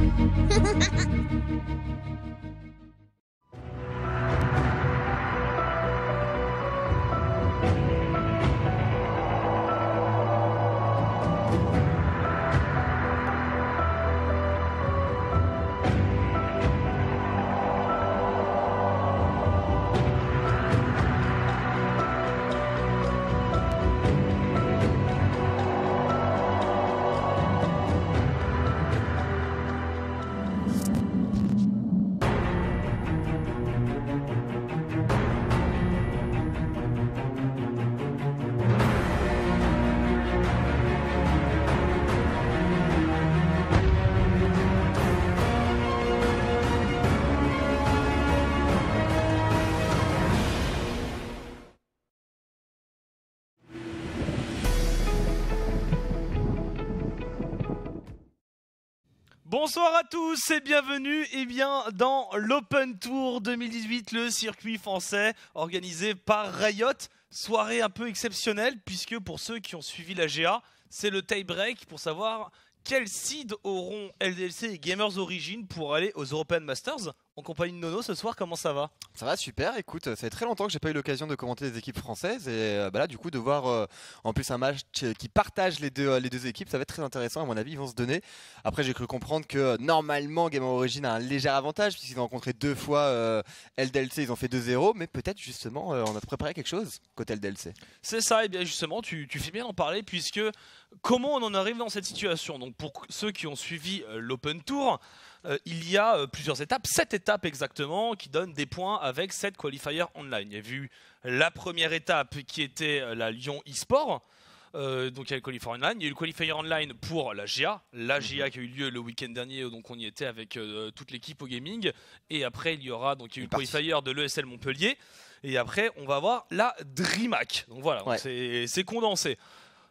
Bonsoir à tous et bienvenue dans l'Open Tour 2018, le circuit français organisé par Riot. Soirée un peu exceptionnelle puisque pour ceux qui ont suivi la GA, c'est le tie-break pour savoir quels seeds auront LDLC et Gamers Origin pour aller aux European Masters. En compagnie de Nono ce soir, comment ça va? Ça va super, écoute, ça fait très longtemps que j'ai pas eu l'occasion de commenter les équipes françaises et là du coup de voir en plus un match qui partage les deux équipes, ça va être très intéressant. À mon avis ils vont se donner. Après j'ai cru comprendre que normalement Gamer Origin a un léger avantage puisqu'ils ont rencontré deux fois LDLC, ils ont fait 2-0, mais peut-être justement on a préparé quelque chose côté LDLC. C'est ça, et bien justement tu fais bien d'en parler puisque comment on en arrive dans cette situation. Donc pour ceux qui ont suivi l'Open Tour, il y a plusieurs étapes, 7 étapes exactement, qui donnent des points avec 7 qualifiers online. Il y a eu la première étape qui était la Lyon eSport, donc il y a le qualifier online. Il y a eu le qualifier online pour la GA qui a eu lieu le week-end dernier, donc on y était avec toute l'équipe au gaming. Et après il y aura donc il y a eu le qualifier de l'ESL Montpellier. Et après on va avoir la DreamHack. Donc voilà, ouais. C'est condensé.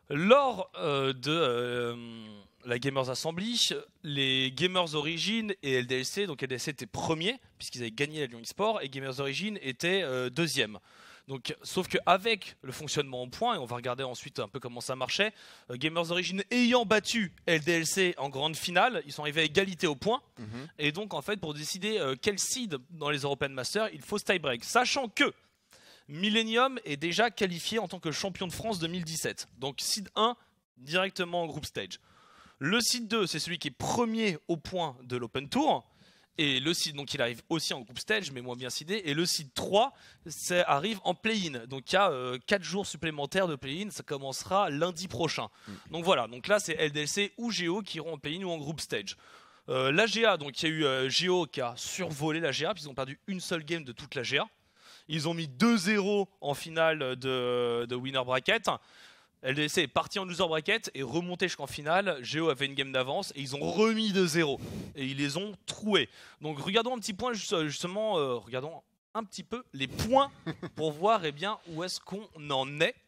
Lors de la Gamers Assembly, les Gamers Origin et LDLC, donc LDLC était premier puisqu'ils avaient gagné la Lyon eSport et Gamers Origin était deuxième. Donc, sauf qu'avec le fonctionnement en points, et on va regarder ensuite un peu comment ça marchait, Gamers Origin ayant battu LDLC en grande finale, ils sont arrivés à égalité aux points. Et donc en fait pour décider quel seed dans les European Masters, il faut ce tie-break. Sachant que Millennium est déjà qualifié en tant que champion de France 2017. Donc seed 1 directement en group stage. Le seed 2 c'est celui qui est premier au point de l'Open Tour. Et le seed, donc il arrive aussi en group stage mais moins bien seedé. Et le seed 3 ça arrive en play-in. Donc il y a 4 jours supplémentaires de play-in. Ça commencera lundi prochain. Donc voilà, donc là c'est LDLC ou Géo qui iront en play-in ou en group stage. La GA, donc il y a eu Géo qui a survolé la GA puisqu'ils ont perdu une seule game de toute la GA. Ils ont mis 2-0 en finale de winner bracket. LDLC est parti en loser bracket et remonté jusqu'en finale. Géo avait une game d'avance et ils ont remis 2-0 et ils les ont troués. Donc regardons un petit point justement, regardons un petit peu les points pour voir bien où est-ce qu'on en est.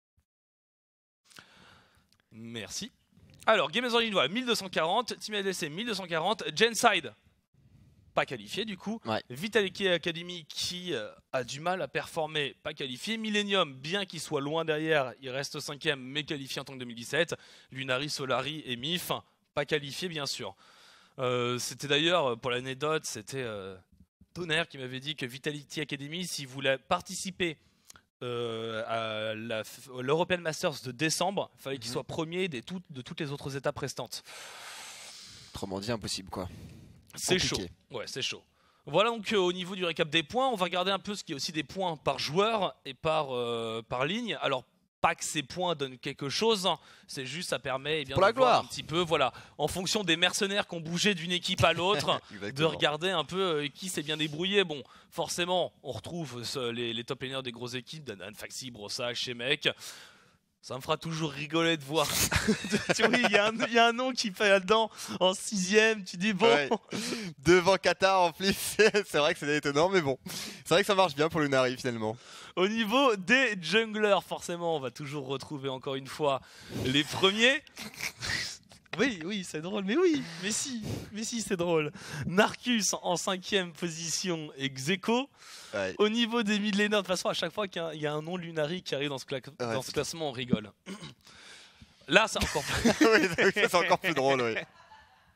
Merci. Alors Gamers Origin voilà 1240, Team LDLC 1240, Genside pas qualifié du coup, Vitality Academy qui a du mal à performer, pas qualifié, Millennium bien qu'il soit loin derrière, il reste 5ème mais qualifié en tant que 2017, Lunari, Solari et MIF, pas qualifié bien sûr. C'était d'ailleurs, pour l'anecdote, c'était Tonnerre qui m'avait dit que Vitality Academy, s'il voulait participer à l'European Masters de décembre, il fallait qu'il soit premier de toutes les autres étapes restantes. Autrement dit impossible quoi. C'est chaud, ouais c'est chaud. Voilà donc au niveau du récap des points, on va regarder un peu ce qui est aussi des points par joueur et par ligne. Alors pas que ces points donnent quelque chose, c'est juste ça permet bien, pour la gloire un petit peu, voilà, en fonction des mercenaires qui ont bougé d'une équipe à l'autre, de regarder un peu qui s'est bien débrouillé. Bon, forcément, on retrouve les top laners des grosses équipes, Danan, Faxi, Brossa, Shemek. Ça me fera toujours rigoler de voir. Tu vois, il y a un nom qui fait là-dedans en 6ème. Tu dis bon. Ouais. Devant Qatar en plus, c'est vrai que c'est étonnant, mais bon. C'est vrai que ça marche bien pour Lunari finalement. Au niveau des junglers, forcément, on va toujours retrouver encore une fois les premiers. Oui, c'est drôle, mais si, c'est drôle. Narcus en 5ème position et Xeko. Ouais. Au niveau des mid laners, de toute façon, à chaque fois qu'il y a un nom Lunari qui arrive dans ce classement, on rigole. Là, c'est encore plus... oui, c'est encore plus drôle, oui.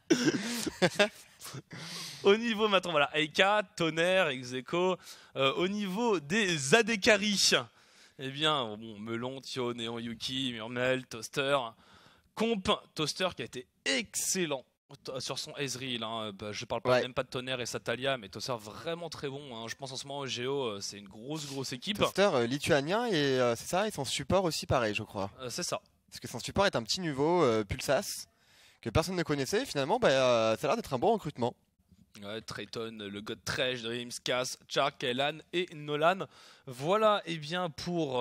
Au niveau maintenant, voilà, Eika, Tonnerre, Execo. Au niveau des Adekari, eh bien, bon, Melon, Thio, Néon, Yuki, Murmel, Toaster. Comp, Toaster qui a été excellent sur son Ezreal. Hein. Bah, je parle pas, même pas de Tonnerre et Satalia, mais Toaster vraiment très bon. Hein. Je pense en ce moment au Géo, c'est une grosse équipe. Toaster lituanien et c'est ça, et son support aussi pareil, je crois. C'est ça. Parce que son support est un petit nouveau, Pulsas, que personne ne connaissait. Et finalement, ça a l'air d'être un bon recrutement. Ouais, Trayton, le God Tresh, Dreams, Cass, Chark, Elan et Nolan. Voilà, et bien pour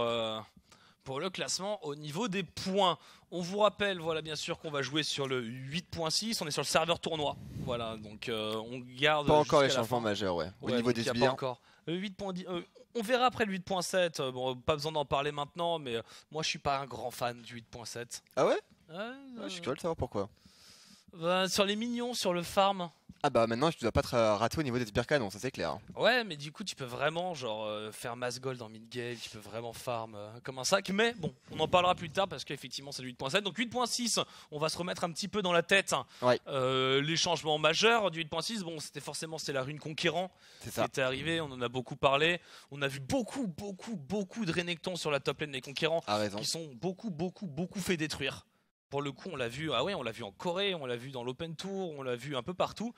le classement au niveau des points. On vous rappelle, voilà, bien sûr qu'on va jouer sur le 8.6. On est sur le serveur tournoi. Voilà, donc on garde. Pas encore les changements majeurs, au niveau des sbires. Pas encore. 8.10. On verra après le 8.7. Bon, pas besoin d'en parler maintenant, mais moi je suis pas un grand fan du 8.7. Ah ouais, je suis curieux de savoir pourquoi. Sur les minions, sur le farm. Ah bah maintenant tu dois pas te rater au niveau des sbires canons, ça c'est clair. Ouais, mais du coup tu peux vraiment faire mass gold en mid game, tu peux vraiment farm comme un sac. Mais bon, on en parlera plus tard parce qu'effectivement c'est le 8.7. Donc 8.6, on va se remettre un petit peu dans la tête. Les changements majeurs du 8.6, bon c'était la rune conquérant qui était arrivée, on en a beaucoup parlé. On a vu beaucoup de Renekton sur la top lane des conquérants qui sont beaucoup fait détruire. Pour le coup, on l'a vu, on l'a vu en Corée, on l'a vu dans l'Open Tour, on l'a vu un peu partout.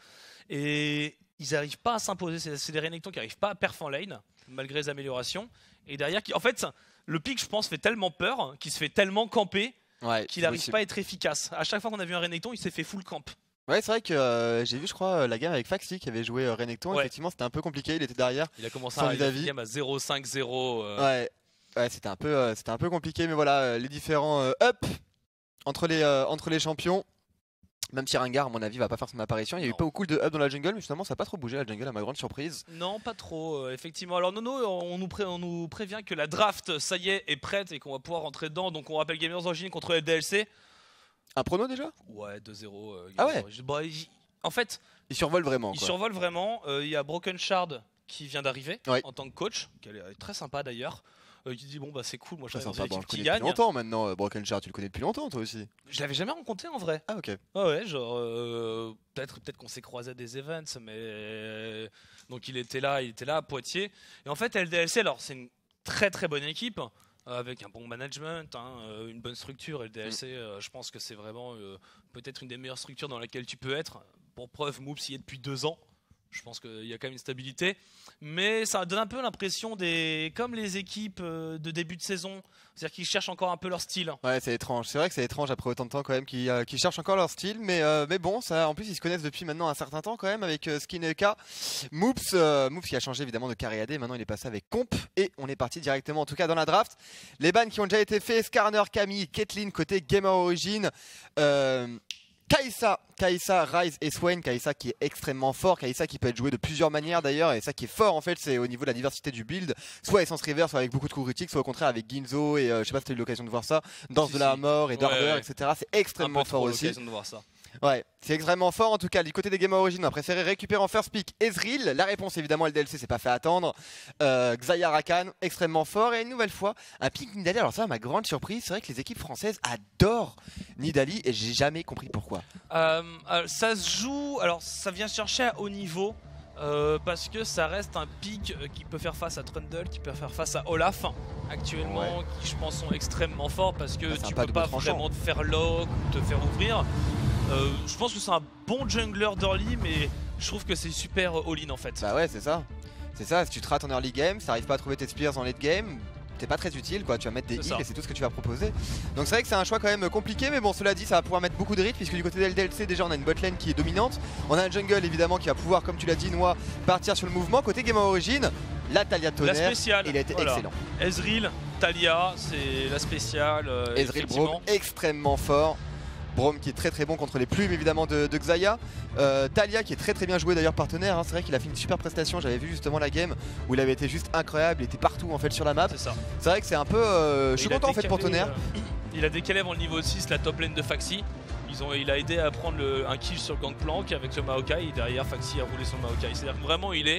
Et ils n'arrivent pas à s'imposer. C'est des Renekton qui n'arrivent pas à perf en lane, malgré les améliorations. Et derrière, en fait, le pick, je pense, fait tellement peur, qu'il se fait tellement camper, qu'il n'arrive pas à être efficace. À chaque fois qu'on a vu un Renekton, il s'est fait full camp. Ouais, c'est vrai que j'ai vu, je crois, la game avec Faxi qui avait joué Renekton. Effectivement, c'était un peu compliqué, il était derrière. Il a commencé à la game à 0-5-0. Ouais, c'était un peu compliqué, mais voilà, les différents up entre les champions. Même si Rengar, à mon avis, va pas faire son apparition. Il y a eu pas beaucoup de up dans la jungle, mais finalement ça n'a pas trop bougé la jungle à ma grande surprise. Non, pas trop, effectivement. Alors Nono, on nous prévient que la draft, ça y est prête et qu'on va pouvoir rentrer dedans. Donc on rappelle Gamers Origin contre LDLC. Un prono déjà? Ouais, 2-0. Ah ouais. En fait, il survole vraiment. Il survole vraiment. Il y a Broken Shard qui vient d'arriver en tant que coach, qui est très sympa d'ailleurs. Qui dit bon bah c'est cool, moi je suis l'équipe qui gagne. Depuis longtemps maintenant, Broken Shard, tu le connais depuis longtemps toi aussi. Je l'avais jamais rencontré en vrai. Ah ok. Ouais, genre peut-être qu'on s'est croisé à des events, mais donc il était là à Poitiers. Et en fait LDLC, alors c'est une très bonne équipe avec un bon management, une bonne structure. LDLC, je pense que c'est vraiment peut-être une des meilleures structures dans laquelle tu peux être. Pour preuve, Moops y est depuis 2 ans. Je pense qu'il y a quand même une stabilité, mais ça donne un peu l'impression comme les équipes de début de saison, c'est-à-dire qu'ils cherchent encore un peu leur style. Ouais, c'est étrange. C'est vrai que c'est étrange après autant de temps quand même qu'ils cherchent encore leur style, mais bon, ça, en plus ils se connaissent depuis maintenant un certain temps quand même avec Skineka. Moops qui a changé évidemment de carré AD, maintenant il est passé avec Comp et on est parti directement en tout cas dans la draft. Les bans qui ont déjà été faits, Skarner, Camille, Caitlyn côté Gamer Origin. Kai'Sa, Ryze et Swain. Kai'Sa qui est extrêmement fort, Kai'Sa qui peut être joué de plusieurs manières d'ailleurs, et ça qui est fort en fait c'est au niveau de la diversité du build, soit Essence River, soit avec beaucoup de coups critiques, soit au contraire avec Ginzo et je sais pas si tu as eu l'occasion de voir ça, Danse de la mort et d'Order, etc. C'est extrêmement fort aussi. De voir ça. Ouais, c'est extrêmement fort en tout cas. Du côté des Gamer Origin, on a préféré récupérer en first pick Ezreal. La réponse évidemment LDLC, c'est pas fait attendre. Xayah Rakan, extrêmement fort. Et une nouvelle fois, un pick Nidalee. Alors ça, ma grande surprise, c'est vrai que les équipes françaises adorent Nidalee et j'ai jamais compris pourquoi. Ça se joue, alors ça vient chercher à haut niveau. Parce que ça reste un pick qui peut faire face à Trundle, qui peut faire face à Olaf actuellement, qui je pense sont extrêmement forts parce que tu peux pas vraiment te faire lock ou te faire ouvrir. Je pense que c'est un bon jungler d'early, mais je trouve que c'est super all-in en fait. Bah ouais, c'est ça. C'est ça, si tu te rates en early game, si t'arrives pas à trouver tes spears en late game, t'es pas très utile quoi, tu vas mettre des heals et c'est tout ce que tu vas proposer. Donc c'est vrai que c'est un choix quand même compliqué, mais bon cela dit ça va pouvoir mettre beaucoup de rythme puisque du côté de LDLC déjà on a une botlane qui est dominante. On a un jungle évidemment qui va pouvoir, comme tu l'as dit Noah, partir sur le mouvement. Côté Game Origin, la Talia Tonnerre, il a été excellent. Ezreal, Talia, c'est la spéciale. Ezreal Braum extrêmement fort. Braum qui est très bon contre les plumes évidemment de Xayah. Talia qui est très bien joué d'ailleurs par Tonnerre, c'est vrai qu'il a fait une super prestation, j'avais vu justement la game où il avait été juste incroyable, il était partout en fait sur la map. C'est vrai que c'est un peu... je suis content en fait pour Tonnerre. Il a décalé avant le niveau 6 la top lane de Faxi. Il a aidé à prendre un kill sur le Gangplank avec le Maokai et derrière Faxi a roulé son Maokai. C'est-à-dire que vraiment il est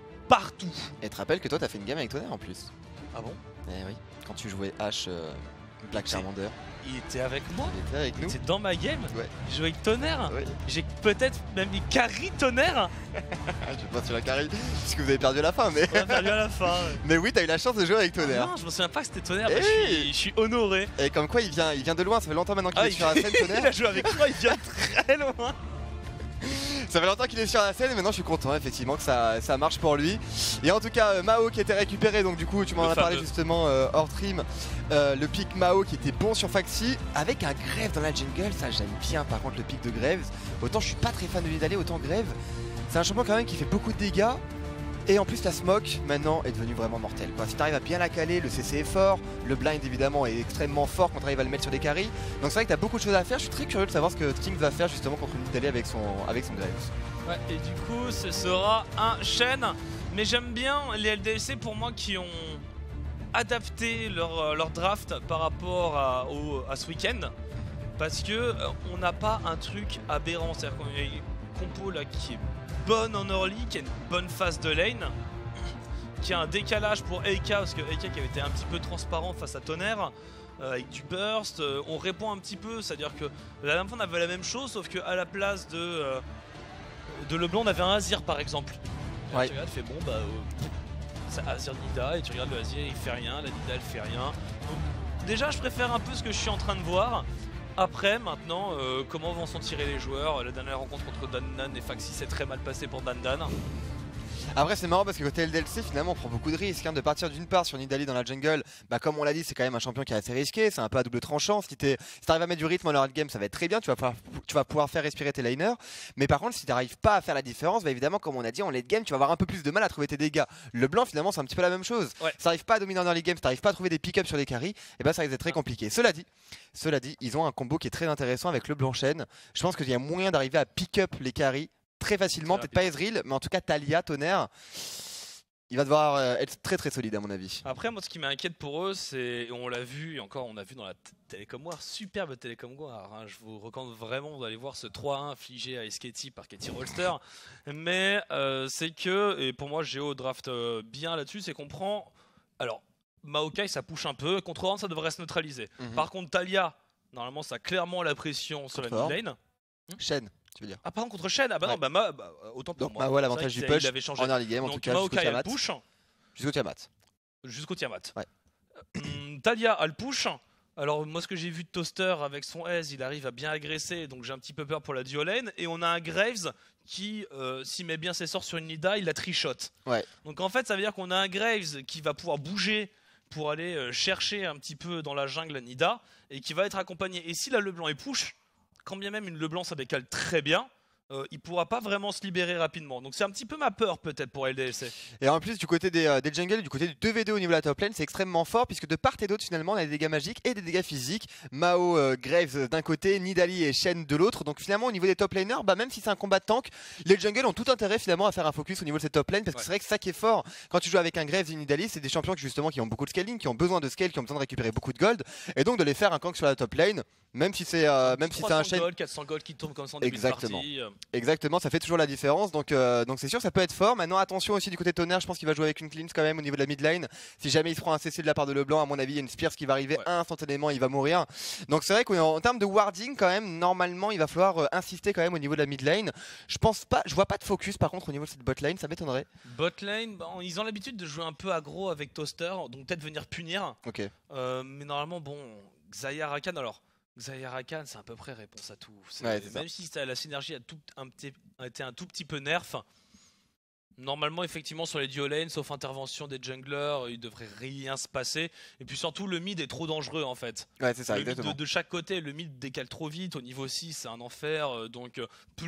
partout. Et te rappelle que toi t'as fait une game avec Tonnerre en plus. Ah bon? Eh oui, quand tu jouais H Black Charmander. Il était avec moi. Il était avec nous. C'est dans ma game. Ouais. J'ai joué avec Tonnerre. Ouais. J'ai peut-être même mis carry Tonnerre. Je sais pas sur la carry, puisque vous avez perdu à la fin, mais. On a perdu à la fin. Ouais. Mais oui, t'as eu la chance de jouer avec Tonnerre. Non, je me souviens pas que c'était Tonnerre. Hey. Je suis honoré. Et comme quoi, il vient de loin. Ça fait longtemps maintenant qu'il est sur la scène, Il Tonnerre. a joué avec moi, il vient très loin. Ça fait longtemps qu'il est sur la scène, et maintenant je suis content effectivement que ça marche pour lui. Et en tout cas, Mao qui était récupéré, donc du coup tu m'en as parlé justement hors stream. Le pick Mao qui était bon sur Faxi avec un Grave dans la jungle, ça j'aime bien. Par contre le pick de Graves, autant je suis pas très fan de Nidalee, autant Grave c'est un champion quand même qui fait beaucoup de dégâts. Et en plus la smoke maintenant est devenue vraiment mortelle quoi. Si tu arrives à bien la caler, le CC est fort, le blind évidemment est extrêmement fort quand tu arrives à le mettre sur des carries. Donc c'est vrai que tu as beaucoup de choses à faire, je suis très curieux de savoir ce que King va faire justement contre une Nidalee avec son Graves. Ouais, et du coup ce sera un Shen. Mais j'aime bien les LDLC pour moi qui ont adapté leur draft par rapport à ce week-end. Parce que on n'a pas un truc aberrant, c'est-à-dire qu'on a une compo là qui est bonne en early, qui a une bonne phase de lane, qui a un décalage pour Eika, parce que Eika qui avait été un petit peu transparent face à Tonnerre, avec du burst, on répond un petit peu, c'est-à-dire que la dernière fois on avait la même chose, sauf qu'à la place de Leblanc on avait un Azir par exemple. Ouais. Tu regardes, tu fais bon bah ça Azir Nida, et tu regardes le Azir il fait rien, la Nida elle fait rien. Donc, déjà je préfère un peu ce que je suis en train de voir. Après, maintenant, comment vont s'en tirer les joueurs? La dernière rencontre contre Dandan et Faxi s'est très mal passé pour Dandan. Après c'est marrant parce que côté LDLC finalement on prend beaucoup de risques de partir d'une part sur Nidalee dans la jungle, bah comme on l'a dit c'est quand même un champion qui est assez risqué, c'est un peu à double tranchant, si t'arrives à mettre du rythme en early game ça va être très bien, tu vas pouvoir faire respirer tes laners, mais par contre si t'arrives pas à faire la différence, bah évidemment comme on a dit en late game tu vas avoir un peu plus de mal à trouver tes dégâts. Le blanc finalement c'est un petit peu la même chose, ouais. Si t'arrives pas à dominer en early game, si t'arrives pas à trouver des pick-up sur les carries, et bah ça risque d'être très compliqué. Cela dit, ils ont un combo qui est très intéressant avec le blanc Shen, je pense qu'il y a moyen d'arriver à pick-up les carries très facilement, peut-être pas Ezreal, mais en tout cas Talia, Tonnerre. Il va devoir être très très solide à mon avis. Après moi ce qui m'inquiète pour eux c'est, on l'a vu, et encore on a vu dans la Telecom War, superbe Telecom War, hein. Je vous recommande vraiment d'aller voir ce 3-1 infligé à Sketty par Katie Rolster. Mais c'est que, et pour moi Géo draft bien là-dessus, c'est qu'on prend, alors Maokai ça push un peu, contre Oran ça devrait se neutraliser. Par contre Talia, normalement ça a clairement la pression sur la mid lane. Shen. Tu veux dire. Ah pardon contre Shen, ah bah ouais. non autant pour donc, moi. Ouais, l'avantage du push en early game en donc, tout cas Maokai a le push. Jusqu'au Tiamat. Jusqu'au Tiamat. Ouais. Talia a le push. Alors moi ce que j'ai vu de Toaster avec son aise, il arrive à bien agresser, donc j'ai un petit peu peur pour la duo lane. Et on a un Graves qui, s'il met bien ses sorts sur une Nida, il la trichot. Ouais. Donc en fait ça veut dire qu'on a un Graves qui va pouvoir bouger pour aller chercher un petit peu dans la jungle la Nida, et qui va être accompagné. Et si la Leblanc est push, quand bien même une Leblanc ça décale très bien, il pourra pas vraiment se libérer rapidement. Donc c'est un petit peu ma peur peut-être pour LDLC. Et en plus du côté des jungles, du côté du 2v2 au niveau de la top lane, c'est extrêmement fort puisque de part et d'autre finalement on a des dégâts magiques et des dégâts physiques. Mao, Graves d'un côté, Nidalee et Shen de l'autre. Donc finalement au niveau des top laners, bah, même si c'est un combat de tank, les jungles ont tout intérêt finalement à faire un focus au niveau de cette top lane, parce que c'est vrai que ça qui est fort quand tu joues avec un Graves et une Nidalee, c'est des champions qui ont beaucoup de scaling, qui ont besoin de scale, qui ont besoin de récupérer beaucoup de gold, et donc de les faire un gank sur la top lane. Même si c'est un Shen, 400 gold qui tombe comme ça en début de partie. Exactement, ça fait toujours la différence. Donc c'est sûr, ça peut être fort. Maintenant, attention aussi du côté de Tonnerre, je pense qu'il va jouer avec une cleanse quand même au niveau de la mid lane. Si jamais il se prend un CC de la part de Leblanc, à mon avis, il y a une Spears qui va arriver instantanément, il va mourir. Donc c'est vrai qu'en termes de warding, quand même, normalement, il va falloir insister quand même au niveau de la mid lane. Je vois pas de focus par contre au niveau de cette bot lane, ça m'étonnerait. Bot lane, bon, ils ont l'habitude de jouer un peu aggro avec Toaster, donc peut-être venir punir. Ok. Mais normalement, bon, Xayah Rakan, alors. Xayah Rakan, c'est à peu près réponse à tout. Même si la synergie a été un tout petit peu nerf, normalement, effectivement, sur les duo lanes, sauf intervention des junglers, il devrait rien se passer. Et puis surtout, le mid est trop dangereux en fait. Ouais, c'est ça, exactement. De chaque côté, le mid décale trop vite. Au niveau 6, c'est un enfer. Donc,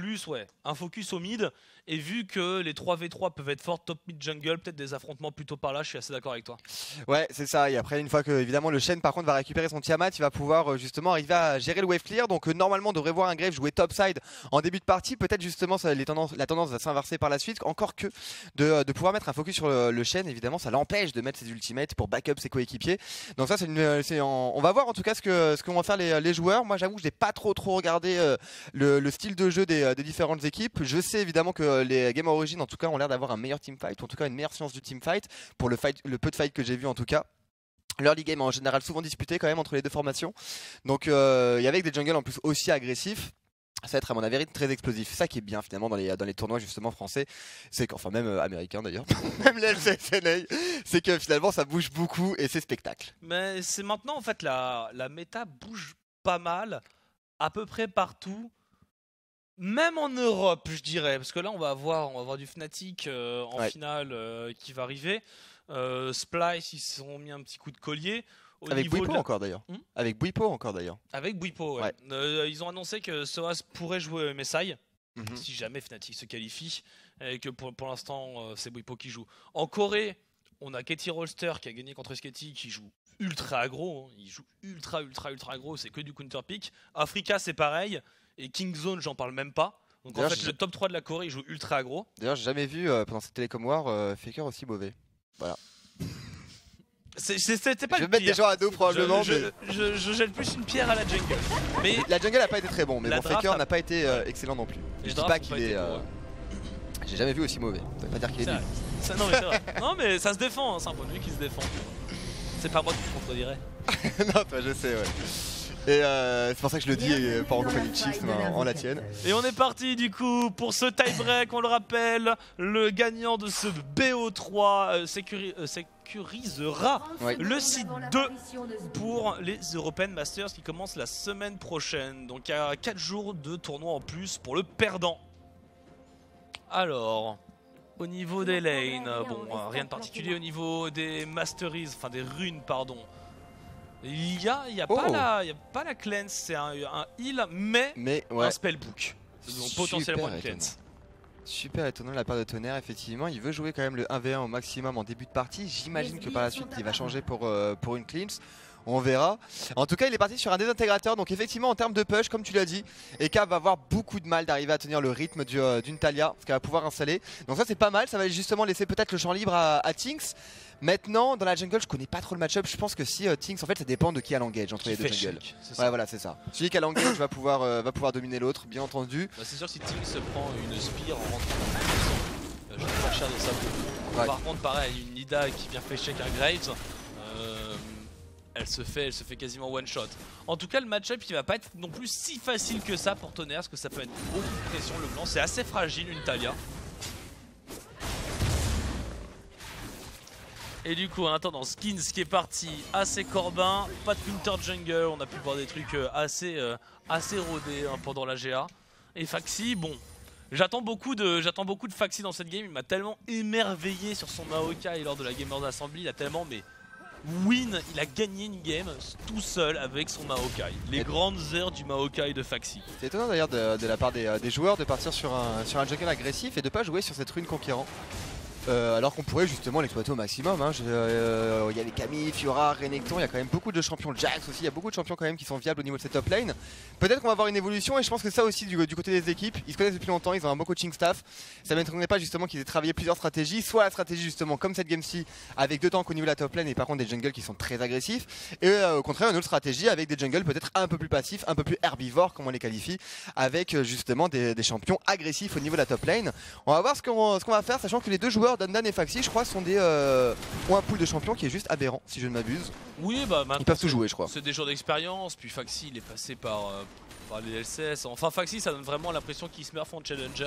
un focus au mid. Et vu que les 3v3 peuvent être forts top mid jungle, peut-être des affrontements plutôt par là, je suis assez d'accord avec toi. Ouais, c'est ça. Et après, une fois que évidemment le Shen par contre va récupérer son Tiamat, il va pouvoir justement arriver à gérer le wave clear. Donc normalement, on devrait voir un Grave jouer topside en début de partie. Peut-être justement la tendance va s'inverser par la suite. Encore que de pouvoir mettre un focus sur le Shen, évidemment, ça l'empêche de mettre ses ultimates pour backup ses coéquipiers. Donc ça, on va voir en tout cas ce que vont faire les joueurs. Moi, j'avoue que je n'ai pas trop regardé le style de jeu des différentes équipes. Je sais évidemment que les Game Origin en tout cas ont l'air d'avoir un meilleur teamfight, ou en tout cas une meilleure science du teamfight pour le peu de fight que j'ai vu en tout cas. L'early game est en général souvent disputé quand même entre les deux formations. Donc et avec des jungles en plus aussi agressifs, ça va être à mon avis très explosif. C'est ça qui est bien finalement dans les tournois justement français, c'est qu'enfin même américains d'ailleurs, même les LCSNA, c'est que finalement ça bouge beaucoup et c'est spectacle. Mais c'est maintenant en fait la méta bouge pas mal, à peu près partout. Même en Europe, je dirais, parce que là on va avoir du Fnatic en finale qui va arriver. Splice, ils se sont mis un petit coup de collier. Avec Bwipo encore d'ailleurs. Avec Bwipo encore d'ailleurs. Avec Bwipo, ouais. Ils ont annoncé que Soaz pourrait jouer MSI si jamais Fnatic se qualifie et que pour l'instant c'est Bwipo qui joue. En Corée, on a Katie Rolster qui a gagné contre Sketty qui joue ultra aggro. Il joue ultra aggro, c'est que du counter pick. Africa c'est pareil et Kingzone j'en parle même pas. Donc en fait le top 3 de la Corée il joue ultra aggro. D'ailleurs j'ai jamais vu pendant cette Telecom War Faker aussi mauvais. Voilà. C'était pas je le vais mettre des gens à dos probablement. Je jette plus une pierre à la jungle. Mais la jungle n'a pas été très bon, mais bon, Faker n'a pas été excellent non plus. Je dis pas qu'il est. J'ai jamais vu aussi mauvais. Ça veut pas dire qu'il est nul. Non mais c'est vrai. Non mais ça se défend, hein. C'est un point de vue qui se défend. C'est pas moi qui te contredirais. Non, toi je sais, ouais. Et c'est pour ça que je le dis, pas en compagnie de Chiefs, mais en la tienne. Et on est parti du coup pour ce tie-break, on le rappelle, le gagnant de ce BO3 sécurisera le site 2 pour les European Masters qui commencent la semaine prochaine. Donc il y a 4 jours de tournoi en plus pour le perdant. Alors, au niveau des lanes, bon, rien de particulier au niveau des masteries, enfin des runes, pardon. Il y a pas la cleanse, c'est un heal, mais un spellbook. Donc potentiellement une cleanse. Super étonnant de la part de Tonnerre, effectivement. Il veut jouer quand même le 1v1 au maximum en début de partie. J'imagine que par la suite, il va changer pour une cleanse. On verra. En tout cas, il est parti sur un désintégrateur. Donc effectivement, en termes de push, comme tu l'as dit, Eka va avoir beaucoup de mal d'arriver à tenir le rythme d'une Talia, ce qu'elle va pouvoir installer. Donc ça, c'est pas mal. Ça va justement laisser peut-être le champ libre à Tinks. Maintenant, dans la jungle, je connais pas trop le match-up. Je pense que si Tinks, en fait, ça dépend de qui a l'engage entre les deux jungles. Ouais, voilà, c'est ça. Celui qui a l'engage va pouvoir dominer l'autre, bien entendu. Bah, c'est sûr que si Tinks se prend une spire en rentrant dans je ne pas cher de ça. Par contre, pareil, une Nida qui vient faire check un Graves. Elle se fait quasiment one shot. En tout cas, le match-up il va pas être non plus si facile que ça pour Tonnerre, parce que ça peut être beaucoup de pression. Le blanc c'est assez fragile, une Talia. Et du coup, en attendant, Skins qui est parti, assez Corbin, pas de Winter Jungle, on a pu voir des trucs assez rodés pendant la GA. Et Faxi, bon, j'attends beaucoup de Faxi dans cette game, il m'a tellement émerveillé sur son Maokai lors de la Gamers Assembly, il a tellement il a gagné une game tout seul avec son Maokai. Les grandes heures du Maokai de Faxi. C'est étonnant d'ailleurs de la part des joueurs de partir sur un jungle agressif et de pas jouer sur cette rune conquérant. Alors qu'on pourrait justement l'exploiter au maximum. Il y a les Camille, Fiora, Renekton, il y a quand même beaucoup de champions, Jax aussi, il y a beaucoup de champions quand même qui sont viables au niveau de cette top lane. Peut-être qu'on va avoir une évolution et je pense que ça aussi du côté des équipes, ils se connaissent depuis longtemps, ils ont un bon coaching staff. Ça ne m'étonnerait pas justement qu'ils aient travaillé plusieurs stratégies, soit la stratégie justement comme cette game-ci avec deux tanks au niveau de la top lane et par contre des jungles qui sont très agressifs. Et au contraire une autre stratégie avec des jungles peut-être un peu plus passifs, un peu plus herbivores comme on les qualifie, avec justement des champions agressifs au niveau de la top lane. On va voir ce qu'on va faire, sachant que les deux joueurs Dandan et Faxi, je crois, sont ont un pool de champions qui est juste aberrant, si je ne m'abuse. Oui, bah maintenant, ils peuvent tout jouer, je crois. C'est des jours d'expérience, puis Faxi, il est passé par les LCS. Enfin, Faxi, ça donne vraiment l'impression qu'il se smurf en challenger.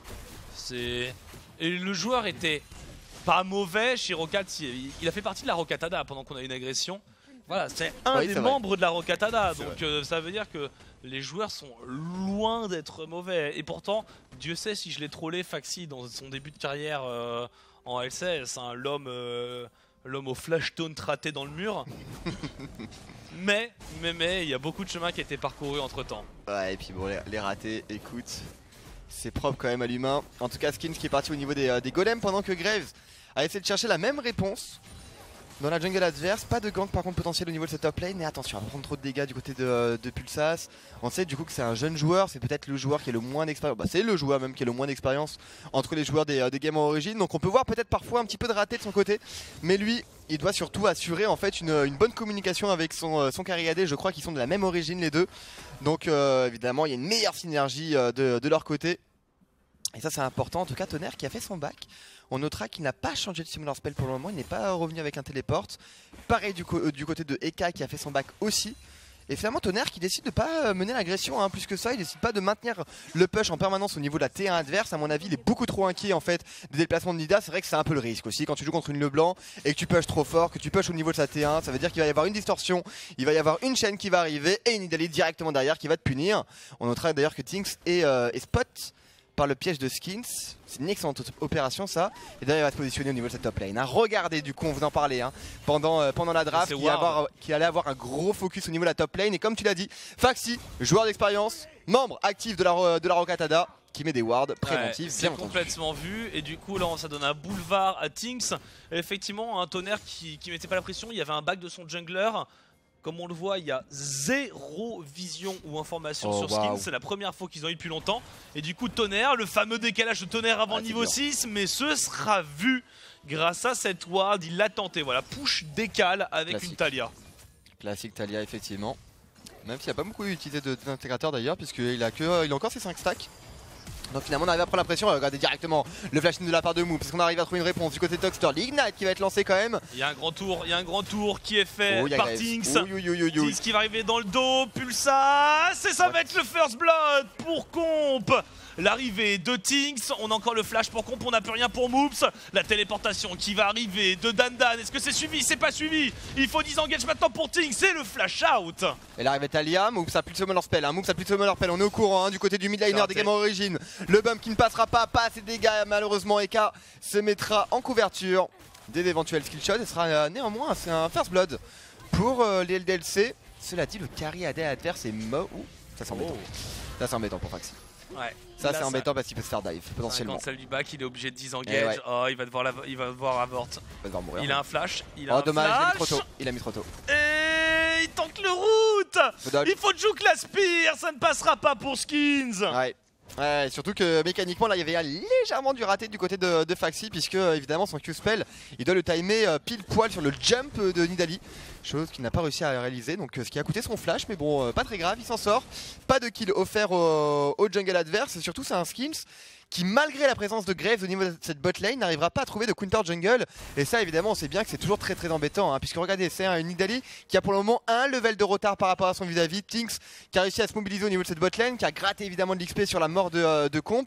Et le joueur était pas mauvais chez Rocat. Il a fait partie de la Rocatada pendant qu'on a eu une agression. Voilà, c'est un des membres de la Rocatada. Donc ça veut dire que les joueurs sont loin d'être mauvais. Et pourtant, Dieu sait si je l'ai trollé Faxi dans son début de carrière en LCS. Hein, l'homme au flash taunt raté dans le mur. mais il y a beaucoup de chemin qui a été parcouru entre temps. Ouais, et puis bon, les ratés, écoute, c'est propre quand même à l'humain. En tout cas, Skins qui est parti au niveau des golems pendant que Graves a essayé de chercher la même réponse. Dans la jungle adverse, pas de gank par contre potentiel au niveau de cette top lane. Mais attention, on va prendre trop de dégâts du côté de Pulsas. On sait du coup que c'est un jeune joueur, c'est peut-être le joueur qui est le moins d'expérience. Bah, c'est le joueur même qui a le moins d'expérience entre les joueurs des games en origine. Donc on peut voir peut-être parfois un petit peu de raté de son côté. Mais lui, il doit surtout assurer en fait une bonne communication avec son carry AD. Je crois qu'ils sont de la même origine les deux. Donc évidemment, il y a une meilleure synergie de leur côté. Et ça c'est important, en tout cas Tonnerre qui a fait son back. On notera qu'il n'a pas changé de Summoner Spell pour le moment, il n'est pas revenu avec un téléport. Pareil du côté de Eka qui a fait son back aussi. Et finalement Tonnerre qui décide de pas mener l'agression hein, plus que ça, il décide pas de maintenir le push en permanence au niveau de la T1 adverse. À mon avis il est beaucoup trop inquiet en fait des déplacements de Nida. C'est vrai que c'est un peu le risque aussi quand tu joues contre une Leblanc et que tu push trop fort, que tu push au niveau de sa T1. Ça veut dire qu'il va y avoir une distorsion, il va y avoir une chaîne qui va arriver et une Nidalee directement derrière qui va te punir. On notera d'ailleurs que Tinks est spot par le piège de Skins. C'est une excellente opération ça. Et d'ailleurs il va se positionner au niveau de cette top lane. Hein. Regardez du coup on vous en parlait hein, pendant la draft qui allait avoir un gros focus au niveau de la top lane. Et comme tu l'as dit, Faxi, joueur d'expérience, membre actif de la Rocatada, qui met des wards préventifs. C'est complètement vu et du coup là ça donne un boulevard à Tinks. Et effectivement un Tonnerre qui mettait pas la pression, il y avait un back de son jungler. Comme on le voit, il y a zéro vision ou information sur Skins. C'est la première fois qu'ils ont eu depuis longtemps. Et du coup, Tonnerre, le fameux décalage de Tonnerre avant le niveau 6. Mais ce sera vu grâce à cette ward. Il l'a tenté. Voilà, push, décale avec une Taliyah. Classique Taliyah, effectivement. Même s'il n'y a pas beaucoup utilisé d'intégrateur d'ailleurs, puisqu'il a encore ses 5 stacks. Donc finalement on arrive à prendre la pression, regardez directement le flash in de la part de Mou, parce qu'on arrive à trouver une réponse du côté de Toxter, l'Ignite qui va être lancé quand même. Il y a un grand tour qui est fait par Tinks. Tinks qui va arriver dans le dos, Pulsas, et ça va être le first blood pour Comp. L'arrivée de Tinks, on a encore le flash pour Comp, on n'a plus rien pour Moops. La téléportation qui va arriver de Dandan, est-ce que c'est suivi? C'est pas suivi. Il faut disengage maintenant pour Tinks, c'est le flash out. Et l'arrivée de Taliyah, Moops a plus de summoner spell, Moops a plus de summoner spell, on est au courant du côté du mid laner des Game Origin. Le bump qui ne passera pas assez de dégâts, malheureusement Eka se mettra en couverture des éventuels skill shots et sera néanmoins c'est un first blood pour les LDLC. Cela dit, le carry AD adverse est mort. Ça c'est embêtant. Ça c'est embêtant pour Faxi. Ouais. Ça c'est embêtant parce qu'il peut se faire dive potentiellement. Quand celle du back, il est obligé de disengage. Oh, il va devoir abort. Il va devoir mourir. Il a un flash. Dommage, il a mis trop tôt. Et il tente le route. Il faut juke l'aspire, ça ne passera pas pour Skins. Ouais, surtout que mécaniquement là il y avait légèrement du raté du côté de Faxi, puisque évidemment son Q-spell il doit le timer pile poil sur le jump de Nidalee, chose qu'il n'a pas réussi à réaliser, donc ce qui a coûté son flash, mais bon pas très grave, il s'en sort. Pas de kill offert au jungle adverse, et surtout c'est un Skins qui malgré la présence de Graves au niveau de cette bot lane n'arrivera pas à trouver de counter jungle, et ça évidemment on sait bien que c'est toujours très embêtant puisque regardez c'est une Nidalee qui a pour le moment un level de retard par rapport à son vis-à-vis. Tinks qui a réussi à se mobiliser au niveau de cette bot lane, qui a gratté évidemment de l'XP sur la mort de Comp,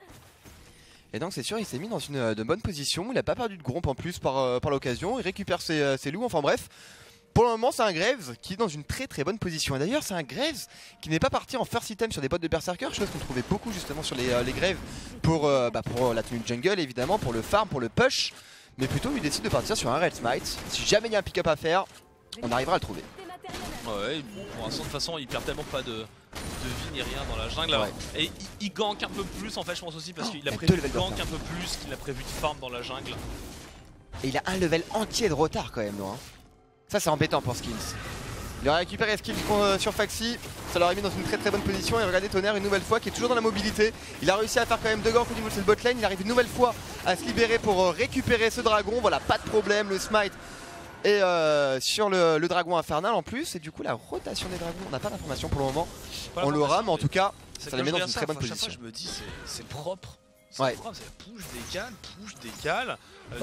et donc c'est sûr il s'est mis dans une bonne position, il n'a pas perdu de gromp en plus par l'occasion, il récupère ses loups, enfin bref. Pour le moment c'est un Graves qui est dans une très bonne position, et d'ailleurs c'est un Graves qui n'est pas parti en first item sur des bots de Berserker, chose qu'on trouvait beaucoup justement sur les Graves pour la tenue de jungle évidemment, pour le farm, pour le push, mais plutôt il décide de partir sur un Red Smite. Si jamais il y a un pick-up à faire, on arrivera à le trouver. Ouais, pour l'instant de toute façon il perd tellement pas de vie ni rien dans la jungle, et il gank un peu plus en fait, je pense aussi parce qu'il a prévu de gank un peu plus qu'il a prévu de farm dans la jungle. Et il a un level entier de retard quand même non Ça c'est embêtant pour Skins. Il a récupéré skill sur Faxi, ça leur a mis dans une très bonne position, et regardez Tonnerre une nouvelle fois qui est toujours dans la mobilité. Il a réussi à faire quand même 2 ganks au niveau de cette bot lane, il arrive une nouvelle fois à se libérer pour récupérer ce dragon, voilà pas de problème, le smite et sur le dragon infernal en plus, et du coup la rotation des dragons, on n'a pas d'informations pour le moment, on l'aura, mais en tout cas ça les met dans une très bonne position. Je me dis c'est propre. C'est propre, c'est push, décale.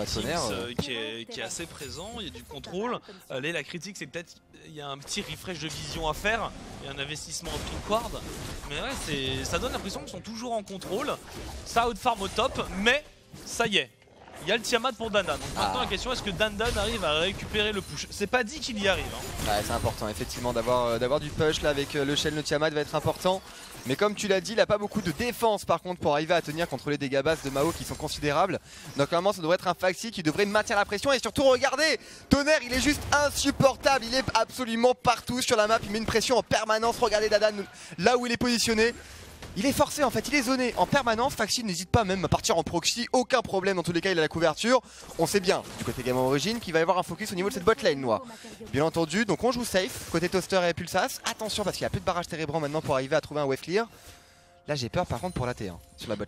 Tinks qui est assez présent, il y a du contrôle. La critique c'est peut-être il y a un petit refresh de vision à faire, il y a un investissement en pinkguard. Mais ouais, ça donne l'impression qu'ils sont toujours en contrôle. Ça outfarm au top, mais ça y est. Il y a le Tiamat pour Dandan. Donc maintenant la question, est-ce que Dandan arrive à récupérer le push? C'est pas dit qu'il y arrive. Ouais, c'est important effectivement d'avoir du push là avec le Shen, le Tiamat va être important. Mais comme tu l'as dit, il n'a pas beaucoup de défense par contre pour arriver à tenir contre les dégâts basses de Mao qui sont considérables. Donc normalement ça devrait être un Faxi qui devrait maintenir la pression, et surtout regardez, Tonnerre il est juste insupportable, il est absolument partout sur la map, il met une pression en permanence. Regardez Dandan là où il est positionné. Il est forcé en fait, il est zoné en permanence. Faxi n'hésite pas même à partir en proxy, aucun problème, dans tous les cas il a la couverture. On sait bien du côté Game Origin qu'il va y avoir un focus au niveau de cette bot lane noire. Bien entendu, donc on joue safe côté Toaster et Pulsas. Attention parce qu'il n'y a plus de barrage térébrant maintenant pour arriver à trouver un wave clear. Là j'ai peur par contre pour la T1 sur la bot lane.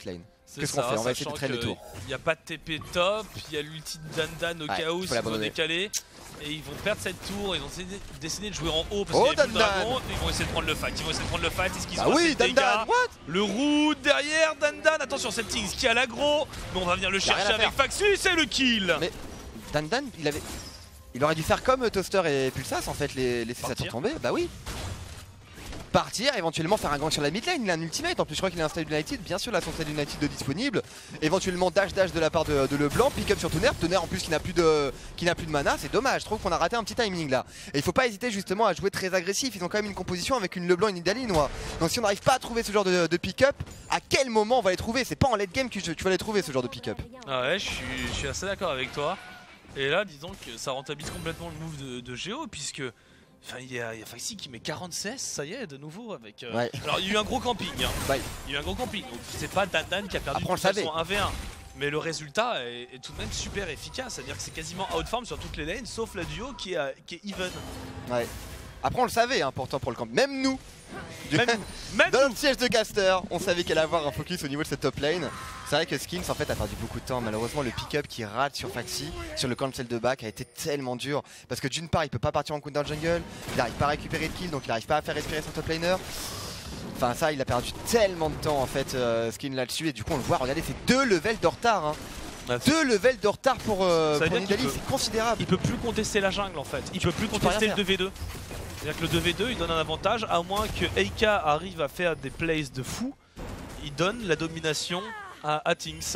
Qu'est-ce qu'on fait? On va essayer de traîner le tour. Il n'y a pas de TP top, il y a l'ulti de Dandan au cas où s'ils vont décaler. Et ils vont perdre cette tour, ils vont décider de jouer en haut parce qu'il y a plus de dragon. Ils vont essayer de prendre le fight, est-ce qu'ils ont assez de dégâts? Le root derrière Dandan, attention cette Tings qui a l'aggro. Mais on va venir le chercher avec Faxi, c'est le kill. Mais Dandan, il aurait dû faire comme Toaster et Pulsas en fait, laisser sa tour tomber. Bah oui. Partir, éventuellement faire un gank sur la mid lane, il a un ultimate, en plus je crois qu'il a un style United, bien sûr là son style United de disponible, éventuellement dash de la part de Leblanc, pick up sur Tonnerre en plus qui n'a plus de mana, c'est dommage, je trouve qu'on a raté un petit timing là. Et il faut pas hésiter justement à jouer très agressif, ils ont quand même une composition avec une Leblanc et une Nidalinois. Donc si on n'arrive pas à trouver ce genre de pick up, à quel moment on va les trouver? C'est pas en late game que tu vas les trouver ce genre de pick up. Ah ouais, je suis assez d'accord avec toi. Et là disons que ça rentabilise complètement le move de Géo puisque... Enfin, il y a Faxi qui met 46, ça y est, de nouveau avec. Ouais. Alors, il y a eu un gros camping. Hein. Ouais. Il y a eu un gros camping. Donc, c'est pas Dandan qui a perdu de façon 1v1. Mais le résultat est tout de même super efficace. C'est-à-dire que c'est quasiment outfarm sur toutes les lanes, sauf la duo qui est even. Ouais. Après, on le savait, hein, pourtant, pour le camp. Même nous, même dans notre siège de caster, on savait qu'elle allait avoir un focus au niveau de cette top lane. C'est vrai que Skins en fait a perdu beaucoup de temps. Malheureusement le pick-up qui rate sur Faxi, sur le cancel de back a été tellement dur. Parce que d'une part il peut pas partir en counter jungle, il n'arrive pas à récupérer de kill, donc il n'arrive pas à faire respirer son top laner. Enfin ça il a perdu tellement de temps en fait Skin là-dessus et du coup on le voit, regardez c'est 2 levels de retard hein. 2 levels de retard pour Nidalee, c'est considérable. Il peut plus contester la jungle en fait, il peut plus contester le 2v2. C'est-à-dire que le 2v2 il donne un avantage, à moins que Eika arrive à faire des plays de fou, il donne la domination à Tings.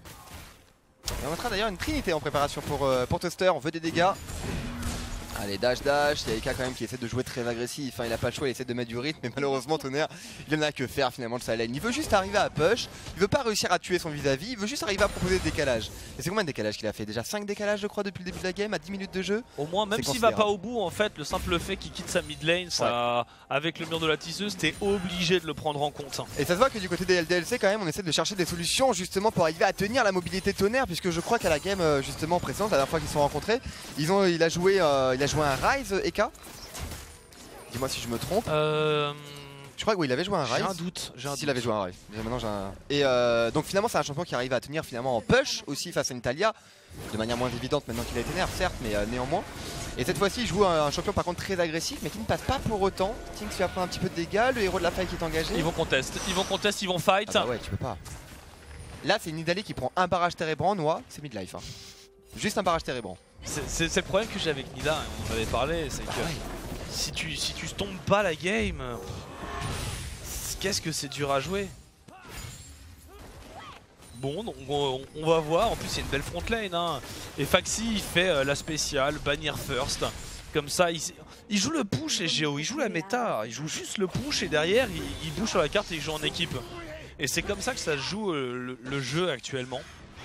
On mettra d'ailleurs une trinité en préparation pour Toaster, on veut des dégâts. Allez dash, il y a Eka quand même qui essaie de jouer très agressif, hein, il a pas le choix, il essaie de mettre du rythme, mais malheureusement Tonnerre il en a que faire finalement de sa lane. Il veut juste arriver à push, il veut pas réussir à tuer son vis-à-vis, il veut juste arriver à proposer des décalages. Et c'est combien de décalages qu'il a fait? Déjà 5 décalages je crois depuis le début de la game à 10 minutes de jeu. Au moins même s'il va pas au bout en fait, le simple fait qu'il quitte sa mid lane, ça, avec le mur de la tisseuse, t'es obligé de le prendre en compte. Et ça se voit que du côté des LDLC quand même on essaie de chercher des solutions justement pour arriver à tenir la mobilité de Tonnerre, puisque je crois qu'à la game justement précédente, la dernière fois qu'ils se sont rencontrés, il a joué un Rise Eka. Dis-moi si je me trompe. Je crois que oui, il avait joué un Rise. J'ai un doute. S'il avait joué un Rise. Maintenant j'ai un... Et donc finalement c'est un champion qui arrive à tenir finalement en push aussi face à une Taliyah. De manière moins évidente maintenant qu'il a été nerf certes, mais néanmoins. Et cette fois-ci il joue un champion par contre très agressif mais qui ne passe pas pour autant. Tings lui a pris un petit peu de dégâts, le héros de la fight qui est engagé. Ils vont ils vont fight. Ah bah ouais tu peux pas. Là c'est Nidalee qui prend un barrage Térébrand, Noah, c'est midlife hein. Juste un barrage Térébrand. C'est le problème que j'ai avec Nida, on en avait parlé, c'est que si tu tombes pas la game, qu'est-ce que c'est dur à jouer. Bon, donc on va voir, en plus il y a une belle front lane hein. Et Faxi il fait la spéciale, bannir first. Comme ça, il joue le push et Géo, il joue la méta, il joue juste le push et derrière il bouge sur la carte et il joue en équipe. Et c'est comme ça que ça joue le jeu actuellement.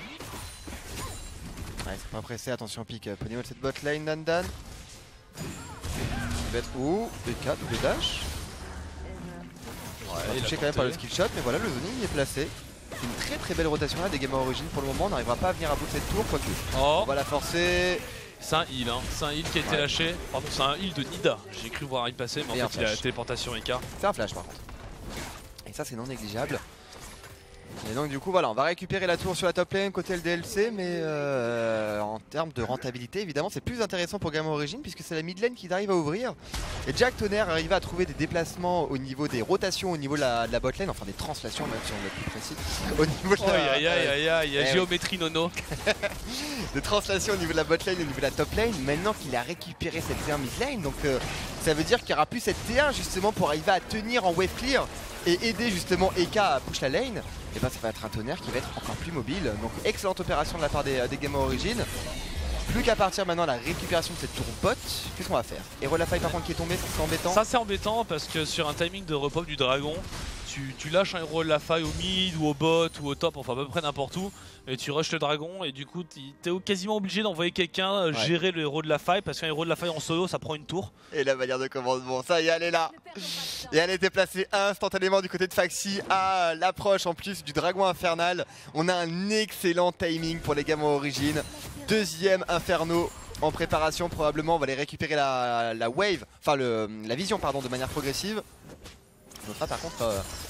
Ouais, c'est pas pressé, attention pick up au niveau de cette bot lane Dandan. Il va être où? B4, B dash. Ouais, il est touché quand même par le skill shot, mais voilà le zoning est placé. C'est une très belle rotation là des gamers origines pour le moment, on n'arrivera pas à venir à bout de cette tour, quoique. Oh. On va la forcer. C'est un heal, hein. C'est un heal qui a été lâché. Pardon, c'est un heal de Nida. J'ai cru voir un heal passer, mais en fait il a la téléportation Eka. C'est un flash par contre. Et ça c'est non négligeable. Et donc du coup voilà, on va récupérer la tour sur la top lane côté LDLC, mais en termes de rentabilité évidemment c'est plus intéressant pour Gamer Origin puisque c'est la mid lane qui arrive à ouvrir. Et Jack Tonnerre arrive à trouver des déplacements au niveau des rotations, au niveau de la bot lane, enfin des translations même si on est plus précis. Au niveau de la... il y a géométrie nono. Des translations au niveau de la bot lane et au niveau de la top lane, maintenant qu'il a récupéré cette T1 mid lane, donc ça veut dire qu'il n'y aura plus cette T1 justement pour arriver à tenir en wave clear et aider justement Eka à push la lane. Et ben ça va être un Tonnerre qui va être encore plus mobile. Donc excellente opération de la part des Gamer Origin. Plus qu'à partir maintenant de la récupération de cette tour bot. Qu'est-ce qu'on va faire? Hero la faille par contre qui est tombé, ça c'est embêtant. Ça c'est embêtant parce que sur un timing de repop du dragon, tu lâches un héros de la faille au mid ou au bot ou au top, enfin à peu près n'importe où, et tu rushes le dragon et du coup t'es quasiment obligé d'envoyer quelqu'un gérer le héros de la faille parce qu'un héros de la faille en solo ça prend une tour. Et la manière de commandement, ça y est, elle est là. Et elle était placée instantanément du côté de Faxi à l'approche en plus du dragon infernal. On a un excellent timing pour les Gamers Origin. Deuxième Inferno en préparation probablement, on va aller récupérer la wave, enfin la vision pardon de manière progressive. On notera par contre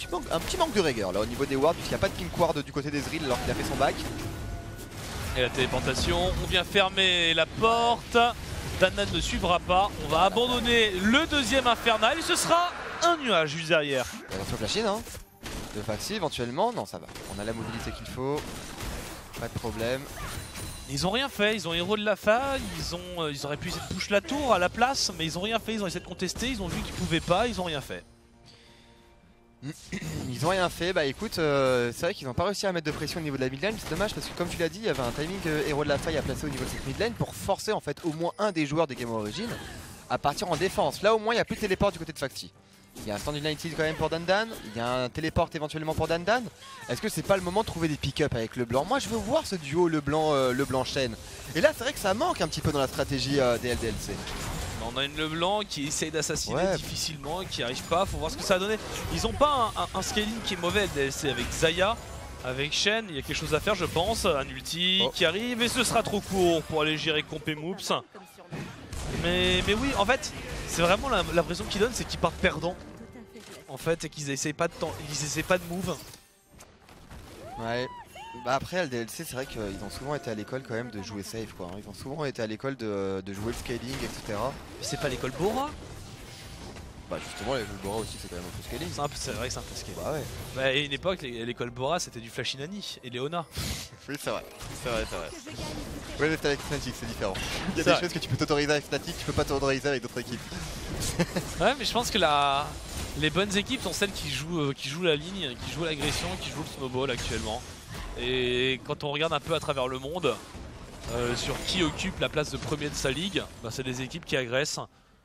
un petit manque de rigueur là au niveau des wards, puisqu'il n'y a pas de pink ward du côté d'Ezreal alors qu'il a fait son back. Et la téléportation, on vient fermer la porte. Dandan ne suivra pas. On va abandonner le deuxième infernal et ce sera un nuage juste derrière. Attention flashine hein. De Faxi éventuellement, non ça va. On a la mobilité qu'il faut. Pas de problème. Ils ont rien fait, ils ont héros de la fa, ils auraient pu essayer de push la tour à la place, mais ils ont rien fait, ils ont essayé de contester, ils ont vu qu'ils pouvaient pas, ils ont rien fait. Ils ont rien fait, bah écoute, c'est vrai qu'ils n'ont pas réussi à mettre de pression au niveau de la midlane, c'est dommage parce que comme tu l'as dit, il y avait un timing héros de la faille à placer au niveau de cette midlane pour forcer en fait au moins un des joueurs de Game Origin à partir en défense. Là au moins il n'y a plus de téléport du côté de Faxi. Il y a un stand United quand même pour Dandan, il y a un téléport éventuellement pour Dandan. Est-ce que c'est pas le moment de trouver des pick-up avec le blanc? Moi je veux voir ce duo le blanc Shen. Et là c'est vrai que ça manque un petit peu dans la stratégie des LDLC. On a une Leblanc qui essaye d'assassiner difficilement et qui n'y arrive pas, faut voir ce que ça a donné. Ils ont pas un scaling qui est mauvais LDLC avec Xayah, avec Shen, il y a quelque chose à faire je pense, un ulti qui arrive et ce sera trop court pour aller gérer Comp et Moops. Mais oui en fait c'est vraiment l'impression qu'ils donnent, c'est qu'ils partent perdants en fait et qu'ils essayent pas de temps, ils essayent pas de move. Ouais. Bah après LDLC c'est vrai qu'ils ont souvent été à l'école quand même de jouer safe quoi. Ils ont souvent été à l'école de jouer le scaling etc. Mais c'est pas l'école Bora? Bah justement l'école Bora aussi c'est quand même un peu scaling. C'est vrai que c'est un peu scaling. Bah ouais. Bah à une époque l'école Bora c'était du Flashinani et Léona. Oui c'est vrai, c'est vrai. Ouais mais c'était avec Fnatic c'est différent. Il y a des choses que tu peux t'autoriser avec Fnatic, tu peux pas t'autoriser avec d'autres équipes. Ouais mais je pense que les bonnes équipes sont celles qui jouent la ligne, qui jouent l'agression, qui jouent le snowball actuellement. Et quand on regarde un peu à travers le monde sur qui occupe la place de premier de sa ligue, bah c'est des équipes qui agressent.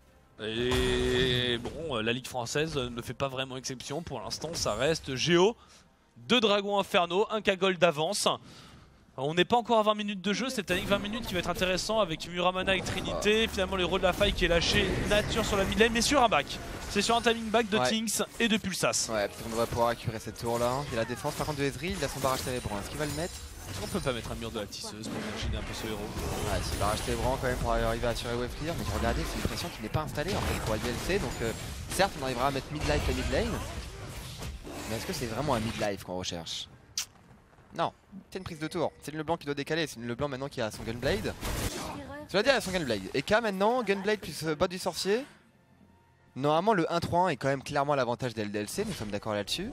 Et bon, la ligue française ne fait pas vraiment exception. Pour l'instant, ça reste Géo, 2 dragons infernaux, 1 Kagol d'avance. On n'est pas encore à 20 minutes de jeu, c'est un 20 minutes qui va être intéressant avec Muramana et Trinité. Finalement, le héros de la faille qui est lâché, Nature sur la mid lane, mais sur un back. C'est sur un timing back de Tinks et de Pulsas. Ouais, peut-être qu'on devrait pouvoir récupérer cette tour là. Il y a la défense par contre de Ezreal, il a son barrage télébrant. Est-ce qu'il va le mettre? On peut pas mettre un mur de la tisseuse pour imaginer un peu ce héros. Ouais, c'est le barrage télébrant quand même pour arriver à assurer wave clear. Mais regardez, c'est une pression qui n'est pas installée en fait pour LDLC. Donc certes, on arrivera à mettre mid-life et mid-lane. Mais est-ce que c'est vraiment un mid-life qu'on recherche? Non, c'est une prise de tour. C'est une Leblanc qui doit décaler. C'est une Leblanc maintenant qui a son Gunblade. Cela dit, elle a son Gunblade. Eka maintenant, Gunblade plus bot du sorcier. Normalement, le 1-3-1 est quand même clairement à l'avantage des LDLC. Nous sommes d'accord là-dessus.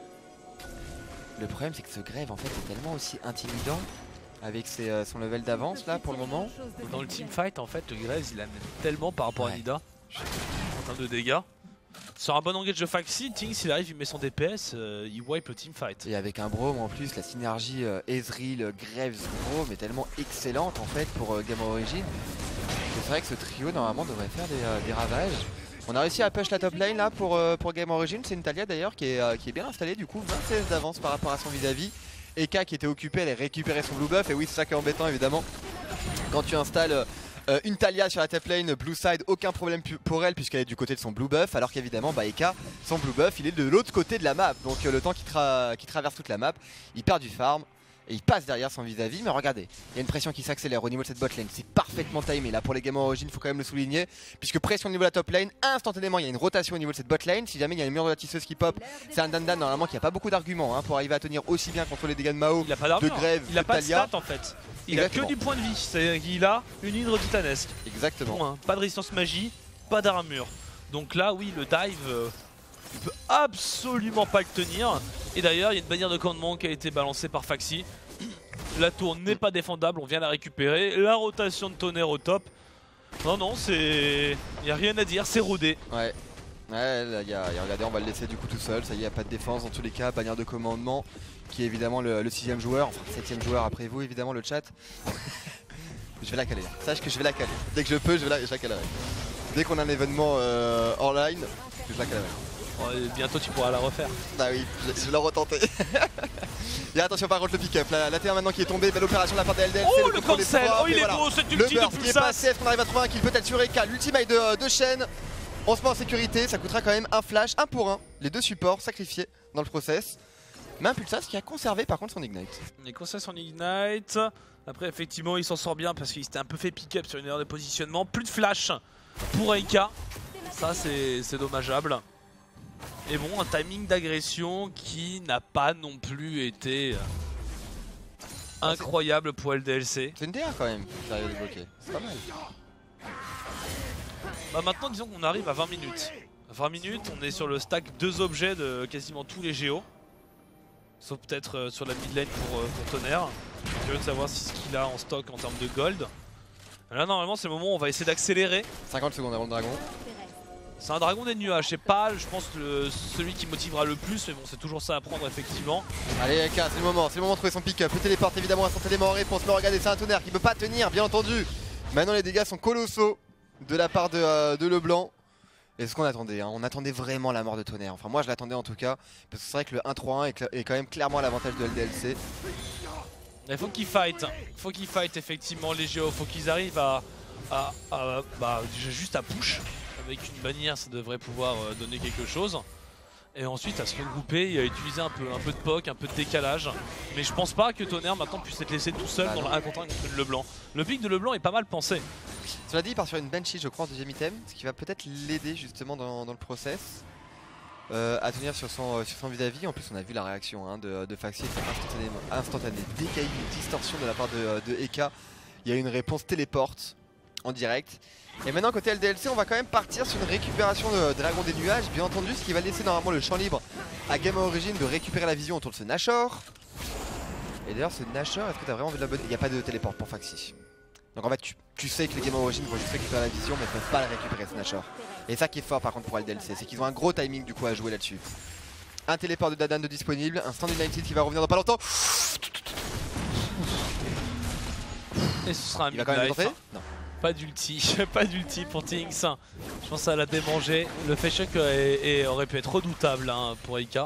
Le problème, c'est que ce Grave en fait est tellement aussi intimidant avec son level d'avance là pour le moment. Dans le teamfight, en fait, le Graves il amène tellement par rapport à Nida en termes de dégâts. Sur un bon engage de Faxi, Tinks il arrive, il met son DPS, il wipe le teamfight. Et avec un Braum en plus, la synergie Ezreal, Graves, Braum est tellement excellente en fait pour Game Origin. C'est vrai que ce trio normalement devrait faire des ravages. On a réussi à push la top lane là pour Game Origin, c'est une Talia d'ailleurs qui est bien installée du coup, 26 d'avance par rapport à son vis-à-vis. Eka qui était occupée, elle a récupéré son blue buff et oui c'est ça qui est embêtant évidemment. Quand tu installes une Talia sur la top lane blue side, aucun problème pour elle puisqu'elle est du côté de son blue buff, alors qu'évidemment Eka, son blue buff il est de l'autre côté de la map. Donc le temps qu'il traverse toute la map, il perd du farm. Et il passe derrière son vis-à-vis, mais regardez, il y a une pression qui s'accélère au niveau de cette bot lane, c'est parfaitement timé là pour les Game Origin, il faut quand même le souligner, puisque pression au niveau de la top lane, instantanément il y a une rotation au niveau de cette bot lane, si jamais il y a une mur de la tisseuse qui pop, c'est un Dandan normalement qui a pas beaucoup d'arguments pour arriver à tenir aussi bien contre les dégâts de Mao, il a pas de Grave, il a de pas de Talia. stats en fait, il a que du point de vie, c'est-à-dire qu'il a une hydre titanesque. Exactement. Point, pas de résistance magie, pas d'armure, donc là oui le dive... il peut absolument pas le tenir, et d'ailleurs il y a une bannière de commandement qui a été balancée par Faxi. La tour n'est pas défendable, on vient la récupérer. La rotation de tonnerre au top. Non, c'est... il n'y a rien à dire, c'est rodé. Ouais, là, regardez, on va le laisser du coup tout seul. Ça y est, il n'y a pas de défense dans tous les cas. Bannière de commandement, qui est évidemment le 6ème joueur, enfin 7ème joueur après vous, évidemment, le chat. Je vais la caler. Sache que je vais la caler. Dès que je peux, je la calerai. Dès qu'on a un événement hors line, je la calerai. Bientôt tu pourras la refaire. Bah oui, je vais la retenter. Et attention par contre le pick-up, la T1 maintenant qui est tombée, belle opération de la part de LDLC. Oh le cancel, oh il est beau, c'est ulti de Pulsas. Qui est passé, est-ce qu'on arrive à trouver un kill peut-être sur Eka, l'ultimate de Shen. On se met en sécurité, ça coûtera quand même un flash, 1 pour 1. Les deux supports sacrifiés dans le process. Mais un Pulsas qui a conservé par contre son ignite. Il conserve son ignite. Après effectivement il s'en sort bien parce qu'il s'était un peu fait pick-up sur une erreur de positionnement. Plus de flash pour Eka. Ça c'est dommageable. Et bon, un timing d'agression qui n'a pas non plus été incroyable pour LDLC. C'est une DA quand même qui arrive à débloquer, c'est pas mal. Bah maintenant disons qu'on arrive à 20 minutes. 20 minutes, on est sur le stack 2 objets de quasiment tous les géos. Sauf peut-être sur la mid lane pour Tonnerre. Je suis curieux de savoir ce qu'il a en stock en termes de gold. Là normalement c'est le moment où on va essayer d'accélérer. 50 secondes avant le dragon. C'est un dragon des nuages, c'est pas je pense celui qui motivera le plus, mais bon c'est toujours ça à prendre effectivement. Allez AK, c'est le moment de trouver son pick-up. Le téléporte évidemment instantanément en réponse. Le regardez, c'est un Tonnerre qui peut pas tenir bien entendu. Maintenant les dégâts sont colossaux de la part de Leblanc. Et ce qu'on attendait, hein. On attendait vraiment la mort de Tonnerre. Enfin moi je l'attendais en tout cas. Parce que c'est vrai que le 1-3-1 est quand même clairement à l'avantage de LDLC. Il faut qu'ils fight effectivement les géos, faut qu'ils arrivent juste à push. Avec une bannière ça devrait pouvoir donner quelque chose. Et ensuite à se regrouper et à utiliser un peu de poke, un peu de décalage. Mais je pense pas que Tonnerre maintenant puisse être laissé tout seul dans le 1 contre 1 contre Leblanc. Le pick de Leblanc est pas mal pensé. Cela dit, il part sur une Banshee je crois en deuxième item. Ce qui va peut-être l'aider justement dans le process. À tenir sur son vis-à-vis. En plus on a vu la réaction hein, de Faxi instantanée. Dès qu'il y a eu une distorsion de la part de Eka, il y a eu une réponse téléporte en direct. Et maintenant côté LDLC on va quand même partir sur une récupération de Dragon des Nuages. Bien entendu ce qui va laisser normalement le champ libre à Gamma Origin de récupérer la vision autour de ce Nashor. Et d'ailleurs ce Nashor, est-ce que tu as vraiment envie de la bonne... Il n'y a pas de téléport pour Faxi. Donc en fait tu sais que les Gamma Origin vont juste récupérer la vision mais ils peuvent pas la récupérer ce Nashor. Et ça qui est fort par contre pour LDLC, c'est qu'ils ont un gros timing du coup à jouer là-dessus. Un téléport de Dadan de disponible, un Stand United qui va revenir dans pas longtemps. Et ce sera un Il va quand même le mid-life. tenter. Non. Pas d'ulti, pas d'ulti pour Tinks. Je pense que ça l'a démangé. Le face check aurait pu être redoutable hein, pour Ika.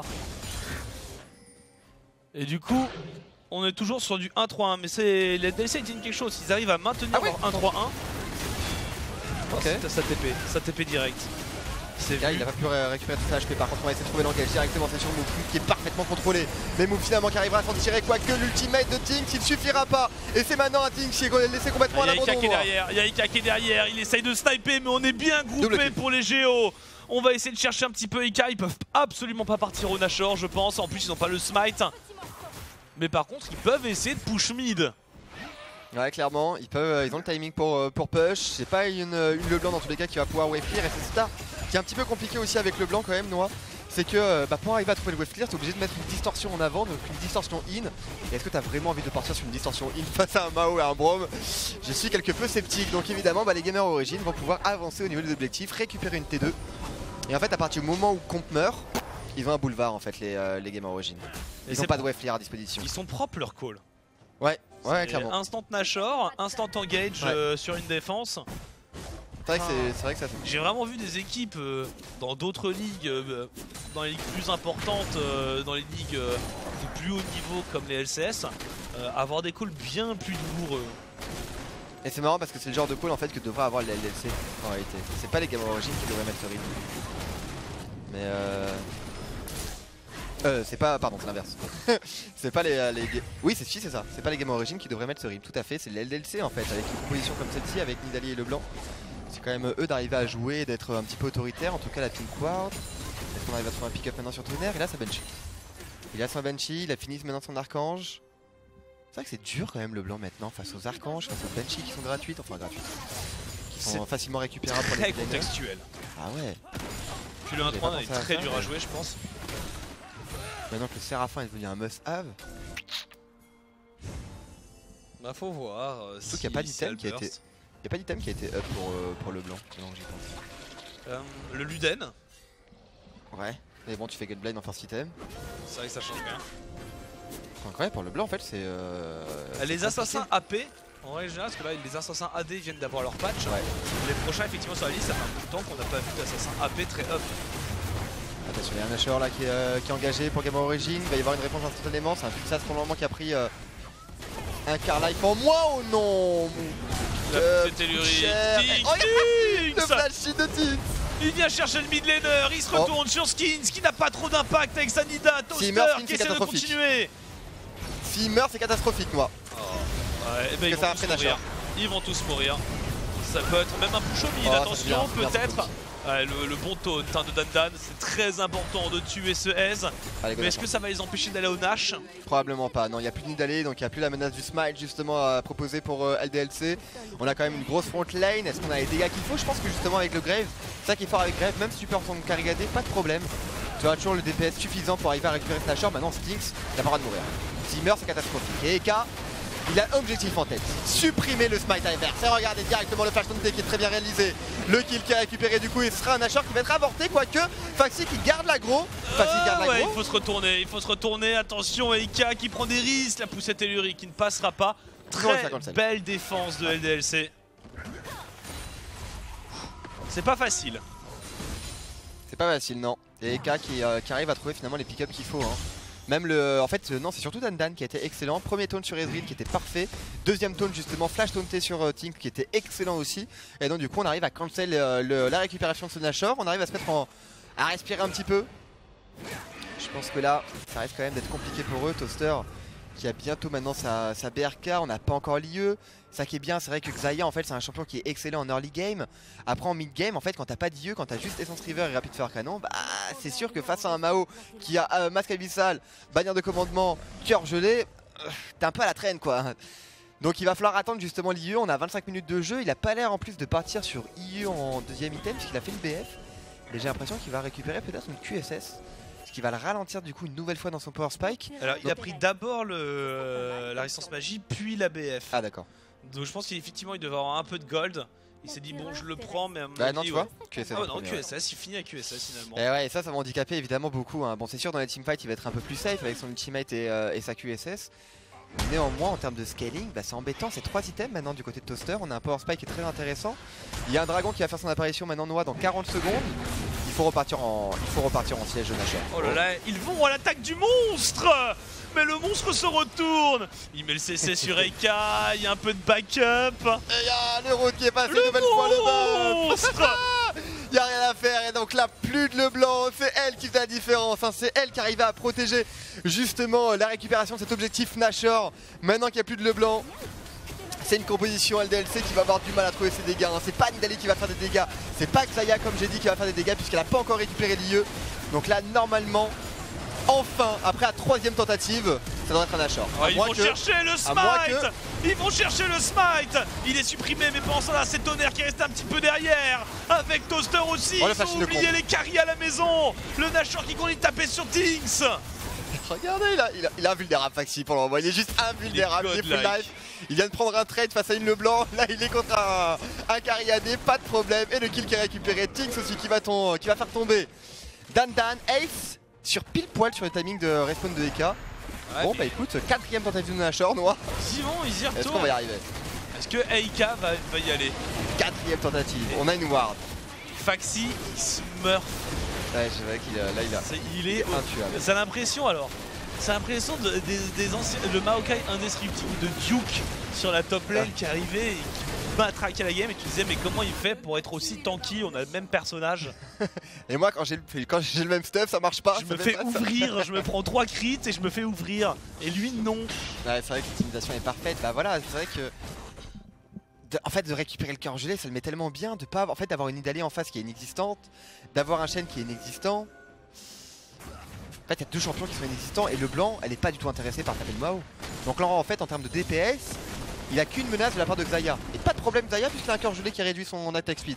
Et du coup, on est toujours sur du 1-3-1. Mais c'est les DLC ils disent quelque chose. Ils arrivent à maintenir leur 1-3-1. Ok. Ça TP direct. Là, il n'a pas pu récupérer tout ça HP. Par contre on va essayer de trouver l'engage directement. C'est sur Mouf qui est parfaitement contrôlé. Mais Mouf finalement qui arrivera à s'en tirer. Quoique l'ultimate de Tinks il suffira pas. Et c'est maintenant un Tinks qui est laissé complètement à l'abandon. Il y a Ika qui est derrière. Il essaye de sniper mais on est bien groupé pour les géos. On va essayer de chercher un petit peu Ika. Ils peuvent absolument pas partir au Nashor je pense. En plus ils n'ont pas le smite. Mais par contre ils peuvent essayer de push mid. Ouais clairement, ils ont le timing pour push. C'est pas une Leblanc dans tous les cas qui va pouvoir wave clear. Et c'est ça qui est un petit peu compliqué aussi avec Leblanc quand même Noah. C'est que pour arriver à trouver le wave clear, t'es obligé de mettre une distorsion en avant, donc une distorsion in. Et est-ce que t'as vraiment envie de partir sur une distorsion in face à un Mao et un Braum? Je suis quelque peu sceptique. Donc évidemment les gamers Origin vont pouvoir avancer au niveau des objectifs, récupérer une T2. Et en fait à partir du moment où Comp meurt, ils ont un boulevard en fait les gamers Origin. Ils n'ont pas de wave clear à disposition. Ils sont propres leur call. Ouais clairement. Instant Nashor, instant engage sur une défense. C'est vrai que ça fait. J'ai vraiment vu des équipes dans d'autres ligues, dans les ligues plus importantes, dans les ligues de plus haut niveau comme les LCS, avoir des calls bien plus douloureux. Et c'est marrant parce que c'est le genre de call en fait que devrait avoir les LDLC en réalité. C'est pas les gamers Origin qui devraient mettre ce rythme. Mais c'est pas, pardon c'est l'inverse. C'est pas oui c'est ça, c'est pas les gamers Origin qui devraient mettre ce rythme, tout à fait, c'est les LDLC en fait, avec une composition comme celle-ci, avec Nidalee et Leblanc. C'est quand même eux d'arriver à jouer, d'être un petit peu autoritaire, en tout cas la Pink Ward. Est-ce qu'on arrive à trouver un pick-up maintenant sur Tonnerre? Et là sa Banshee. Il a son Banshee, il a fini maintenant son Archange. C'est vrai que c'est dur quand même Leblanc maintenant face aux Archanges, face aux Banshee qui sont gratuites, qui sont facilement récupérables pour les très contextuel. Ah ouais. Puis le 1-3 est très dur à jouer je pense. Maintenant que le Séraphin est devenu un must-have. Bah faut voir. Surtout qu'il n'y a pas d'item qui a été. Il n'y a pas d'item qui a été up pour Leblanc, non j'y pense. Le Luden. Ouais, mais bon tu fais Gunblade en first item. C'est vrai que ça change rien. C'est incroyable pour Leblanc en fait c'est... les assassins AP, en règle générale, parce que là les assassins AD viennent d'avoir leur patch. Ouais. Les prochains effectivement sur la liste, ça fait un bout de temps qu'on n'a pas vu d'assassin AP très up. Attention, il y a un Nashor là qui est engagé pour Gamma Origin, il va y avoir une réponse instantanément, c'est un Pixas pour le moment qui a pris un car life en moins ou non. C'était l'urine. Le flash de Tinks. Il vient chercher le mid laner, il se retourne sur Skins qui n'a pas trop d'impact avec Sanida, Toaster qui essaie de continuer. S'il meurt c'est catastrophique moi. Ouais, ben ils vont tous mourir. Ils vont tous mourir. Ça peut être même un push au mid, attention peut-être. Le bon taunt de Dandan, c'est très important de tuer ce Ace. Allez, Mais est-ce que ça va les empêcher d'aller au Nash? Probablement pas, non il n'y a plus de nid d'aller, donc il n'y a plus la menace du smite justement à proposer pour LDLC. On a quand même une grosse front lane, est-ce qu'on a les dégâts qu'il faut? Je pense que justement avec le Grave, c'est ça qui est fort avec Grave, même si tu perds ton Carrigadé, pas de problème. Tu auras toujours le DPS suffisant pour arriver à récupérer ce Nashor. Maintenant Stinks, t'as pas le droit de mourir. S'il meurt c'est catastrophique. Et Eka, il a un objectif en tête, supprimer le smite adverse. Et regardez directement le flash taunt qui est très bien réalisé. Le kill qui est récupéré du coup, il sera un Nashor qui va être avorté, quoique Faxi qui garde l'aggro. Ouais, il faut se retourner, attention Eka qui prend des risques, la poussette tellurique qui ne passera pas. Très belle défense de LDLC. C'est pas facile. C'est pas facile, non. Et Eka qui arrive à trouver finalement les pick-up qu'il faut. Hein. Même en fait, non, c'est surtout Dandan qui a été excellent. Premier taunt sur Ezreal qui était parfait. Deuxième taunt justement, flash taunté sur Tink qui était excellent aussi. Et donc du coup, on arrive à cancel la récupération de ce Nashor. On arrive à se mettre à respirer un petit peu. Je pense que là, ça risque quand même d'être compliqué pour eux. Toaster qui a bientôt maintenant sa BRK. On n'a pas encore l'IE. Ça qui est bien, c'est vrai que Xayah en fait c'est un champion qui est excellent en early game. Après en mid game, en fait quand t'as pas d'IE, quand t'as juste Essence River et Rapid Fire Canon, bah c'est sûr que face à un Mao qui a masque abyssal, bannière de commandement, cœur gelé, t'es un peu à la traîne quoi. Donc il va falloir attendre justement l'IE, on a 25 minutes de jeu, il a pas l'air en plus de partir sur IE en deuxième item puisqu'il a fait une BF. Et j'ai l'impression qu'il va récupérer peut-être une QSS. Qui va le ralentir du coup une nouvelle fois dans son power spike. Alors il a pris d'abord la résistance magie puis la BF. Ah d'accord. Donc je pense qu'effectivement il devait avoir un peu de gold. Il s'est dit bon je le prends mais à mon bah avis, non tu vois QSS. Ah non QSS, il finit à QSS finalement. Et ouais et ça va handicaper évidemment beaucoup hein. Bon c'est sûr dans les teamfights il va être un peu plus safe avec son ultimate et sa QSS. Néanmoins en termes de scaling bah, c'est embêtant, c'est 3 items maintenant du côté de Toaster. On a un power spike qui est très intéressant. Il y a un dragon qui va faire son apparition maintenant Noah dans 40 secondes. Il faut repartir en siège de Nashor. Oh là là, ils vont à l'attaque du monstre. Mais le monstre se retourne. Il met le CC sur Eka, il y a un peu de backup. Et il y a le route qui est passé une nouvelle fois le monstre. Il n'y a rien à faire et donc là plus de Leblanc, c'est elle qui fait la différence, hein. C'est elle qui arrivait à protéger justement la récupération de cet objectif Nashor. Maintenant qu'il n'y a plus de Leblanc, c'est une composition LDLC qui va avoir du mal à trouver ses dégâts, hein. C'est pas Nidalee qui va faire des dégâts, c'est pas Xayah comme j'ai dit qui va faire des dégâts puisqu'elle n'a pas encore récupéré l'IE. Donc là normalement, enfin après la troisième tentative, ça devrait être un Nashor. Ils vont chercher le smite. Ils vont chercher le smite. Il est supprimé mais pendant ça là c'est Tonnerre qui reste un petit peu derrière. Avec Toaster aussi, ils ont oublié les carries à la maison. Le Nashor qui continue de taper sur Tinks. Regardez, il est invulnérable Faxi pour le moment, il est juste invulnérable, il est full life. Il vient de prendre un trade face à une Leblanc, là il est contre un Carriadé, pas de problème. Et le kill qui est récupéré, Tinks aussi qui va faire tomber Dandan, Ace sur pile poil sur le timing de respawn de Eka. Ouais, bon bah écoute, quatrième tentative de Nashor, Noah. Ils y vont, ils y retournent. Est-ce qu'on va y arriver? Est-ce que Eka va y aller? Quatrième tentative, on a une ward. Faxi, il se meurt. Ouais, c'est vrai qu'il est intuable. C'est l'impression alors. C'est l'impression des anciens. Le Maokai indestructible de Duke sur la top lane qui arrivait et qui matraquait la game et tu disais mais comment il fait pour être aussi tanky? On a le même personnage. Et moi quand j'ai le même stuff ça marche pas. Je me fais ouvrir, je me prends 3 crits et je me fais ouvrir. Et lui non. Ouais, c'est vrai que l'intimidation est parfaite. Bah voilà, c'est vrai que. En fait de récupérer le cœur gelé ça le met tellement bien de pas d'avoir une Nidalee en face qui est inexistante, d'avoir un Shen qui est inexistant. En fait il y a deux champions qui sont inexistants et le blanc elle est pas du tout intéressée par taper le Mao. Donc là en fait en termes de DPS il a qu'une menace de la part de Xayah. Et pas de problème Xayah puisqu'il a un cœur gelé qui réduit son attack speed.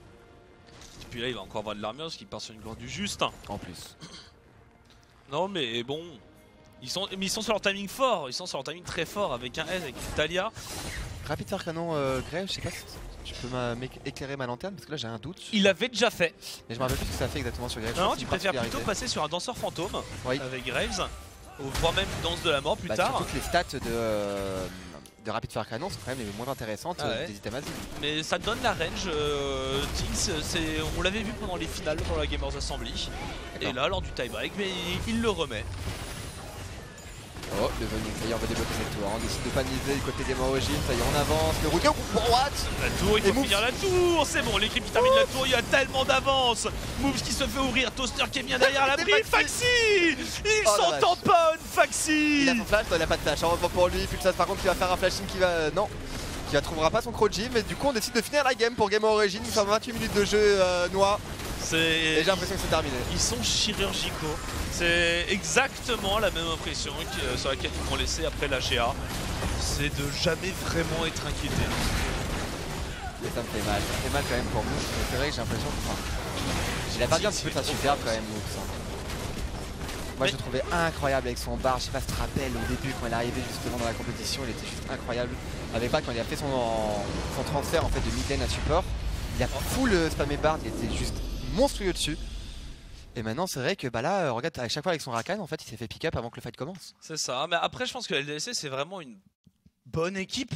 Et puis là il va encore avoir de l'armure parce qu'il part sur une gloire du juste. En plus. Non mais bon. Ils sont sur leur timing fort, ils sont sur leur timing très fort avec un S, avec une Talia. Rapid Fire Canon Grave, je sais pas si tu peux éclairer ma lanterne parce que là j'ai un doute. Il l'avait déjà fait. Mais je me rappelle plus ce que ça a fait exactement sur Graves. Non, tu préfères plutôt passer sur un danseur fantôme avec Graves, voire même danse de la mort plus tard. Surtout que les stats de Rapid Fire Canon sont quand même les moins intéressantes des items asiles. Mais ça donne la range, Tinks, on l'avait vu pendant les finales pour la Gamers Assembly. Et là lors du tie break, mais il le remet. Oh, le Zoning, ça y est, on va débloquer cette tour. On décide de pas miser du côté des Maorigines. Ça y est, on avance. Le routier, what? La tour, il faut finir la tour. C'est bon, l'équipe qui termine la tour. Il y a tellement d'avance. Moves qui se fait ouvrir. Toaster qui est bien derrière l'abri. Faxi, il s'en tamponne. Faxi. Il a son flash, non, il a pas de flash. Heureusement pour lui. Pulsas par contre qui va faire un flashing qui va. Non. qui ne trouvera pas son Croji, mais du coup on décide de finir la game pour Game Origin. Il fait 28 minutes de jeu Noix. Et j'ai l'impression que c'est terminé. Ils sont chirurgicaux. C'est exactement la même impression sur laquelle ils vont laisser après la GA. C'est de jamais vraiment être inquiété. Et ça me fait mal. Ça me fait mal quand même pour nous. C'est vrai que j'ai l'impression que... Il a perdu un petit peu de sa superbe quand même, Moves. Moi je le trouvais incroyable avec son bar. Je sais pas si tu te rappelles au début quand il est arrivé justement dans la compétition, il était juste incroyable. Avec pas quand il a fait son transfert en fait de mid lane à support, il a full spammé bar, il était juste monstrueux dessus. Et maintenant c'est vrai que bah là regarde à chaque fois avec son Rakan en fait il s'est fait pick up avant que le fight commence. C'est ça, mais après je pense que la LDLC c'est vraiment une bonne équipe.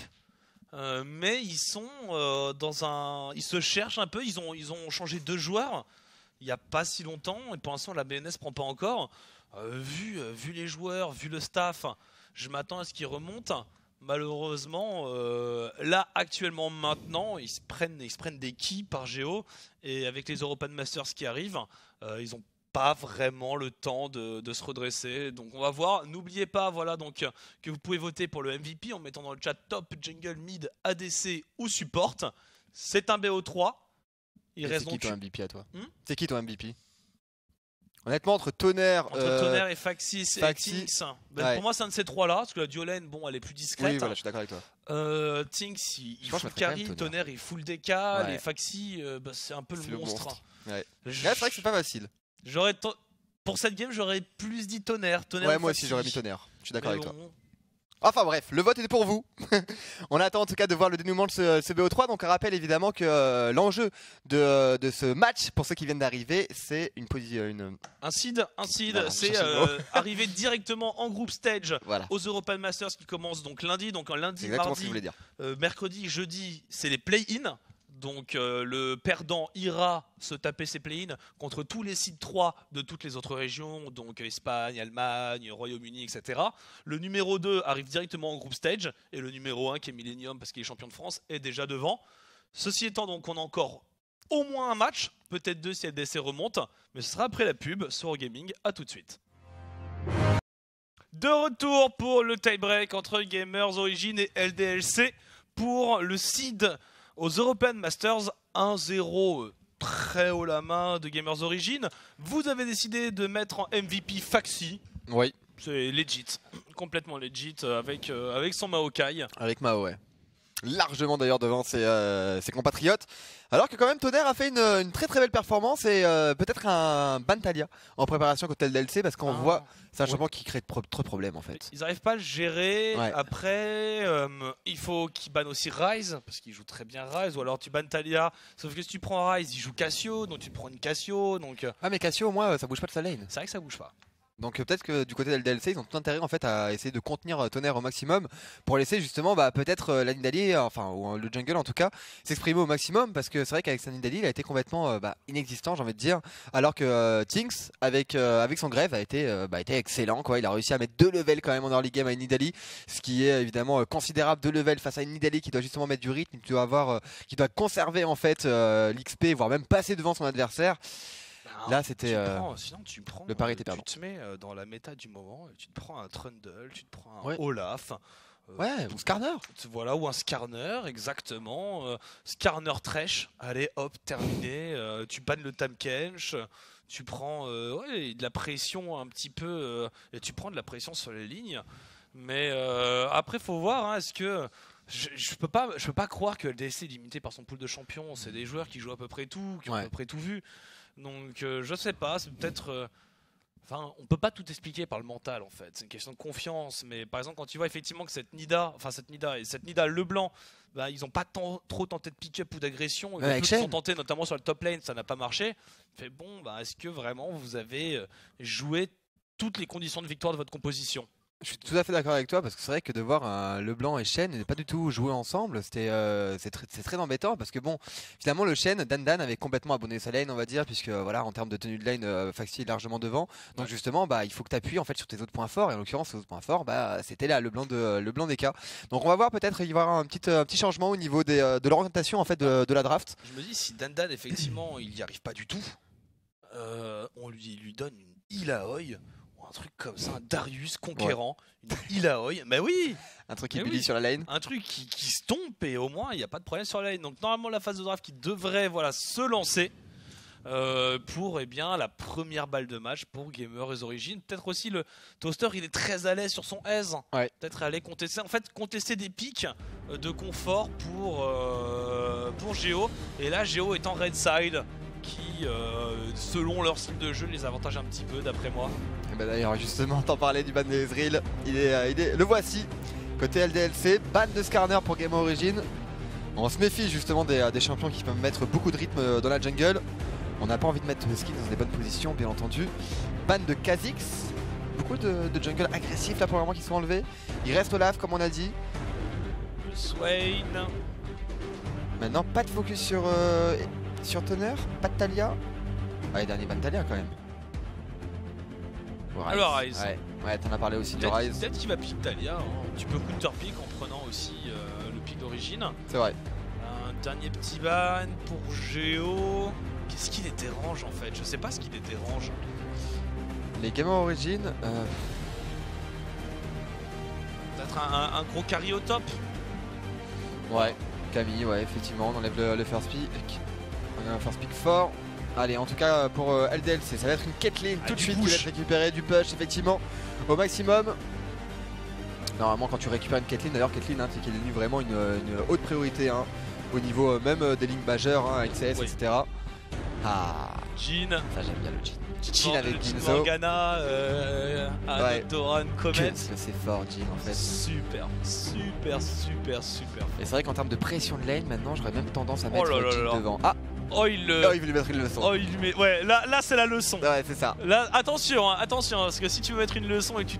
Mais ils sont dans un... Ils se cherchent un peu, ils ont changé 2 joueurs il n'y a pas si longtemps et pour l'instant la BNS prend pas encore. Vu les joueurs, vu le staff, je m'attends à ce qu'ils remontent. Malheureusement, là actuellement maintenant, ils se prennent des kills par Géo et avec les European Masters qui arrivent, ils n'ont pas vraiment le temps de se redresser. Donc on va voir. N'oubliez pas, voilà donc que vous pouvez voter pour le MVP en mettant dans le chat top, jungle, mid, ADC ou support. C'est un BO3. C'est qui ton MVP à toi? C'est qui ton MVP? Honnêtement, entre Tonnerre et Faxis et Tinks, pour moi c'est un de ces 3 là, parce que la Diolène, bon, elle est plus discrète. Oui, voilà, je suis d'accord avec toi. Tinks, il full carry, Tonnerre, il full DK, les Faxis, c'est un peu le monstre. Ouais. C'est vrai que c'est pas facile. Pour cette game, j'aurais plus dit Tonnerre. Ouais, moi aussi j'aurais mis Tonnerre, je suis d'accord avec toi. Enfin bref, le vote était pour vous. On attend en tout cas de voir le dénouement de ce BO3. Donc on rappelle évidemment que l'enjeu de ce match, pour ceux qui viennent d'arriver, c'est un seed, c'est arriver directement en group stage aux European Masters qui commencent donc lundi. Donc lundi, mardi, mercredi, jeudi, c'est les play-in. Donc le perdant ira se taper ses play-in contre tous les seed 3 de toutes les autres régions, donc Espagne, Allemagne, Royaume-Uni, etc. Le numéro 2 arrive directement en group stage et le numéro 1 qui est Millennium parce qu'il est champion de France est déjà devant. Ceci étant, donc on a encore au moins un match, peut-être 2 si LDC remonte, mais ce sera après la pub sur Eurogaming. À tout de suite. De retour pour le tie-break entre Gamers Origin et LDLC pour le seed aux European Masters. 1-0 très haut la main de Gamers Origin. Vous avez décidé de mettre en MVP Faxi. Oui. C'est legit, complètement legit avec son Maokai. Avec Mao, ouais. Largement d'ailleurs devant ses compatriotes. Alors que quand même Tonnerre a fait une très très belle performance et peut-être un Bantalia en préparation contre LDLC parce qu'on voit c'est un champion qui crée trop de problèmes en fait. Ils n'arrivent pas à le gérer. Après il faut qu'ils bannent aussi Ryze parce qu'il joue très bien Ryze, ou alors tu bannes Talia, sauf que si tu prends Ryze il joue Cassio, donc tu prends une Cassio donc... Ah mais Cassio au moins ça bouge pas de sa lane. C'est vrai que ça bouge pas. Donc peut-être que du côté de LDLC ils ont tout intérêt en fait à essayer de contenir Tonnerre au maximum pour laisser justement peut-être la Nidalee, enfin ou le jungle en tout cas, s'exprimer au maximum parce que c'est vrai qu'avec sa Nidalee il a été complètement inexistant j'ai envie de dire, alors que Tinks avec son grève a été excellent quoi. Il a réussi à mettre 2 levels quand même en early game à une Nidalee, ce qui est évidemment considérable, 2 levels face à une Nidalee qui doit justement mettre du rythme, qui doit conserver en fait l'XP voire même passer devant son adversaire. Là c'était le pari était perdant. Tu te mets dans la méta du moment, tu te prends un Trundle, tu te prends un Olaf, ou Skarner. Voilà, ou un Skarner, exactement. Skarner Trash, allez hop, terminé. Tu bannes le Tahm-Kench, tu prends de la pression un petit peu, et tu prends de la pression sur les lignes. Mais après, faut voir, est-ce que... Je peux pas croire que LDC est limité par son pool de champions. C'est des joueurs qui jouent à peu près tout, qui ont à peu près tout vu. Donc je sais pas, c'est peut-être... on peut pas tout expliquer par le mental en fait, c'est une question de confiance. Mais par exemple quand tu vois effectivement que cette Nida Leblanc, ils ont pas trop tenté de pick-up ou d'agression, ils sont tentés notamment sur le top lane, ça n'a pas marché. Fait bon, est-ce que vraiment vous avez joué toutes les conditions de victoire de votre composition? Je suis tout à fait d'accord avec toi parce que c'est vrai que de voir un Leblanc et Shen ne pas du tout jouer ensemble, c'est très embêtant parce que bon, finalement le Shen, Dan avait complètement abonné sa lane on va dire, puisque voilà en termes de tenue de lane, Faxi est largement devant. Donc justement il faut que tu appuies en fait sur tes autres points forts et en l'occurrence ces autres points forts c'était là le blanc des cas. Donc on va voir peut-être il va y avoir un petit changement au niveau de l'orientation en fait de la draft. Je me dis si Dan effectivement il n'y arrive pas du tout, on lui donne une heal à Oi. un truc comme ça, un Darius conquérant, une Illaoi, mais oui, Un truc qui bully sur la lane. un truc qui se tombe et au moins il n'y a pas de problème sur la lane. Donc normalement la phase de draft qui devrait se lancer pour la première balle de match pour Gamers Origins. Peut-être aussi le Toaster, il est très à l'aise sur son aise. Ouais. Peut-être aller contester des pics de confort pour Géo. Et là Géo est en red side qui selon leur style de jeu les avantage un petit peu d'après moi. Et bah d'ailleurs justement t'en parlais du ban de Ezreal, le voici. Côté LDLC, ban de Skarner pour Game Origin. On se méfie justement des champions qui peuvent mettre beaucoup de rythme dans la jungle. On n'a pas envie de mettre Skin dans des bonnes positions bien entendu. Ban de Kha'Zix. Beaucoup de jungle agressifs là pour le moment qui sont enlevés. Il reste Olaf comme on a dit. Le Swain. Maintenant pas de focus sur Tonnerre, pas de Talia. Ouais, dernier ban de Talia quand même. Alors Ryze. Ouais, t'en as parlé aussi de Ryze. Peut-être qu'il va pick Talia, hein. Tu peux counter pick en prenant aussi le pick d'origine. C'est vrai. Un dernier petit ban pour Géo. Qu'est-ce qui les dérange en fait? Je sais pas ce qui les dérange. Les Game Origin. Peut-être un gros carry au top. Ouais, Camille, ouais, effectivement, on enlève le first pick. On a un first pick fort. Allez, en tout cas pour LDLC, ça va être une Caitlyn tout de suite qui va être récupérée, du push effectivement au maximum. Normalement quand tu récupères une Caitlyn, d'ailleurs Caitlyn hein, qui est devenue vraiment une haute priorité hein, au niveau même des lignes majeures, hein, LCS, oui. Etc. Ah, Jhin. Ça j'aime bien le Jhin. Jhin avec Ginzo. Morgana, Doran, Comet. C'est fort Jhin en fait. Super. Et c'est vrai qu'en termes de pression de lane, maintenant j'aurais même tendance à mettre Jhin devant. Ah, oh, il veut lui mettre une leçon. Oh, il lui met. Ouais, là c'est la leçon. Ouais, c'est ça. Là, attention, parce que si tu veux mettre une leçon et que tu.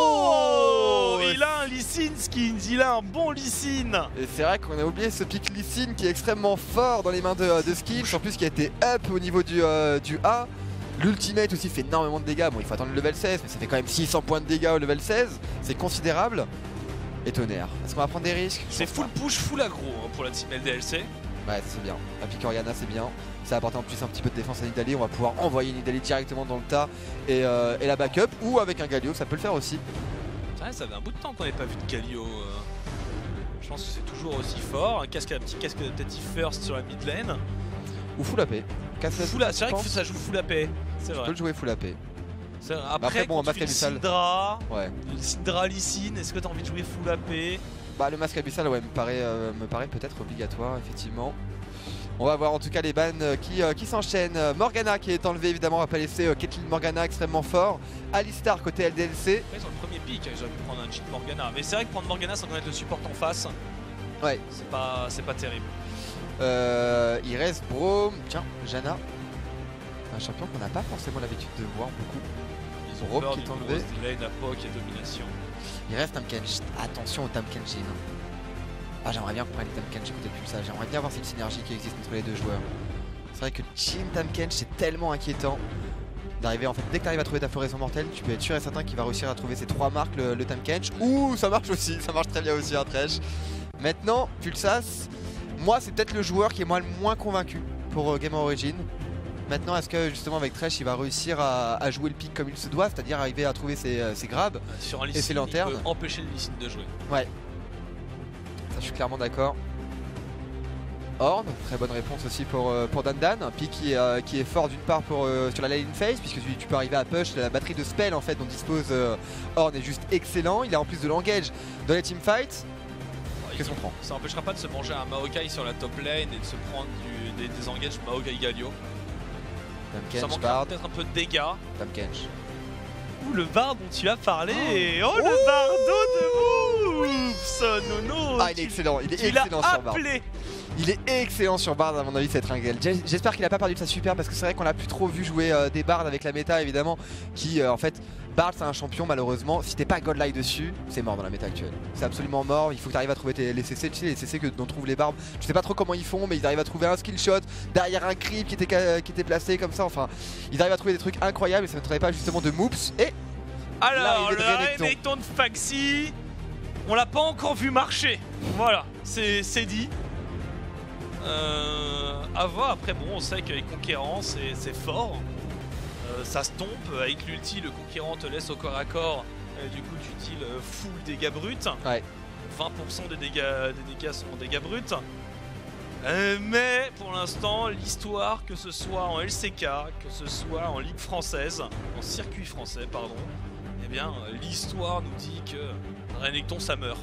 Oh, il a un Lee Sin skins, il a un bon Lee Sin. Et c'est vrai qu'on a oublié ce pick Lee Sin qui est extrêmement fort dans les mains de Skins, en plus qui a été up au niveau du A. L'ultimate aussi fait énormément de dégâts. Bon, il faut attendre le level 16, mais ça fait quand même 600 points de dégâts au level 16. C'est considérable. Et Tonnerre. Est-ce qu'on va prendre des risques? C'est full push, full aggro hein, pour la team LDLC. Ouais, c'est bien. La pick Oriana, c'est bien. Ça apporte en plus un petit peu de défense à Nidalee. On va pouvoir envoyer Nidalee directement dans le tas et la backup. Ou avec un Galio, ça peut le faire aussi. Ouais, ça fait un bout de temps qu'on n'avait pas vu de Galio. Je pense que c'est toujours aussi fort. Un petit casque adaptatif first sur la mid lane. Ou full AP. C'est vrai que ça joue full AP. C'est vrai. Tu peux le jouer full AP. Après bon, masque abyssal. Syndra, ouais. Syndra Lee Sin, est-ce que tu as envie de jouer full AP? Bah le masque abyssal ouais, me paraît peut-être obligatoire effectivement. On va voir en tout cas les bans qui s'enchaînent. Morgana qui est enlevé évidemment, on va pas laisser Caitlyn Morgana extrêmement fort. Alistar côté LDLC. Ouais, sur le premier pick, j'aurais pu prendre un cheat Morgana. Mais c'est vrai que prendre Morgana sans connaître le support en face, ouais. C'est pas terrible. Il reste Braum, tiens, Janna. Un champion qu'on n'a pas forcément l'habitude de voir beaucoup. Ils ont peur qui est enlevé. Lane, Apoc et domination. Il reste Tahm-Kench. Attention au Tahm-Kench. Ah, j'aimerais bien qu'on prenne Tahm-Kench côté de ça. J'aimerais bien voir cette synergie qui existe entre les deux joueurs. C'est vrai que Jhin Tahm-Kench c'est tellement inquiétant d'arriver en fait dès que tu arrives à trouver ta floraison mortelle, tu peux être sûr et certain qu'il va réussir à trouver ces trois marques le Tahm-Kench. Ouh, ça marche aussi, ça marche très bien aussi un Thresh. Maintenant, Pulsas, moi c'est peut-être le joueur qui est moi le moins convaincu pour Game Origin. Maintenant, est-ce que justement avec Thresh il va réussir à jouer le pick comme il se doit, c'est-à-dire arriver à trouver ses grabs et ses lanternes, il peut empêcher le Lee Sin de jouer. Ouais. Ça, je suis clairement d'accord. Ornn, très bonne réponse aussi pour Dandan. Un pick qui est fort d'une part sur la lane phase, puisque tu peux arriver à push. La batterie de spell en fait dont dispose Ornn est juste excellent. Il a en plus de l'engage dans les teamfights. Qu'est-ce qu'on prend? Ça n'empêchera pas de se manger un Maokai sur la top lane et de se prendre des engages Maokai Galio. Ça manquera peut-être un peu de dégâts. Tahm-Kench. Ouh, le Bard dont tu as parlé. Oh, le Bardo de Moves, Nono. Ah, il est excellent. Il est excellent sur Bard. Il est excellent sur Bard, à mon avis, ça va être un gueule. J'espère qu'il a pas perdu de sa super, parce que c'est vrai qu'on l'a plus trop vu jouer des Bards avec la méta, évidemment. Qui, en fait, Bard, c'est un champion, malheureusement. Si t'es pas godlike dessus, c'est mort dans la méta actuelle. C'est absolument mort. Il faut que tu arrives à trouver les CC. Tu sais, les CC dont trouvent les Barbes. Je sais pas trop comment ils font, mais ils arrivent à trouver un skill shot derrière un creep qui était placé comme ça. Enfin, ils arrivent à trouver des trucs incroyables et ça ne travaille pas justement de moops. Et. Alors, le Renekton de Faxi, on l'a pas encore vu marcher. Voilà, c'est dit. À voir, après bon, on sait que les conquérants c'est fort. ça se tombe, avec l'ulti le conquérant te laisse au corps à corps, du coup tu deals full dégâts bruts, Ouais. 20% des dégâts sont en dégâts bruts. Mais pour l'instant, l'histoire, que ce soit en LCK, que ce soit en Ligue française, en circuit français, pardon, eh bien, l'histoire nous dit que Renekton ça meurt.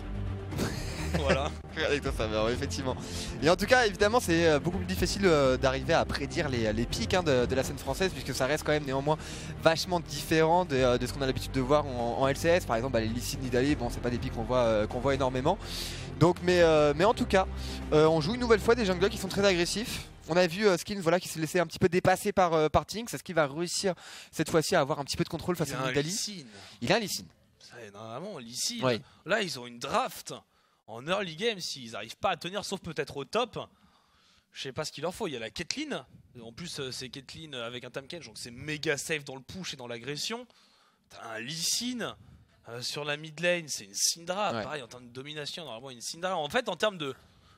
Voilà. Avec toi, ça va, ouais, effectivement. Et en tout cas, évidemment, c'est beaucoup plus difficile d'arriver à prédire les pics de la scène française, puisque ça reste quand même néanmoins vachement différent de ce qu'on a l'habitude de voir en LCS. Par exemple, les Lee Sin, Nidalee, bon, c'est pas des pics qu'on voit énormément. Donc, mais en tout cas, on joue une nouvelle fois des junglers qui sont très agressifs. On a vu Skins voilà, qui s'est laissé un petit peu dépasser par Tinx. Est-ce qu'il va réussir cette fois-ci à avoir un petit peu de contrôle face à Nidalee? Il a un Lee Sin. Normalement, Lee Sin, Ouais. là, ils ont une draft. En early game, s'ils n'arrivent pas à tenir, sauf peut-être au top, je sais pas ce qu'il leur faut. Il y a la Caitlyn. En plus, c'est Caitlyn avec un Tahm-Kench, donc c'est méga safe dans le push et dans l'agression. T'as un Lee Sin sur la mid lane, c'est une Syndra. Ouais. Pareil, en termes de domination, normalement, une Syndra. En fait, en termes de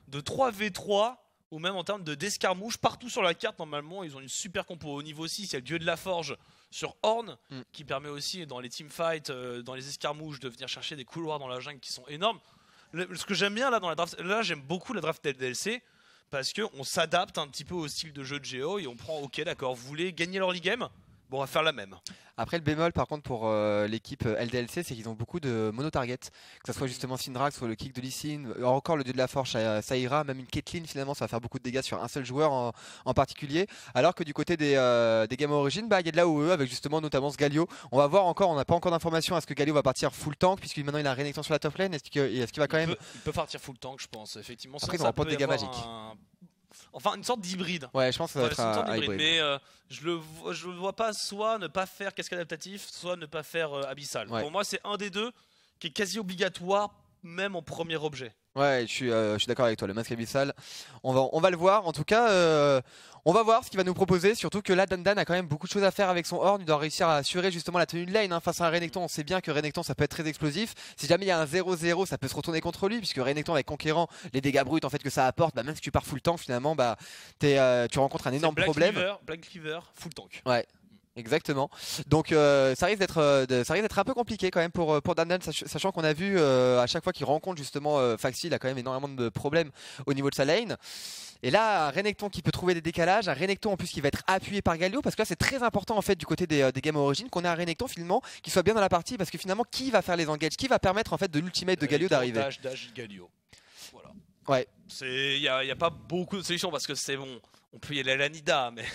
3v3, ou même en termes d'escarmouche, partout sur la carte, normalement, ils ont une super compo. Au niveau 6, il y a le dieu de la forge sur Ornn, qui permet aussi, dans les teamfights, dans les escarmouches, de venir chercher des couloirs dans la jungle qui sont énormes. Ce que j'aime bien là dans la draft, là j'aime beaucoup la draft LDLC parce qu'on s'adapte un petit peu au style de jeu de Géo et on prend, ok d'accord, vous voulez gagner l'early game, bon on va faire la même. Après le bémol par contre pour l'équipe LDLC, c'est qu'ils ont beaucoup de mono-target, que ce soit justement Syndra, que ce soit le kick de Lee Sin, encore le dieu de la forge ça ira, même une Caitlyn finalement ça va faire beaucoup de dégâts sur un seul joueur en particulier, alors que du côté des Game Origin, bah il y a de la OE avec justement notamment ce Galio. On va voir encore, on n'a pas encore d'informations, est-ce que Galio va partir full tank puisque maintenant il a un Renekton sur la top lane, est-ce qu'il va quand même... Il peut partir full tank je pense, effectivement. Après ils n'auront pas de dégâts magiques. Enfin une sorte d'hybride. Ouais je pense que ça va être un hybride. Mais je le vois pas soit ne pas faire casque adaptatif, soit ne pas faire abyssal. Ouais. Pour moi c'est un des deux qui est quasi obligatoire même en premier objet. Ouais, je suis d'accord avec toi, le masque abyssal, on va le voir. En tout cas, on va voir ce qu'il va nous proposer. Surtout que là, Dandan a quand même beaucoup de choses à faire avec son Horn. Il doit réussir à assurer justement la tenue de lane face à un Renekton. On sait bien que Renekton, ça peut être très explosif. Si jamais il y a un 0-0, ça peut se retourner contre lui. Puisque Renekton, avec Conquérant, les dégâts bruts en fait, que ça apporte, bah, même si tu pars full tank, finalement, bah, tu rencontres un énorme problème. Black Cleaver, full tank. Ouais. Exactement. Donc ça risque d'être un peu compliqué quand même pour Dandan, sachant qu'on a vu à chaque fois qu'il rencontre justement Faxi, il a quand même énormément de problèmes au niveau de sa lane. Et là, un Renekton qui peut trouver des décalages, un Renekton en plus qui va être appuyé par Galio, parce que là c'est très important en fait du côté des Game Origin qu'on ait un Renekton finalement qui soit bien dans la partie, parce que finalement qui va faire les engages, qui va permettre en fait de l'ultimate de Galio d'arriver. Dash Galio. Voilà. Ouais. Il y a pas beaucoup de solutions parce que c'est bon, on peut y aller à la Nida, mais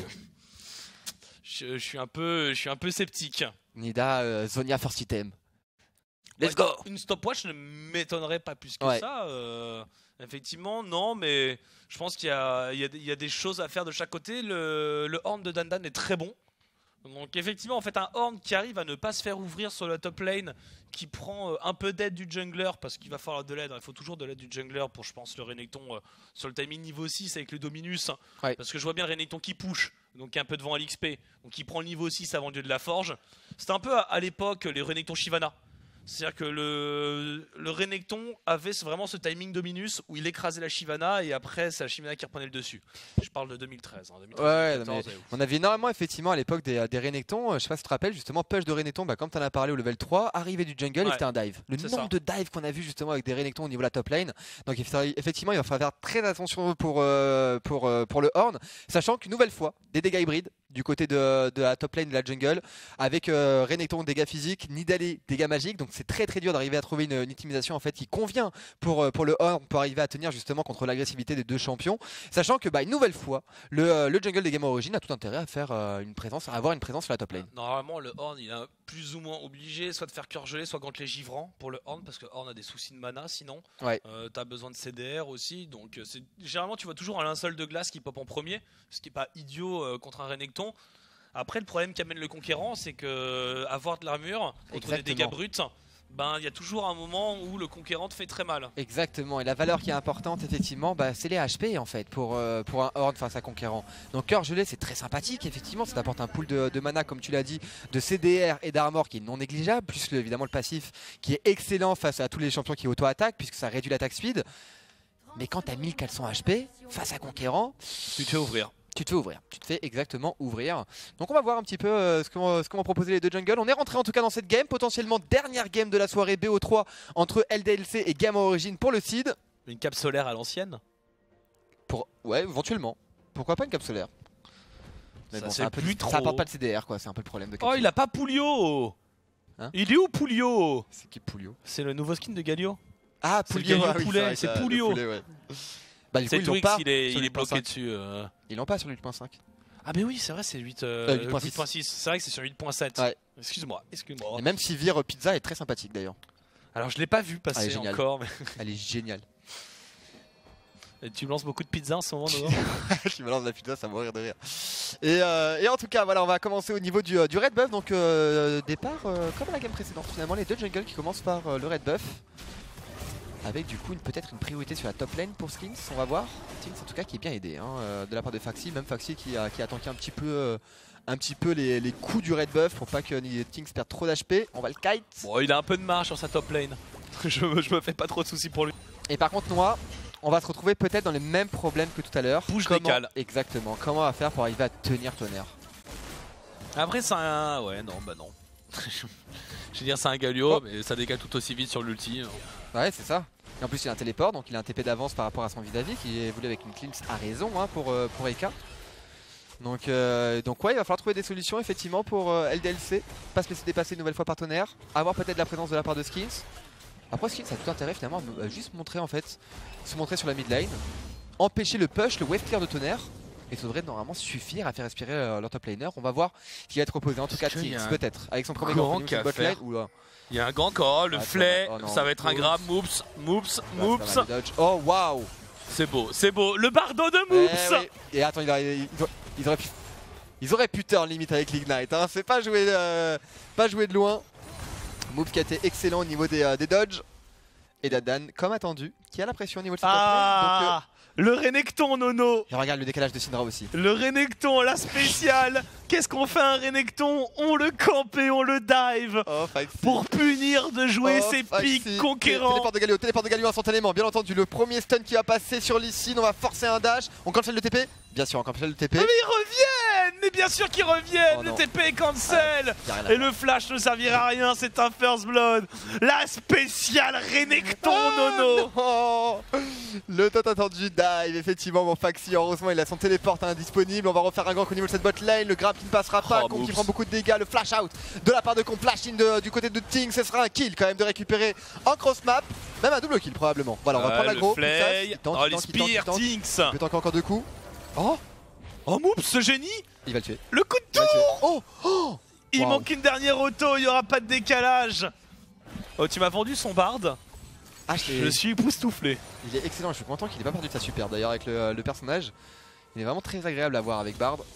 je suis un peu sceptique. Nida, Zonia first item. Let's go. Une stopwatch ne m'étonnerait pas plus que ça. Effectivement, non, mais je pense qu'il y a des choses à faire de chaque côté. Le Horn de Dandan est très bon. Donc effectivement, en fait, un Horn qui arrive à ne pas se faire ouvrir sur la top lane, qui prend un peu d'aide du jungler, parce qu'il va falloir de l'aide, il faut toujours de l'aide du jungler pour, je pense, le Renekton sur le timing niveau 6 avec le Dominus. Ouais. Parce que je vois bien le Renekton qui push, donc un peu devant à l'XP, donc il prend le niveau 6 avant le dieu de la forge. C'était un peu à l'époque les Renekton Shyvana. C'est-à-dire que le Renekton avait vraiment ce timing Dominus où il écrasait la Shyvana et après c'est la Shyvana qui reprenait le dessus. Je parle de 2013. 2014, on avait énormément effectivement à l'époque des Renekton, je sais pas si tu te rappelles justement, push de Renekton, bah, comme tu en as parlé au level 3, arrivée du jungle et c'était un dive. Le nombre de dives qu'on a vu justement avec des Renekton au niveau de la top lane. Donc effectivement il va falloir faire très attention pour le Horn, sachant qu'une nouvelle fois, des dégâts hybrides du côté de la top lane de la jungle, avec Renekton dégâts physiques, Nidalee dégâts magiques, donc c'est très dur d'arriver à trouver une utilisation en fait qui convient pour le Horn, pour arriver à tenir justement contre l'agressivité des deux champions, sachant que une nouvelle fois le jungle des Game Origin a tout intérêt à faire à avoir une présence sur la top lane. Normalement le Horn il est plus ou moins obligé soit de faire cœur gelé, soit gantelet givrant pour le Horn, parce que Horn a des soucis de mana sinon. T'as besoin de CDR aussi, donc généralement tu vois toujours un linceul de glace qui pop en premier, ce qui est pas idiot contre un Renekton. Après le problème qu'amène le conquérant, c'est que avoir de l'armure contre des dégâts bruts, il y a toujours un moment où le conquérant te fait très mal. Exactement, et la valeur qui est importante effectivement, c'est les HP en fait pour un Horn face à conquérant. Donc cœur gelé c'est très sympathique, effectivement ça t'apporte un pool de mana comme tu l'as dit, de CDR et d'armor qui est non négligeable, plus évidemment le passif qui est excellent face à tous les champions qui auto-attaquent puisque ça réduit l'attaque speed. Mais quand t'as 1400 HP face à conquérant, tu te fais ouvrir. Tu te fais ouvrir, tu te fais exactement ouvrir. Donc on va voir un petit peu ce qu'ont proposé les deux jungles. On est rentré en tout cas dans cette game, potentiellement dernière game de la soirée BO3 entre LDLC et Gamma Origin pour le seed. Une cape solaire à l'ancienne. Ouais, éventuellement. Pourquoi pas une cape solaire? Mais Ça, bon, c'est un peu, plus trop. ça apporte pas de CDR quoi, c'est un peu le problème de cape Oh, il solaire. a pas Poulio. Hein? Il est où Poulio? C'est qui Poulio? C'est le nouveau skin de Galio. Ah, C'est le Poulio, Galio ah oui, poulet, vrai, c'est ça, le Poulio. poulet, ouais. Bah du coup C'est ils l'ont Twix, pas il est sur bloqué 8.5. dessus. Ils l'ont pas sur le 8.5. Ah mais oui, c'est vrai, c'est 8, 8.6. 8.6. C'est vrai que c'est sur 8.7. Ouais. Excuse-moi. Et même si Vire Pizza est très sympathique d'ailleurs. Alors je l'ai pas vu Elle passer est géniale. encore. Mais... Elle est géniale. Et tu me lances beaucoup de pizza en ce moment, Nono? Je me lance la pizza, ça va mourir de rire. Et en tout cas, voilà, on va commencer au niveau du Red Buff. Donc, départ comme à la game précédente. Finalement, les deux jungles qui commencent par le Red Buff. Avec du coup peut-être une priorité sur la top lane pour Skins, on va voir. Skins en tout cas qui est bien aidé de la part de Faxi. Même Faxi qui a tanké un petit peu les coups du Red Buff pour pas que Tinks perde trop d'HP. On va le kite. Bon, il a un peu de marge sur sa top lane. je me fais pas trop de soucis pour lui. Et par contre, Noah, on va se retrouver peut-être dans les mêmes problèmes que tout à l'heure. Bouge décale. Exactement. Comment on va faire pour arriver à tenir Tonnerre? Après, c'est un. Ouais, non, bah non. Je veux dire, c'est un Galio, mais ça décale tout aussi vite sur l'ulti. Ouais, c'est ça. Et en plus, il a un téléport, donc il a un TP d'avance par rapport à son vis-à-vis qui est voulu avec une cleanse à raison pour Eka. Donc ouais, il va falloir trouver des solutions effectivement pour LDLC. Pas se laisser dépasser une nouvelle fois par Tonnerre. Avoir peut-être la présence de la part de Skins. Après, Skins a tout intérêt finalement à juste montrer en fait, se montrer sur la mid lane, empêcher le push, le wave clear de Tonnerre. Et ça devrait normalement suffire à faire respirer leur top laner. On va voir qui va être proposé. En tout cas, Tinks peut-être avec son premier grand grand bot lane. Oula. Il y a un grand corps, le flay, oh non, ça va être un grab, moops. Oh waouh! C'est beau, le bardo de moops. Oui. Et attends, ils auraient pu turn limite avec l'ignite, hein. C'est pas joué de loin. Move qui a été excellent au niveau des dodges. Et Dadan, comme attendu, qui a la pression au niveau de cette Ah, le Renekton, Nono. Et regarde le décalage de Syndra aussi. Le Renekton, la spéciale. Qu'est-ce qu'on fait un Renekton? On le campe et on le dive pour punir de jouer ses pics conquérants. Téléport de Galio instantanément. Bien entendu, le premier stun qui va passer sur Lee. On va forcer un dash. On cancel le TP. Bien sûr, on cancel le TP. Mais ils reviennent. Mais bien sûr qu'ils reviennent. Oh le non. TP est cancel. Et le flash ne servira à rien. C'est un first blood. La spéciale Renekton, Nono. Non. Le tant attendu dive. Effectivement, mon Faxi, heureusement, il a son téléport indisponible. On va refaire un gank au niveau de cette bot lane. Le grab qui ne passera pas. Comp qui prend beaucoup de dégâts. Le flash out de la part de Comp. Flash in du côté de Ting. Ce sera un kill quand même de récupérer en cross map. Même un double kill probablement. Voilà, on va prendre l'aggro. Oh, les spears, Tinks. Il peut tanker encore 2 coups. Oh Moops, ce génie. Il va le tuer. Le coup de tour. Il manque une dernière auto, il n'y aura pas de décalage. Oh, tu m'as vendu son bard. Ah, je suis époustouflé. Il est excellent, je suis content qu'il n'ait pas perdu de sa super d'ailleurs avec le personnage. Il est vraiment très agréable à voir avec Bard.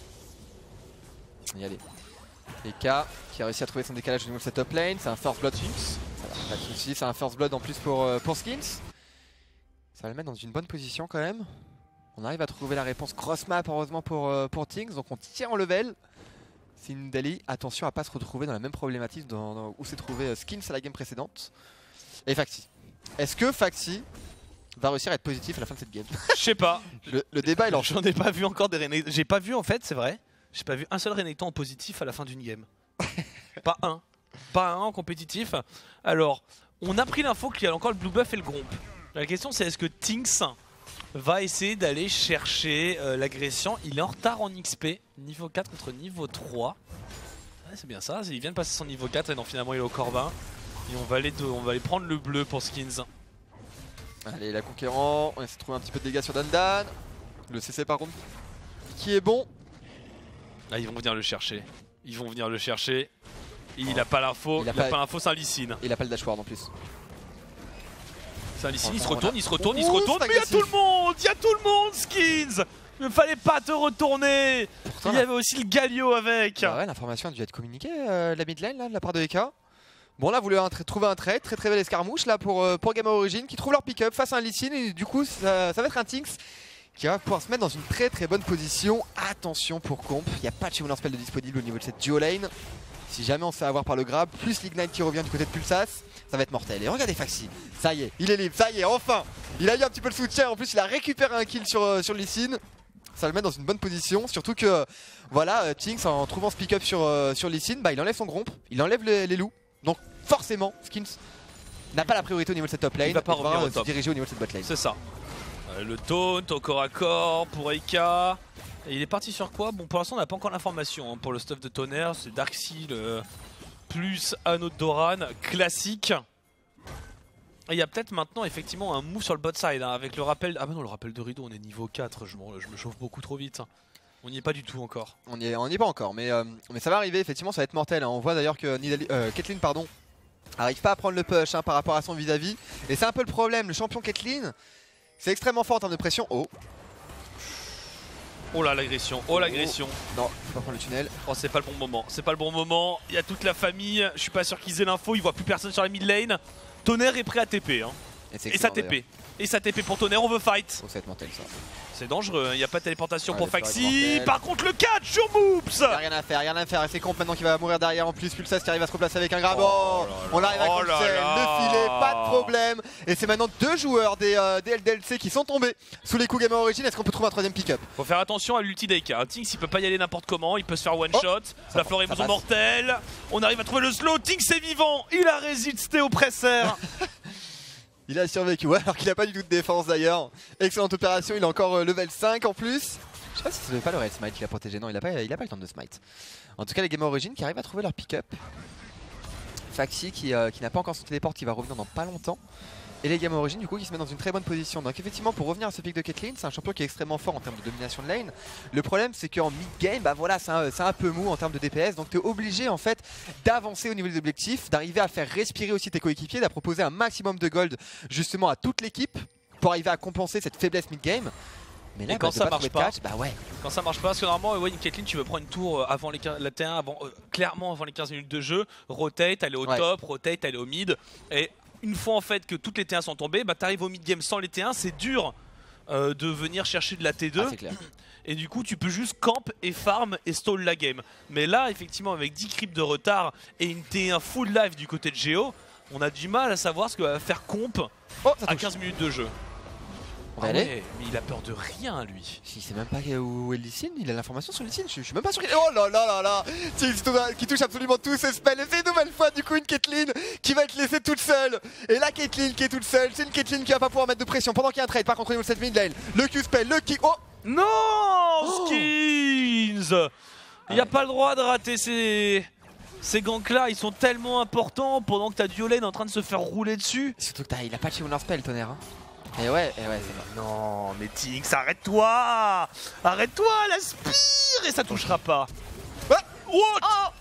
Y aller. Eka qui a réussi à trouver son décalage au niveau de sa top lane. C'est un first blood. Pas de soucis, c'est un first blood en plus pour Skins. Ça va le mettre dans une bonne position quand même. On arrive à trouver la réponse cross map heureusement pour Tinks. Donc on tire en level. Sindali, attention à pas se retrouver dans la même problématique où s'est trouvé Skins à la game précédente. Et Faxi. Est-ce que Faxi va réussir à être positif à la fin de cette game? Je sais pas. Le débat est lancé. J'en ai pas vu encore des Renekton. J'ai pas vu en fait, c'est vrai. J'ai pas vu un seul Renekton en positif à la fin d'une game. Pas un. Pas un en compétitif. Alors, on a pris l'info qu'il y a encore le blue buff et le gromp. La question c'est est-ce que Tinks va essayer d'aller chercher l'agression. Il est en retard en XP. Niveau 4 contre niveau 3. Ouais, c'est bien ça. Il vient de passer son niveau 4 et non, finalement il est au Corbin. Et on va aller prendre le bleu pour Skins. Allez, la conquérant. On essaie de trouver un petit peu de dégâts sur Dandan. Le CC par contre qui est bon. Ah, ils vont venir le chercher. Ils vont venir le chercher. Il a pas l'info. Il a pas l'info, c'est un Lee Sin. Il a pas le dashward en plus. C'est un Lee Sin, il se retourne. Mais il y a tout le monde. Il y a tout le monde, Skins. Il ne fallait pas te retourner. Pourtant, il y avait aussi le Galio avec. Bah ouais, l'information a dû être communiquée, la mid lane là, de la part de Eka. Bon là, vous voulez trouver un trade, très belle escarmouche là pour Gamma Origin qui trouve leur pick-up face à un Lee Sin et du coup ça va être un Tinks qui va pouvoir se mettre dans une très bonne position. Attention pour Comp, il n'y a pas de Chevalier Spell de disponible au niveau de cette duo lane. Si jamais on se fait avoir par le grab, plus l'Ignite qui revient du côté de Pulsas, ça va être mortel. Et regardez Faxi, ça y est, il est libre, ça y est, enfin. Il a eu un petit peu le soutien, en plus il a récupéré un kill sur Lee Sin. ça le met dans une bonne position. Surtout que voilà, Jinx en trouvant ce pick-up sur Lee Sin, bah, il enlève son gromp, il enlève les loups. Donc forcément, Skins n'a pas la priorité au niveau de cette top lane. Il va pas revenir au top. Se diriger au niveau de cette bot lane. C'est ça. Le taunt au corps à corps pour Eika. Et il est parti sur quoi? Bon, pour l'instant, on n'a pas encore l'information hein, pour le stuff de Tonnerre. C'est Darkseid plus Anneau de Doran, classique. Et il y a peut-être maintenant effectivement un move sur le bot side hein, avec le rappel. Ah bah non, le rappel de rideau, on est niveau 4. Je me chauffe beaucoup trop vite. On n'y est pas du tout encore. On n'y est pas encore, mais ça va arriver. Effectivement, ça va être mortel. Hein. On voit d'ailleurs que Caitlyn, pardon, arrive pas à prendre le push hein, par rapport à son vis-à-vis. Et c'est un peu le problème. Le champion Caitlyn, c'est extrêmement fort en termes de pression. Oh. Oh là l'agression, oh l'agression. Non, faut pas prendre le tunnel. Oh c'est pas le bon moment, c'est pas le bon moment. Il y a toute la famille, je suis pas sûr qu'ils aient l'info, ils voient plus personne sur la mid lane. Tonnerre est prêt à TP hein. Et ça TP. Et ça TP pour Tonnerre, on veut fight. Oh, ça va être mortel ça. C'est dangereux, il n'y a pas de téléportation pour ça va être Faxi. mortel. Par contre le catch sur Moops. Il n'y a rien à faire, Et c'est Comp maintenant qui va mourir derrière en plus. Pulsas qui arrive à se replacer avec un grab. Oh, on arrive à cancel le filet, pas de problème. Et c'est maintenant deux joueurs des LDLC qui sont tombés sous les coups Game Origin. Est-ce qu'on peut trouver un troisième pick-up? Faut faire attention à l'ulti d'Eika. Tinks il peut pas y aller n'importe comment, il peut se faire one shot. La floraison mortelle. On arrive à trouver le slow. Tinks est vivant, il a résisté au presser. Il a survécu, ouais, alors qu'il n'a pas du tout de défense d'ailleurs. Excellente opération, il est encore level 5 en plus. Je sais pas si c'est pas le Red Smite qui l'a protégé, non, il a pas le temps de smite. En tout cas, les Game Origin qui arrivent à trouver leur pick-up. Faxi qui n'a pas encore son téléport, qui va revenir dans pas longtemps. Et les Game Origin du coup qui se mettent dans une très bonne position. Donc effectivement pour revenir à ce pick de Caitlyn, c'est un champion qui est extrêmement fort en termes de domination de lane. Le problème c'est qu'en mid-game, bah voilà, c'est un peu mou en termes de DPS. Donc tu es obligé en fait d'avancer au niveau des objectifs, d'arriver à faire respirer aussi tes coéquipiers, d'à proposer un maximum de gold justement à toute l'équipe pour arriver à compenser cette faiblesse mid-game. Mais là, et quand ça marche pas, catch, bah ouais. Quand ça marche pas, parce que normalement, une Caitlyn, tu veux prendre une tour avant les 15, la T1, clairement avant les 15 minutes de jeu, rotate, aller au top, rotate, aller au mid. Et une fois en fait que toutes les T1 sont tombées, bah t'arrives au mid game sans les T1, c'est dur de venir chercher de la T2. C'est clair. Et du coup tu peux juste camp et farm et stall la game. Mais là effectivement avec 10 creeps de retard et une T1 full life du côté de Géo, on a du mal à savoir ce que va faire comp à 15 minutes de jeu. On va aller. Ouais, mais il a peur de rien lui. Il sait même pas où est Lee Sin, il a l'information sur Lee Sin, je suis même pas sûr qu'il... Oh là là là là, qui touche absolument tous ses spells. Et c'est une nouvelle fois du coup une Caitlyn qui va être laissée toute seule. Et la Caitlyn qui est toute seule, c'est une Caitlyn qui va pas pouvoir mettre de pression pendant qu'il y a un trade. Par contre au niveau de cette mid lane, le Q-spell, le kick... Oh non, Skins. Il n'y a pas le droit de rater ces ganks là, ils sont tellement importants pendant que t'as Duolane en train de se faire rouler dessus. Surtout que il a pas de Winner Spell, Tonnerre. Hein. Et ouais, c'est bon. Non, mais Tinks, arrête-toi. Arrête-toi, la spire. Et ça touchera pas. Ah What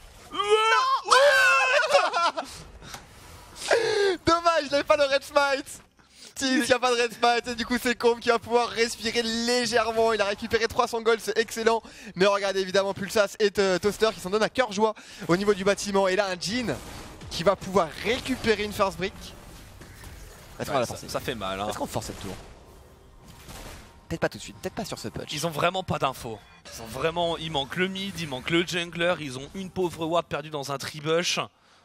Dommage, il avait pas de Red Smite. Tinks, il n'y a pas de Red Smite. Et du coup, c'est Comp qui va pouvoir respirer légèrement. Il a récupéré 300 gold, c'est excellent. Mais regardez évidemment Pulsas et Toaster qui s'en donnent à cœur joie au niveau du bâtiment. Et là, un Jhin qui va pouvoir récupérer une first brick. Ouais, ça fait mal. Hein. Est-ce qu'on force cette tour? Peut-être pas tout de suite, peut-être pas sur ce punch. Ils ont vraiment pas d'infos. Il manque le mid, il manque le jungler, ils ont une pauvre ward perdue dans un tribush.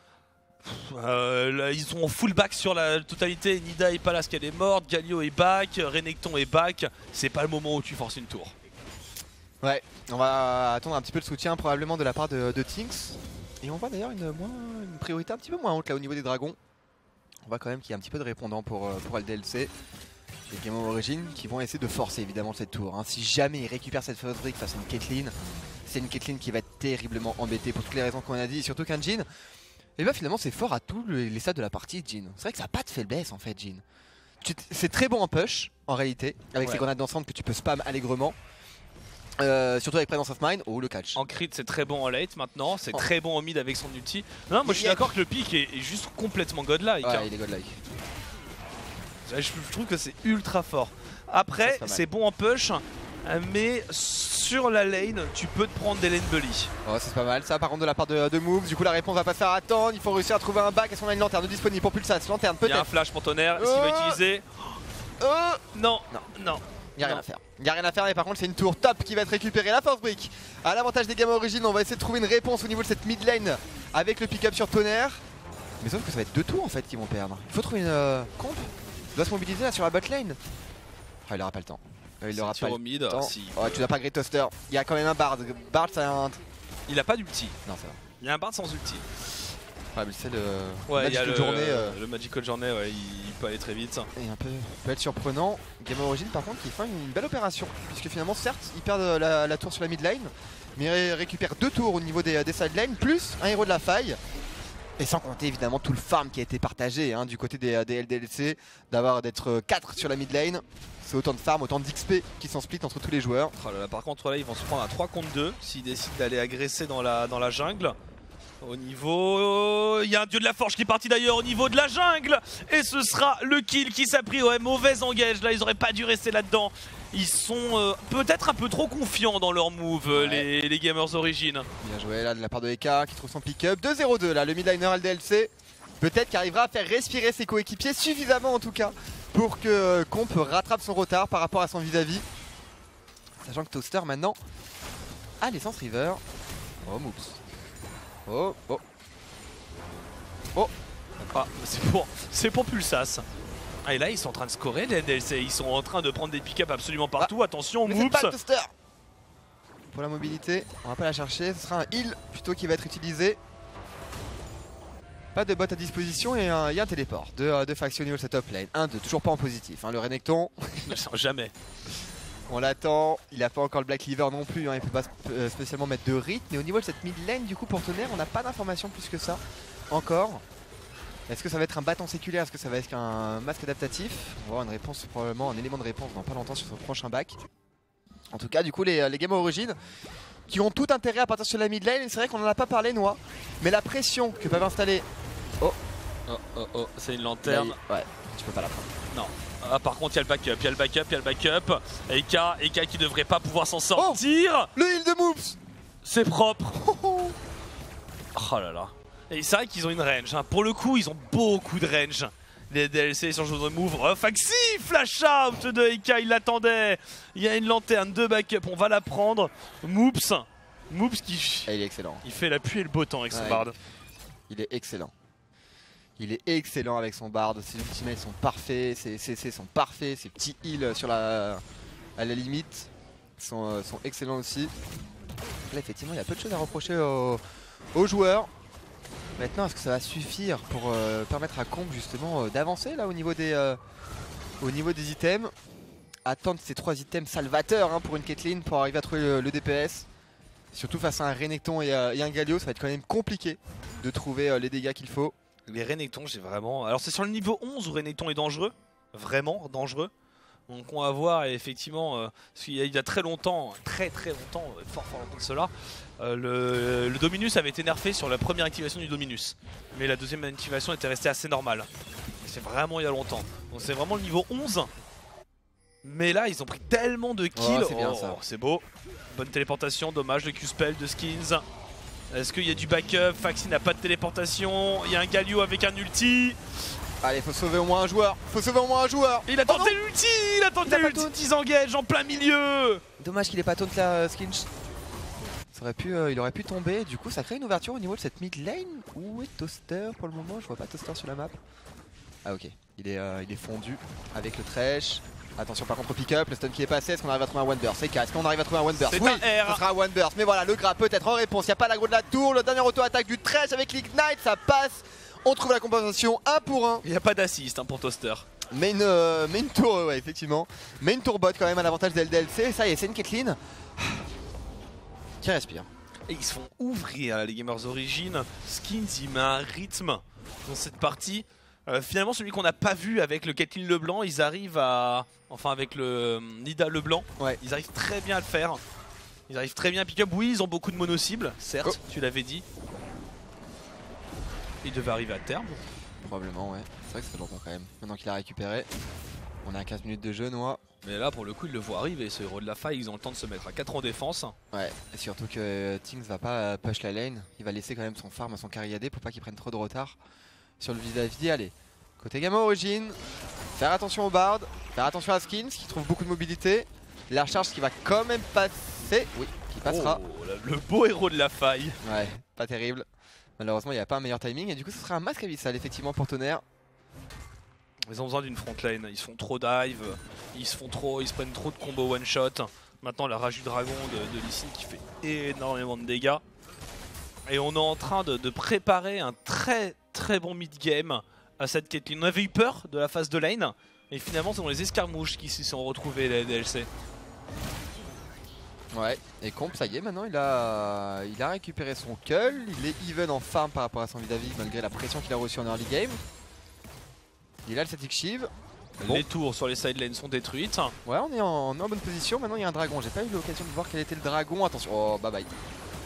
Là, ils sont en full back sur la totalité. Nida est pas là parce qu'elle est morte, Galio est back, Renekton est back. C'est pas le moment où tu forces une tour. Ouais, on va attendre un petit peu le soutien probablement de la part de Tinks. Et on voit d'ailleurs une priorité un petit peu moins haute là au niveau des dragons. On voit quand même qu'il y a un petit peu de répondants pour LDLC. Les Game Origin qui vont essayer de forcer évidemment cette tour. Hein. Si jamais ils récupèrent cette first brick face à une Caitlyn, c'est une Caitlyn qui va être terriblement embêtée pour toutes les raisons qu'on a dit. Et surtout qu'un Jhin, et bah finalement c'est fort à tous les stades de la partie Jhin. C'est vrai que ça n'a pas de faiblesse en fait Jhin. C'est très bon en push en réalité, avec ces grenades d'ensemble que tu peux spam allègrement. Surtout avec Presence of Mind, le catch. En crit c'est très bon en late maintenant, c'est très bon en mid avec son ulti. Non, moi je suis d'accord que le pick est juste complètement godlike. Ouais, hein. il est godlike. Je trouve que c'est ultra fort. Après c'est bon en push, mais sur la lane tu peux te prendre des lane bully. Oh c'est pas mal ça par contre de la part de Moves. Du coup la réponse va pas se faire attendre, il faut réussir à trouver un back. Est-ce qu'on a une lanterne disponible pour Pulsas? Lanterne peut-être. Il y a un flash pour Tonnerre, est-ce qu'il va utiliser? Non. Il n'y a rien à faire. Il n'y a rien à faire, mais par contre c'est une tour top qui va être récupérée. La force brick à l'avantage des Game Origin. On va essayer de trouver une réponse au niveau de cette mid lane avec le pick-up sur Tonnerre. Mais sauf que ça va être 2 tours en fait qui vont perdre. Il faut trouver une comp. Il doit se mobiliser là sur la bot lane. Ah il aura pas le temps. Il aura pas au mid. le temps. Si. Oh, tu n'as pas Great Toaster. Il y a quand même un Bard. Bard, c'est un. Il a pas d'ulti. Non, ça va. Il y a un Bard sans ulti. Ouais, mais c'est le. Ouais, il y a Magical Journey. le Magical Journey, ouais, il peut aller très vite. Et un peu peut être surprenant. Game Origin par contre qui fait une belle opération. Puisque finalement certes ils perdent la tour sur la mid lane. Mais ils récupèrent 2 tours au niveau des side lanes. Plus un héros de la faille. Et sans compter évidemment tout le farm qui a été partagé du côté des LDLC. D'être 4 sur la mid lane. C'est autant de farm, autant d'XP qui sont split entre tous les joueurs. Oh là là, par contre là ils vont se prendre à 3 contre 2 s'ils décident d'aller agresser dans la jungle. Au niveau... Il y a un dieu de la forge qui est parti d'ailleurs au niveau de la jungle. Et ce sera le kill qui s'est pris. Ouais, mauvais engage. Là, ils auraient pas dû rester là-dedans. Ils sont peut-être un peu trop confiants dans leur move, les Gamers Origin. Bien joué là de la part de Eka qui trouve son pick-up. 2-0-2 là, le midliner LDLC. Peut-être qu'il arrivera à faire respirer ses coéquipiers suffisamment en tout cas pour que Comp rattrape son retard par rapport à son vis-à-vis. Sachant que Toaster maintenant a l'essence River. Oh, Moops. Oh, oh. Oh. Ah, c'est pour Pulsas. Ah, et là ils sont en train de scorer les LDLC, ils sont en train de prendre des pick-up absolument partout. Attention, mais c'est Moops. pas le Toaster. Pour la mobilité, on va pas la chercher, ce sera un heal plutôt qui va être utilisé. Pas de bot à disposition et il y a un téléport de faction niveau cette top lane. 1-2, toujours pas en positif, le Renekton. Jamais. On l'attend, il a pas encore le Black Cleaver non plus, il peut pas spécialement mettre de rythme. Mais au niveau de cette mid lane, du coup pour Tonnerre, on n'a pas d'informations plus que ça encore. Est-ce que ça va être un bâton séculaire? Est-ce que ça va être un masque adaptatif? On va avoir une réponse, probablement un élément de réponse dans pas longtemps sur son prochain bac. En tout cas, du coup, les Game Origin qui ont tout intérêt à partir sur la mid lane. Et c'est vrai qu'on en a pas parlé, Noah, mais la pression que peuvent installer. Oh, oh, oh, oh, c'est une lanterne. Ouais, tu peux pas la prendre. Non. Ah, par contre, il y a le backup, il y a le backup, il y a le backup. Eka qui devrait pas pouvoir s'en sortir. Oh, le heal de Moops. C'est propre. Oh là là. Et c'est vrai qu'ils ont une range. Pour le coup, ils ont beaucoup de range. Les DLC sur le jeu de move. Oh, Faxi, flash out de Eka, il l'attendait. Il y a une lanterne de backup, on va la prendre. Moops qui. Il est excellent. Il fait la pluie et le beau temps avec son Bard. Il est excellent. Il est excellent avec son Bard. Ses ultimates sont parfaits. Ses CC sont parfaits. Ses petits heals sur à la limite sont excellents aussi. Là, effectivement, il y a peu de choses à reprocher aux joueurs. Maintenant, est-ce que ça va suffire pour permettre à Comp justement d'avancer là au niveau des items? Attendre ces 3 items salvateurs pour une Caitlyn pour arriver à trouver le DPS. Surtout face à un Renekton et un Galio, ça va être quand même compliqué de trouver les dégâts qu'il faut. Les Renekton, j'ai vraiment... Alors c'est sur le niveau 11 où Renekton est dangereux. Vraiment dangereux. Donc on va voir, et effectivement, parce qu'il y a très longtemps, très longtemps, fort longtemps de cela, le Dominus avait été nerfé sur la première activation du Dominus. Mais la deuxième activation était restée assez normale. C'est vraiment il y a longtemps. Donc c'est vraiment le niveau 11. Mais là, ils ont pris tellement de kills. Oh, c'est bien ça. C'est beau. Bonne téléportation, dommage, le Q-spell de Skins. Est-ce qu'il y a du backup? Faxi n'a pas de téléportation. Il y a un Galio avec un ulti. Allez, faut sauver au moins un joueur. Il a tenté l'ulti. Il a tenté l'ulti. Ils engagent en plein milieu. Dommage qu'il ait pas taunt la Skins. Il aurait pu tomber. Du coup, ça crée une ouverture au niveau de cette mid lane. Où est Toaster pour le moment? Je vois pas Toaster sur la map. Ah, ok. Il est fondu avec le Thresh. Attention par contre au pick-up, le stun qui est passé, est-ce qu'on arrive à trouver un One Burst? Est-ce qu'on arrive à trouver un One Burst? C'est oui, un R. ce sera un One Burst, mais voilà, le grab peut-être en réponse, il n'y a pas l'aggro de la tour, le dernier auto-attaque du Thresh avec l'Ignite, ça passe, on trouve la compensation 1 pour 1. Il n'y a pas d'assist pour Toaster. Mais une tour, ouais, effectivement, mais une tour bot quand même à l'avantage des LDLC, ça y est, c'est une Caitlyn qui respire. Et ils se font ouvrir les Gamers Origin. Skins, il met un rythme dans cette partie. Finalement, celui qu'on n'a pas vu avec le Caitlyn Leblanc, ils arrivent à... Enfin, avec le Nida Leblanc, ouais. Ils arrivent très bien à le faire. Ils arrivent très bien à pick-up. Oui, ils ont beaucoup de mono-cibles, certes, tu l'avais dit. Ils devaient arriver à terme. Probablement, ouais. C'est vrai que ça fait longtemps quand même. Maintenant qu'il a récupéré, on est à 15 minutes de jeu, Noah. Mais là, pour le coup, ils le voient arriver, ce héros de la faille. Ils ont le temps de se mettre à 4 en défense. Ouais, et surtout que Things va pas push la lane. Il va laisser quand même son farm à son carry AD pour pas qu'il prenne trop de retard sur le vis-à-vis. Allez, côté Game Origin, faire attention au Bard, faire attention à Skins qui trouve beaucoup de mobilité. La charge qui va quand même passer, oui, qui passera. Oh, le beau héros de la faille. Ouais, pas terrible. Malheureusement, il n'y a pas un meilleur timing et du coup, ce sera un masque abyssal effectivement pour Tonnerre. Ils ont besoin d'une front lane, ils se font trop dive, ils se prennent trop de combos one shot. Maintenant la rage du dragon de Lee Sin qui fait énormément de dégâts. Et on est en train de préparer un très bon mid-game à cette Caitlyn. On avait eu peur de la phase de lane, et finalement ce sont les escarmouches qui s'y sont retrouvés les DLC. Ouais, et Comp, ça y est, maintenant il a récupéré son cull, il est even en farm par rapport à son vis-à-vis malgré la pression qu'il a reçue en early game. Il a le static shiv. Bon. Les tours sur les side lanes sont détruites. Ouais, on est en bonne position, maintenant il y a un dragon. J'ai pas eu l'occasion de voir quel était le dragon, attention, oh bye bye.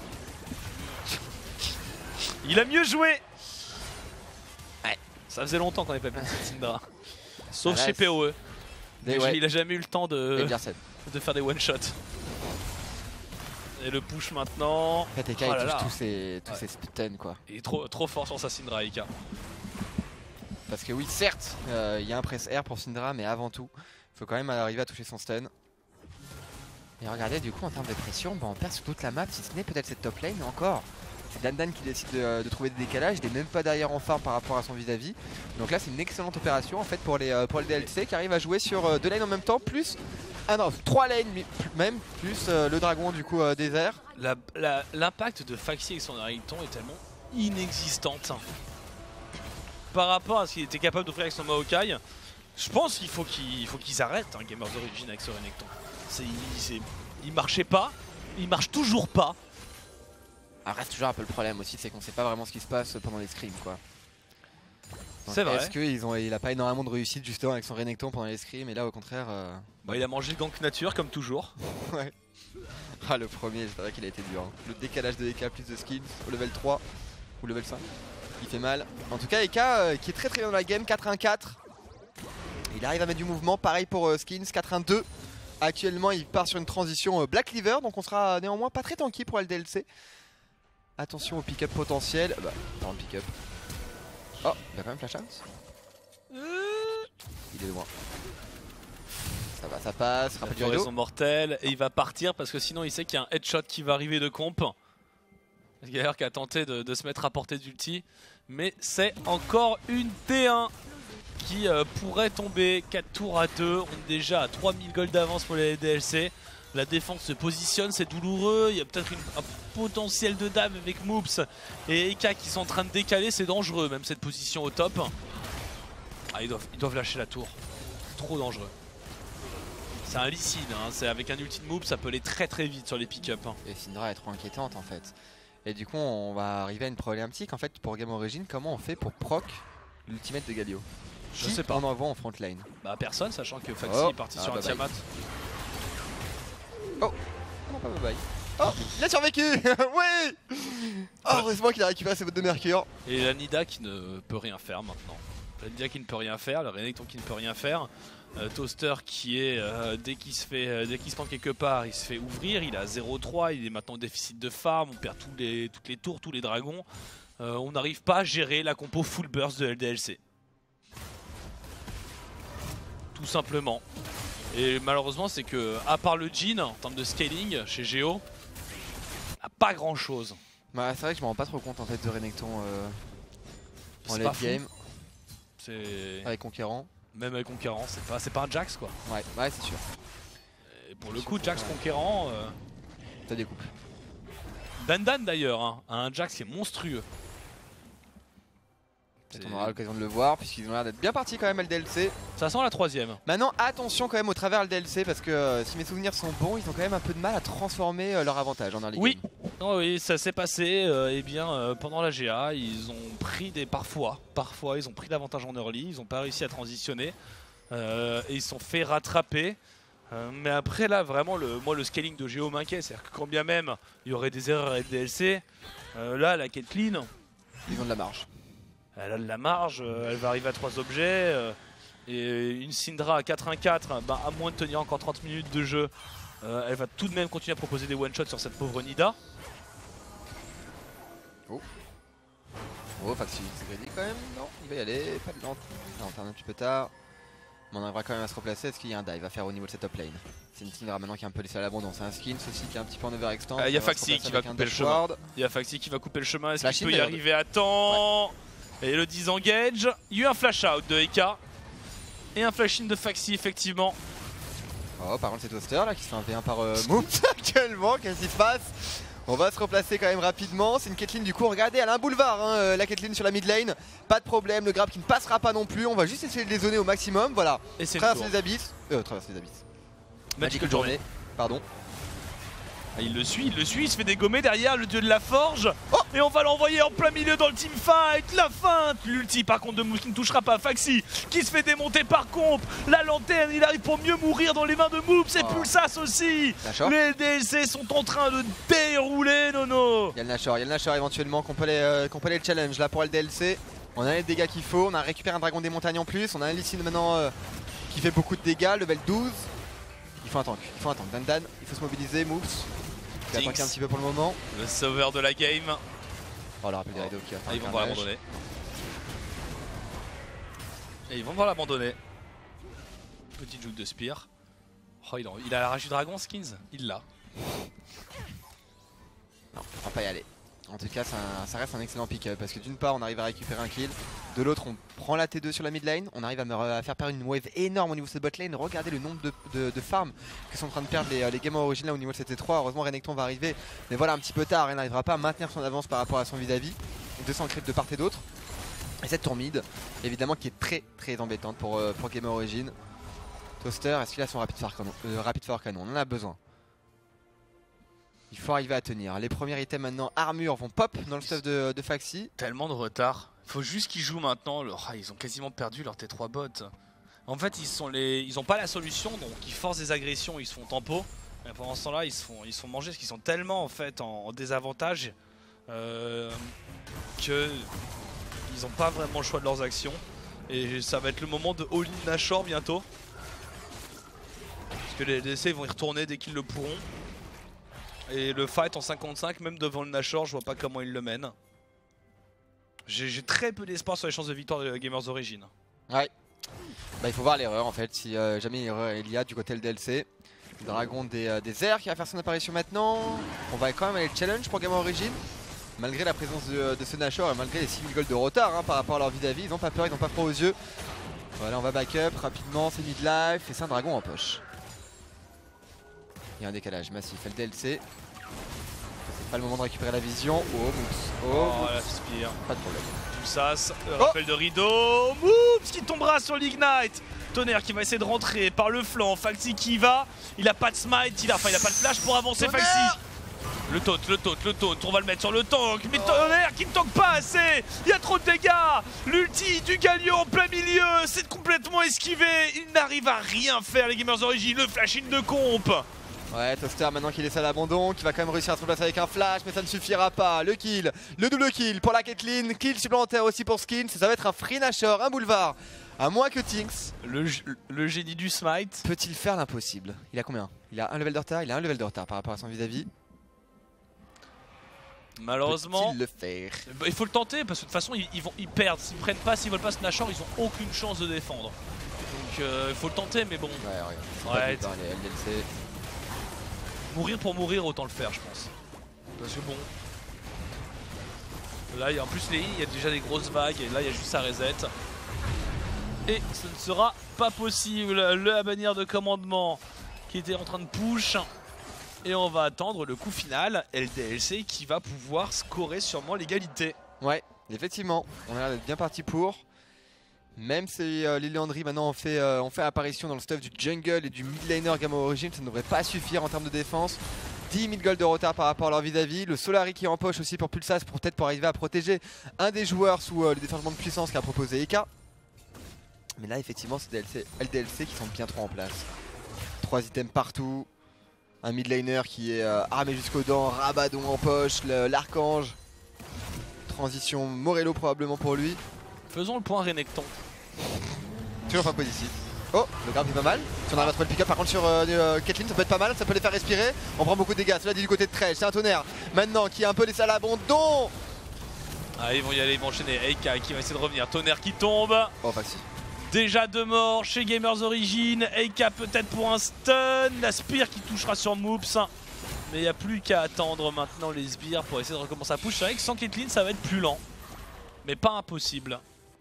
Il a mieux joué. Ouais. Ça faisait longtemps qu'on n'avait pas vu cette Syndra. Sauf chez PoE. Ouais. Il a jamais eu le temps de faire des one-shots. Et le push maintenant. PTK il touche tous ses stuns quoi. Il est trop fort sur sa Syndra Ika. Parce que oui, certes, il y a un press R pour Syndra, mais avant tout, il faut quand même arriver à toucher son stun. Et regardez, du coup, en termes de pression, on perd sur toute la map, si ce n'est peut-être cette top lane encore. C'est Dandan qui décide de trouver des décalages, il n'est même pas derrière en farm par rapport à son vis-à-vis. Donc là, c'est une excellente opération en fait pour les DLC qui arrivent à jouer sur 2 lanes en même temps, plus 3 lanes même, plus le dragon du coup désert. L'impact de Faxi avec son Renekton est tellement inexistante par rapport à ce qu'il était capable d'offrir avec son Maokai. Je pense qu'il faut qu'ils arrêtent un Gamers d'origine avec ce Renekton. Il marchait pas, il marche toujours pas. Reste toujours un peu le problème aussi, c'est qu'on sait pas vraiment ce qui se passe pendant les scrims quoi. C'est vrai. Est-ce qu'il a pas énormément de réussite justement avec son Renekton pendant les scrims et là au contraire... il a mangé le gank nature comme toujours. Ouais. Ah le premier, c'est vrai qu'il a été dur. Hein. Le décalage de Eka plus de skills au level 3 ou level 5. Il fait mal. En tout cas Eka qui est très bien dans la game, 4-1-4. Il arrive à mettre du mouvement, pareil pour Skins, 4-1-2. Actuellement il part sur une transition Black Cleaver, donc on sera néanmoins pas très tanky pour le DLC. Attention au pick-up potentiel. Pas en pick-up. Oh, il a quand même flash out. Il est loin. Ça va, ça passe. Il a raison mortelle et il va partir parce que sinon il sait qu'il y a un headshot qui va arriver de comp. Gaillard qui a tenté de se mettre à portée d'ulti. Mais c'est encore une T1 qui pourrait tomber. 4 tours à 2. On est déjà à 3000 gold d'avance pour les DLC. La défense se positionne, c'est douloureux. Il y a peut-être un potentiel de dame avec Moops et Eka qui sont en train de décaler. C'est dangereux, même cette position au top. Ah, ils doivent lâcher la tour. Trop dangereux. C'est un Lee Sin, hein. C'est avec un ulti de Moops, ça peut aller très vite sur les pick-up. Hein. Et Syndra est trop inquiétante en fait. Et du coup, on va arriver à une problématique en fait pour Game Origin. Comment on fait pour proc l'ultimate de Galio? Je sais pas. On envoie en front lane. Personne, sachant que Faxi est parti sur un Tiamat. Oh, non pas bye bye. Oh, il a survécu. Oui. Oh, heureusement qu'il a récupéré ses bottes de mercure. Et la Nida qui ne peut rien faire maintenant. La Nida qui ne peut rien faire, le Renekton qui ne peut rien faire. Toaster qui est, dès qu'il se prend quelque part, il se fait ouvrir. Il a 0-3, il est maintenant au déficit de farm. On perd toutes les tours, tous les dragons. On n'arrive pas à gérer la compo full burst de LDLC. Tout simplement. Et malheureusement c'est que, à part le Jhin, en termes de scaling, chez Géo, pas grand chose. Bah, c'est vrai que je me rends pas trop compte en fait de Renekton en late game. Avec Conquérant. Même avec Conquérant, c'est pas un Jax quoi. Ouais, c'est sûr. Et pour le coup, Jax Conquérant... ça découpe. Dandan d'ailleurs, hein, a un Jax qui est monstrueux. On aura l'occasion de le voir puisqu'ils ont l'air d'être bien partis quand même à le DLC. Ça sent la troisième. Maintenant attention quand même au travers le DLC parce que si mes souvenirs sont bons, ils ont quand même un peu de mal à transformer leur avantage en early game. Oui, ça s'est passé pendant la GA, ils ont pris parfois ils ont pris l'avantage en early, ils n'ont pas réussi à transitionner et ils se sont fait rattraper. Mais après là vraiment le scaling de Géo m'inquiète, c'est-à-dire que quand bien même il y aurait des erreurs à DLC, là la Caitlyn, ils ont de la marge. Elle a de la marge, elle va arriver à 3 objets et une Syndra à 4-1-4, à moins de tenir encore 30 minutes de jeu, elle va tout de même continuer à proposer des one-shots sur cette pauvre Nida. Oh, Faxi, c'est crédit quand même. Non, il va y aller, pas de lente. On un petit peu tard. Mais on arrivera quand même à se replacer. Est-ce qu'il y a un dive à faire au niveau de cette top lane? C'est une Syndra maintenant qui est un peu laissée à l'abandon. C'est un Skins aussi qui est un petit peu en overextend. Il y a Faxi qui va couper le chemin. Il y a Faxi qui va couper le chemin. Est-ce qu'il peut y arriver à temps? Et le disengage, il y a eu un flash out de Eka. Et un flash-in de Faxi effectivement. Oh, par contre c'est Toaster là qui se fait un V1 par Moons actuellement, qu'est-ce qui se passe? On va se replacer quand même rapidement, c'est une Caitlyn du coup, regardez elle a un boulevard hein, la Caitlyn sur la mid lane, pas de problème, le grab qui ne passera pas non plus, on va juste essayer de les zoner au maximum, voilà. Et c'est traverser les abysses, Magical Journey, pardon. Ah, il le suit, il se fait dégommer derrière le dieu de la forge. Oh, et on va l'envoyer en plein milieu dans le teamfight. La feinte, l'ulti par contre de Moose qui ne touchera pas. Faxi qui se fait démonter par Comp. La lanterne, il arrive pour mieux mourir dans les mains de Moose. Et Pulsas aussi. Les DLC sont en train de dérouler, Nono. Il y a le Nashor éventuellement qu'on peut les challenge là pour le DLC. On a les dégâts qu'il faut, on a récupéré un dragon des montagnes en plus. On a un Lee Sin maintenant qui fait beaucoup de dégâts, level 12. Il faut un tank, Dan, il faut se mobiliser, Moves. Il va tanker un petit peu pour le moment. Le sauveur de la game. Oh, le rappel des rideaux qui a fait ils vont devoir l'abandonner. Et ils vont devoir l'abandonner. Petit juke de Spear. Oh, il a la rage du dragon, Skins. Il l'a. Non, on va pas y aller. En tout cas, ça reste un excellent pick-up parce que d'une part, on arrive à récupérer un kill. De l'autre, on prend la T2 sur la mid lane. On arrive à faire perdre une wave énorme au niveau de cette bot lane. Regardez le nombre de farms que sont en train de perdre les gamers origines là au niveau de cette T3. Heureusement, Renekton va arriver. Mais voilà, un petit peu tard. Il n'arrivera pas à maintenir son avance par rapport à son vis-à-vis. 200 creeps de part et d'autre. Et cette tour mid, évidemment, qui est très embêtante pour Gamer Origin. Toaster, est-ce qu'il a son rapid fire canon? On en a besoin. Il faut arriver à tenir. Les premiers items maintenant, armure, vont pop dans le stuff de Faxi. Tellement de retard. Faut juste qu'ils jouent maintenant. Ils ont quasiment perdu leur T3 bot. En fait, ils ont pas la solution, donc ils forcent des agressions, ils se font tempo. Et pendant ce temps-là, ils se font manger parce qu'ils sont tellement en fait en désavantage que ils ont pas vraiment le choix de leurs actions. Et ça va être le moment de all-in Nashor bientôt. Parce que les DC vont y retourner dès qu'ils le pourront. Et le fight en 55, même devant le Nashor, je vois pas comment il le mène. J'ai très peu d'espoir sur les chances de victoire de Gamers Origin. Ouais. Bah, il faut voir l'erreur en fait, si jamais erreur il y a du côté le DLC. Le dragon des airs qui va faire son apparition maintenant. On va quand même aller challenge pour Gamers Origin. Malgré la présence de ce Nashor et malgré les 6000 gold de retard par rapport à leur vis-à-vis, ils n'ont pas peur, ils n'ont pas froid aux yeux. Voilà, on va back up rapidement, c'est mid-life et c'est un dragon en poche. Il y a un décalage massif, le DLC. C'est pas le moment de récupérer la vision. Oh, la Spear. Pas de problème. Pulsas, rappel de rideau. Moves qui tombera sur l'Ignite. Tonnerre qui va essayer de rentrer par le flanc. Faxi qui y va. Il a pas de smite, il a pas de flash pour avancer. Tonnerre. Faxi. Le taunt, on va le mettre sur le tank. Mais Tonnerre qui ne tank pas assez. Il y a trop de dégâts. L'ulti du Galio en plein milieu. C'est complètement esquivé. Il n'arrive à rien faire les Gamers Origin. Le flash-in de Comp. Ouais, Toaster maintenant qu'il est à l'abandon, qui va quand même réussir à se replacer avec un flash, mais ça ne suffira pas. Le kill, le double kill pour la Caitlyn, kill supplémentaire aussi pour Skins, ça va être un free Nashor, un boulevard. À moins que Tinks, le génie du smite, peut-il faire l'impossible? Il a combien? Il a un level de retard, il a un level de retard par rapport à son vis-à-vis. Malheureusement, peut-il le faire? Il faut le tenter parce que de toute façon ils perdent. S'ils prennent pas, s'ils veulent pas ce Nashor, ils ont aucune chance de défendre. Donc il faut le tenter, mais bon. Ouais, LDLC. Mourir pour mourir, autant le faire, je pense. Parce que bon. Là, en plus, il y a déjà des grosses vagues, et là, il y a juste sa reset. Et ce ne sera pas possible. La bannière de commandement qui était en train de push. Et on va attendre le coup final, LDLC, qui va pouvoir scorer sûrement l'égalité. Ouais, effectivement, on a l'air d'être bien parti pour. Même si les Leandry maintenant ont fait apparition dans le stuff du jungle et du mid laner Gamma Origin, ça ne devrait pas suffire en termes de défense. 10 000 gold de retard par rapport à leur vis-à-vis. Le Solari qui est en poche aussi pour Pulsas, peut-être pour arriver à protéger un des joueurs sous le déferlement de puissance qu'a proposé Eka. Mais là effectivement c'est LDLC qui sont bien trop en place. 3 items partout. Un mid laner qui est armé jusqu'aux dents, Rabadon en poche, l'archange. Transition Morello probablement pour lui. Faisons le point Renekton. Toujours pas positif. Oh, le grab est pas mal. Si on arrive à trouver le pick-up par contre sur Caitlyn, ça peut être pas mal, ça peut les faire respirer. On prend beaucoup de dégâts, cela dit du côté de Trell, c'est un tonnerre. Maintenant qui est un peu laissé à l'abandon. Ah, ils vont y aller, ils vont enchaîner. Eika qui va essayer de revenir, tonnerre qui tombe. Oh, Faxi. Déjà 2 morts chez Gamers Origin. Eika peut-être pour un stun. La Spear qui touchera sur Moops. Mais il n'y a plus qu'à attendre maintenant les sbires pour essayer de recommencer à push. C'est vrai que sans Caitlyn ça va être plus lent. Mais pas impossible.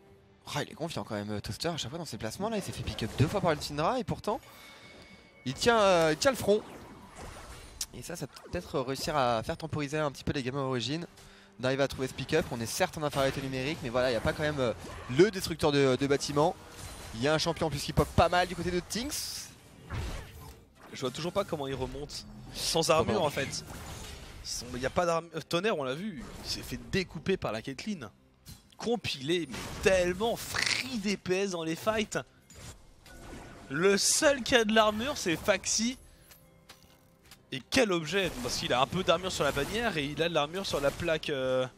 Oh, il est confiant quand même, Toaster, à chaque fois dans ses placements là, il s'est fait pick up 2 fois par une Syndra et pourtant il tient le front. Et ça peut peut-être réussir à faire temporiser un petit peu les gamers origines, d'arriver à trouver ce pick up. On est certes en infériorité numérique, mais voilà, il n'y a pas quand même le destructeur de bâtiments. Il y a un champion en plus qui pop pas mal du côté de Tinks. Je vois toujours pas comment il remonte sans armure en fait. Il n'y a pas d'armure. Tonnerre, on l'a vu, il s'est fait découper par la Caitlyn. Compilé, mais tellement free DPS dans les fights. Le seul qui a de l'armure, c'est Faxi. Et quel objet! Parce qu'il a un peu d'armure sur la bannière et il a de l'armure sur la plaque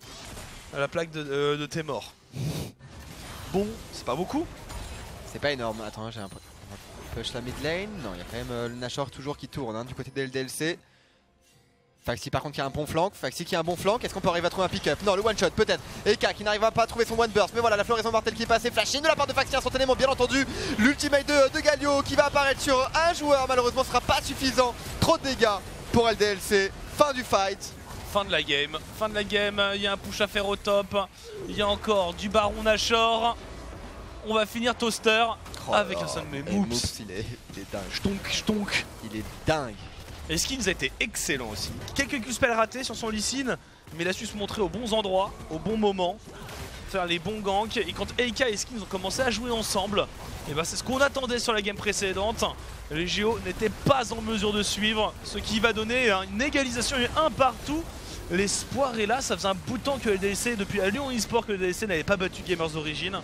de tes morts. Bon, c'est pas beaucoup. C'est pas énorme. Attends, j'ai un push la mid lane. Non, il y a quand même le Nashor toujours qui tourne hein, du côté de LDLC. Faxi par contre qui a un bon flank, est-ce qu'on peut arriver à trouver un pick-up? Non, le one shot peut-être, Eka qui n'arrive pas à trouver son one burst, mais voilà la floraison mortelle qui est passée, flashing de la part de Faxi instantanément bien entendu, l'ultimate de Galio qui va apparaître sur un joueur, malheureusement ce sera pas suffisant, trop de dégâts pour LDLC, fin du fight. Fin de la game, il y a un push à faire au top, il y a encore du Baron Nashor, on va finir Toaster avec un seul de mes moops. Il est dingue. J'tonk. Il est dingue. Et Skins a été excellent aussi. Quelques Q-spells ratés sur son Lee Sin, mais il a su se montrer aux bons endroits, au bon moment, faire les bons ganks. Et quand Eika et Skins ont commencé à jouer ensemble, et ben c'est ce qu'on attendait sur la game précédente. Les Géos n'étaient pas en mesure de suivre, ce qui va donner une égalisation et un partout. L'espoir est là, ça faisait un bout de temps que LDLC, depuis la Lyon eSport, que LDLC n'avait pas battu Gamers Origin.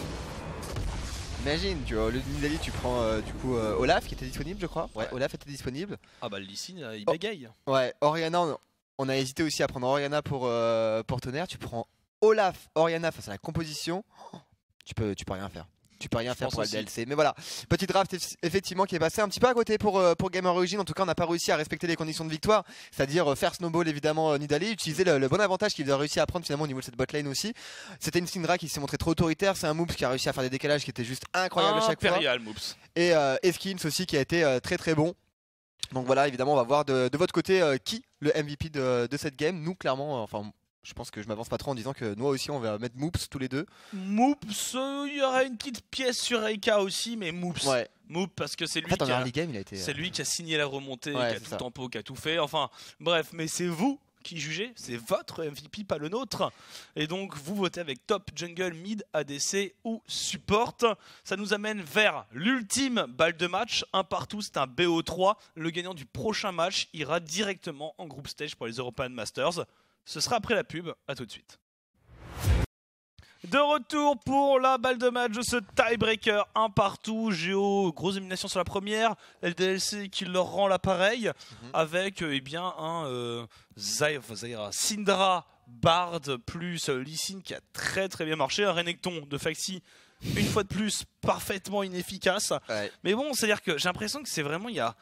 Imagine, tu vois, au lieu de Nidali, tu prends du coup Olaf qui était disponible, je crois. Ouais, Olaf était disponible. Ah bah le Lee Sin, il bégaye. Ouais, Orianna, on a hésité aussi à prendre Orianna pour Tonnerre. Tu prends Olaf, Orianna face à la composition. Tu peux rien faire. Tu peux rien faire pour LDLC. Mais voilà, petit draft effectivement qui est passé un petit peu à côté pour Gamer Origin. En tout cas, on n'a pas réussi à respecter les conditions de victoire, c'est-à-dire faire snowball évidemment Nidali, utiliser le bon avantage qu'il a réussi à prendre finalement au niveau de cette botlane aussi. C'était une Syndra qui s'est montrée trop autoritaire. C'est un Moops qui a réussi à faire des décalages qui étaient juste incroyables à chaque fois. Moops. Et Skins aussi qui a été très très bon. Donc voilà, évidemment, on va voir de votre côté qui le MVP de cette game. Nous, clairement, enfin. Je pense que je m'avance pas trop en disant que nous aussi on va mettre Moops tous les deux. Moops, il y aura une petite pièce sur Eika aussi, mais Moops. Ouais. Moops parce que c'est lui, c'est lui qui a signé la remontée, ouais, qui a tout tempo, qui a tout fait. Enfin bref, mais c'est vous qui jugez, c'est votre MVP, pas le nôtre. Et donc vous votez avec top, jungle, mid, ADC ou support. Ça nous amène vers l'ultime balle de match. Un partout, c'est un BO3. Le gagnant du prochain match ira directement en group stage pour les European Masters. Ce sera après la pub, à tout de suite. De retour pour la balle de match de ce tiebreaker, un partout, Géo, grosse élimination sur la première, LDLC qui leur rend l'appareil, avec eh bien un Zyra, Syndra, Bard, plus Lee Sin qui a très très bien marché, un Renekton de Faxi, une fois de plus, parfaitement inefficace. Ouais. Mais bon, c'est-à-dire que j'ai l'impression que c'est vraiment, il y a...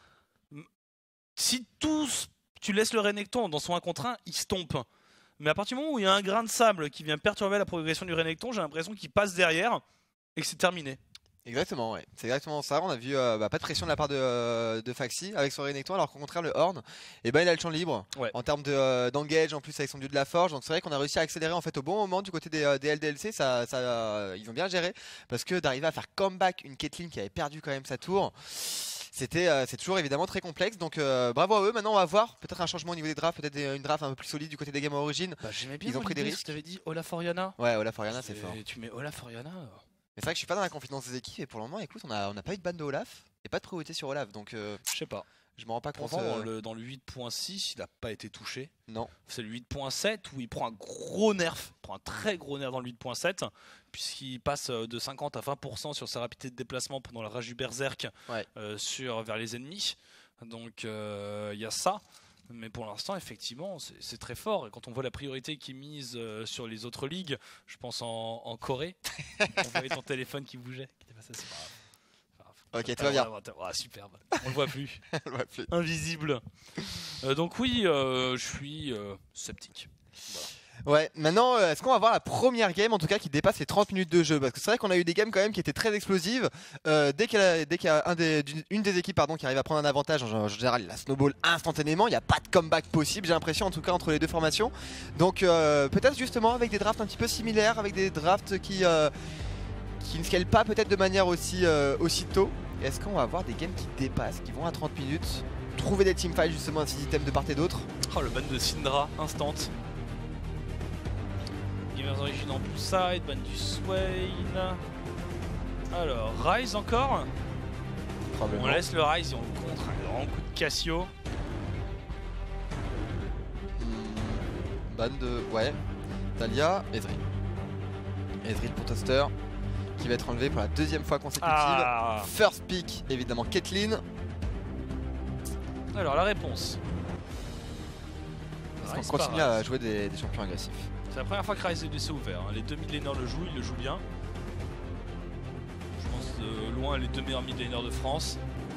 Si tous... Tu laisses le Renekton dans son 1 contre 1, il se tombe. Mais à partir du moment où il y a un grain de sable qui vient perturber la progression du Renekton, j'ai l'impression qu'il passe derrière et que c'est terminé. Exactement, ouais. C'est exactement ça. On a vu pas de pression de la part de Faxi avec son Renekton, alors qu'au contraire, le Horn, il a le champ libre en termes d'engage, en plus avec son dieu de la forge. Donc c'est vrai qu'on a réussi à accélérer en fait au bon moment du côté des LDLC. Ils ont bien géré parce que d'arriver à faire comeback une Caitlyn qui avait perdu quand même sa tour. C'est toujours évidemment très complexe, donc bravo à eux. Maintenant on va voir peut-être un changement au niveau des drafts, peut-être une draft un peu plus solide du côté des Gamer Origin. J'aimais bien, ils ont pris des risques. Tu t'avais dit Olaf Orianna. Ouais, Olaf Orianna c'est fort. Tu mets Olaf Orianna. Mais c'est vrai que je suis pas dans la confidence des équipes et pour le moment écoute on a pas eu de ban de Olaf et pas de priorité sur Olaf, donc je sais pas. Je me rends pas compte. Dans le 8.6 il n'a pas été touché. Non. C'est le 8.7 où il prend un gros nerf, un très gros nerf dans le 8.7 puisqu'il passe de 50 à 20% sur sa rapidité de déplacement pendant la rage du berserk vers les ennemis. Donc il y a ça. Mais pour l'instant, effectivement, c'est très fort. Et quand on voit la priorité qui est mise sur les autres ligues, je pense en Corée, on voyait ton téléphone qui bougeait. C'est pas grave. Ok, tout va bien. Ah, superbe. On le voit plus. Invisible. Donc oui, je suis sceptique. Voilà. Ouais, maintenant, est-ce qu'on va voir la première game en tout cas qui dépasse les 30 minutes de jeu? Parce que c'est vrai qu'on a eu des games quand même qui étaient très explosives. Dès qu'il y a une des équipes qui arrive à prendre un avantage, en général, la snowball instantanément. Il n'y a pas de comeback possible, j'ai l'impression, en tout cas entre les deux formations. Donc peut-être justement avec des drafts un petit peu similaires, avec des drafts qui qui ne scale pas peut-être de manière aussi tôt. Est-ce qu'on va avoir des games qui dépassent, qui vont à 30 minutes? Trouver des teamfights justement, ainsi items de part et d'autre. Oh, le ban de Syndra, instant. Gamers Origin en poolside, ban du Swain. Alors, Rise encore. On laisse le Rise et on le contre un grand coup de Cassio. Ban de... ouais. Talia, Ezreal. Ezreal pour Toaster, qui va être enlevé pour la deuxième fois consécutive. Ah. First pick, évidemment, Caitlyn. Alors, la réponse. Parce qu'on continue à jouer des champions agressifs. C'est la première fois que Rise est laissé ouvert. Hein. Les deux mid laners le jouent, ils le jouent bien. Je pense de loin les deux meilleurs mid laners de France.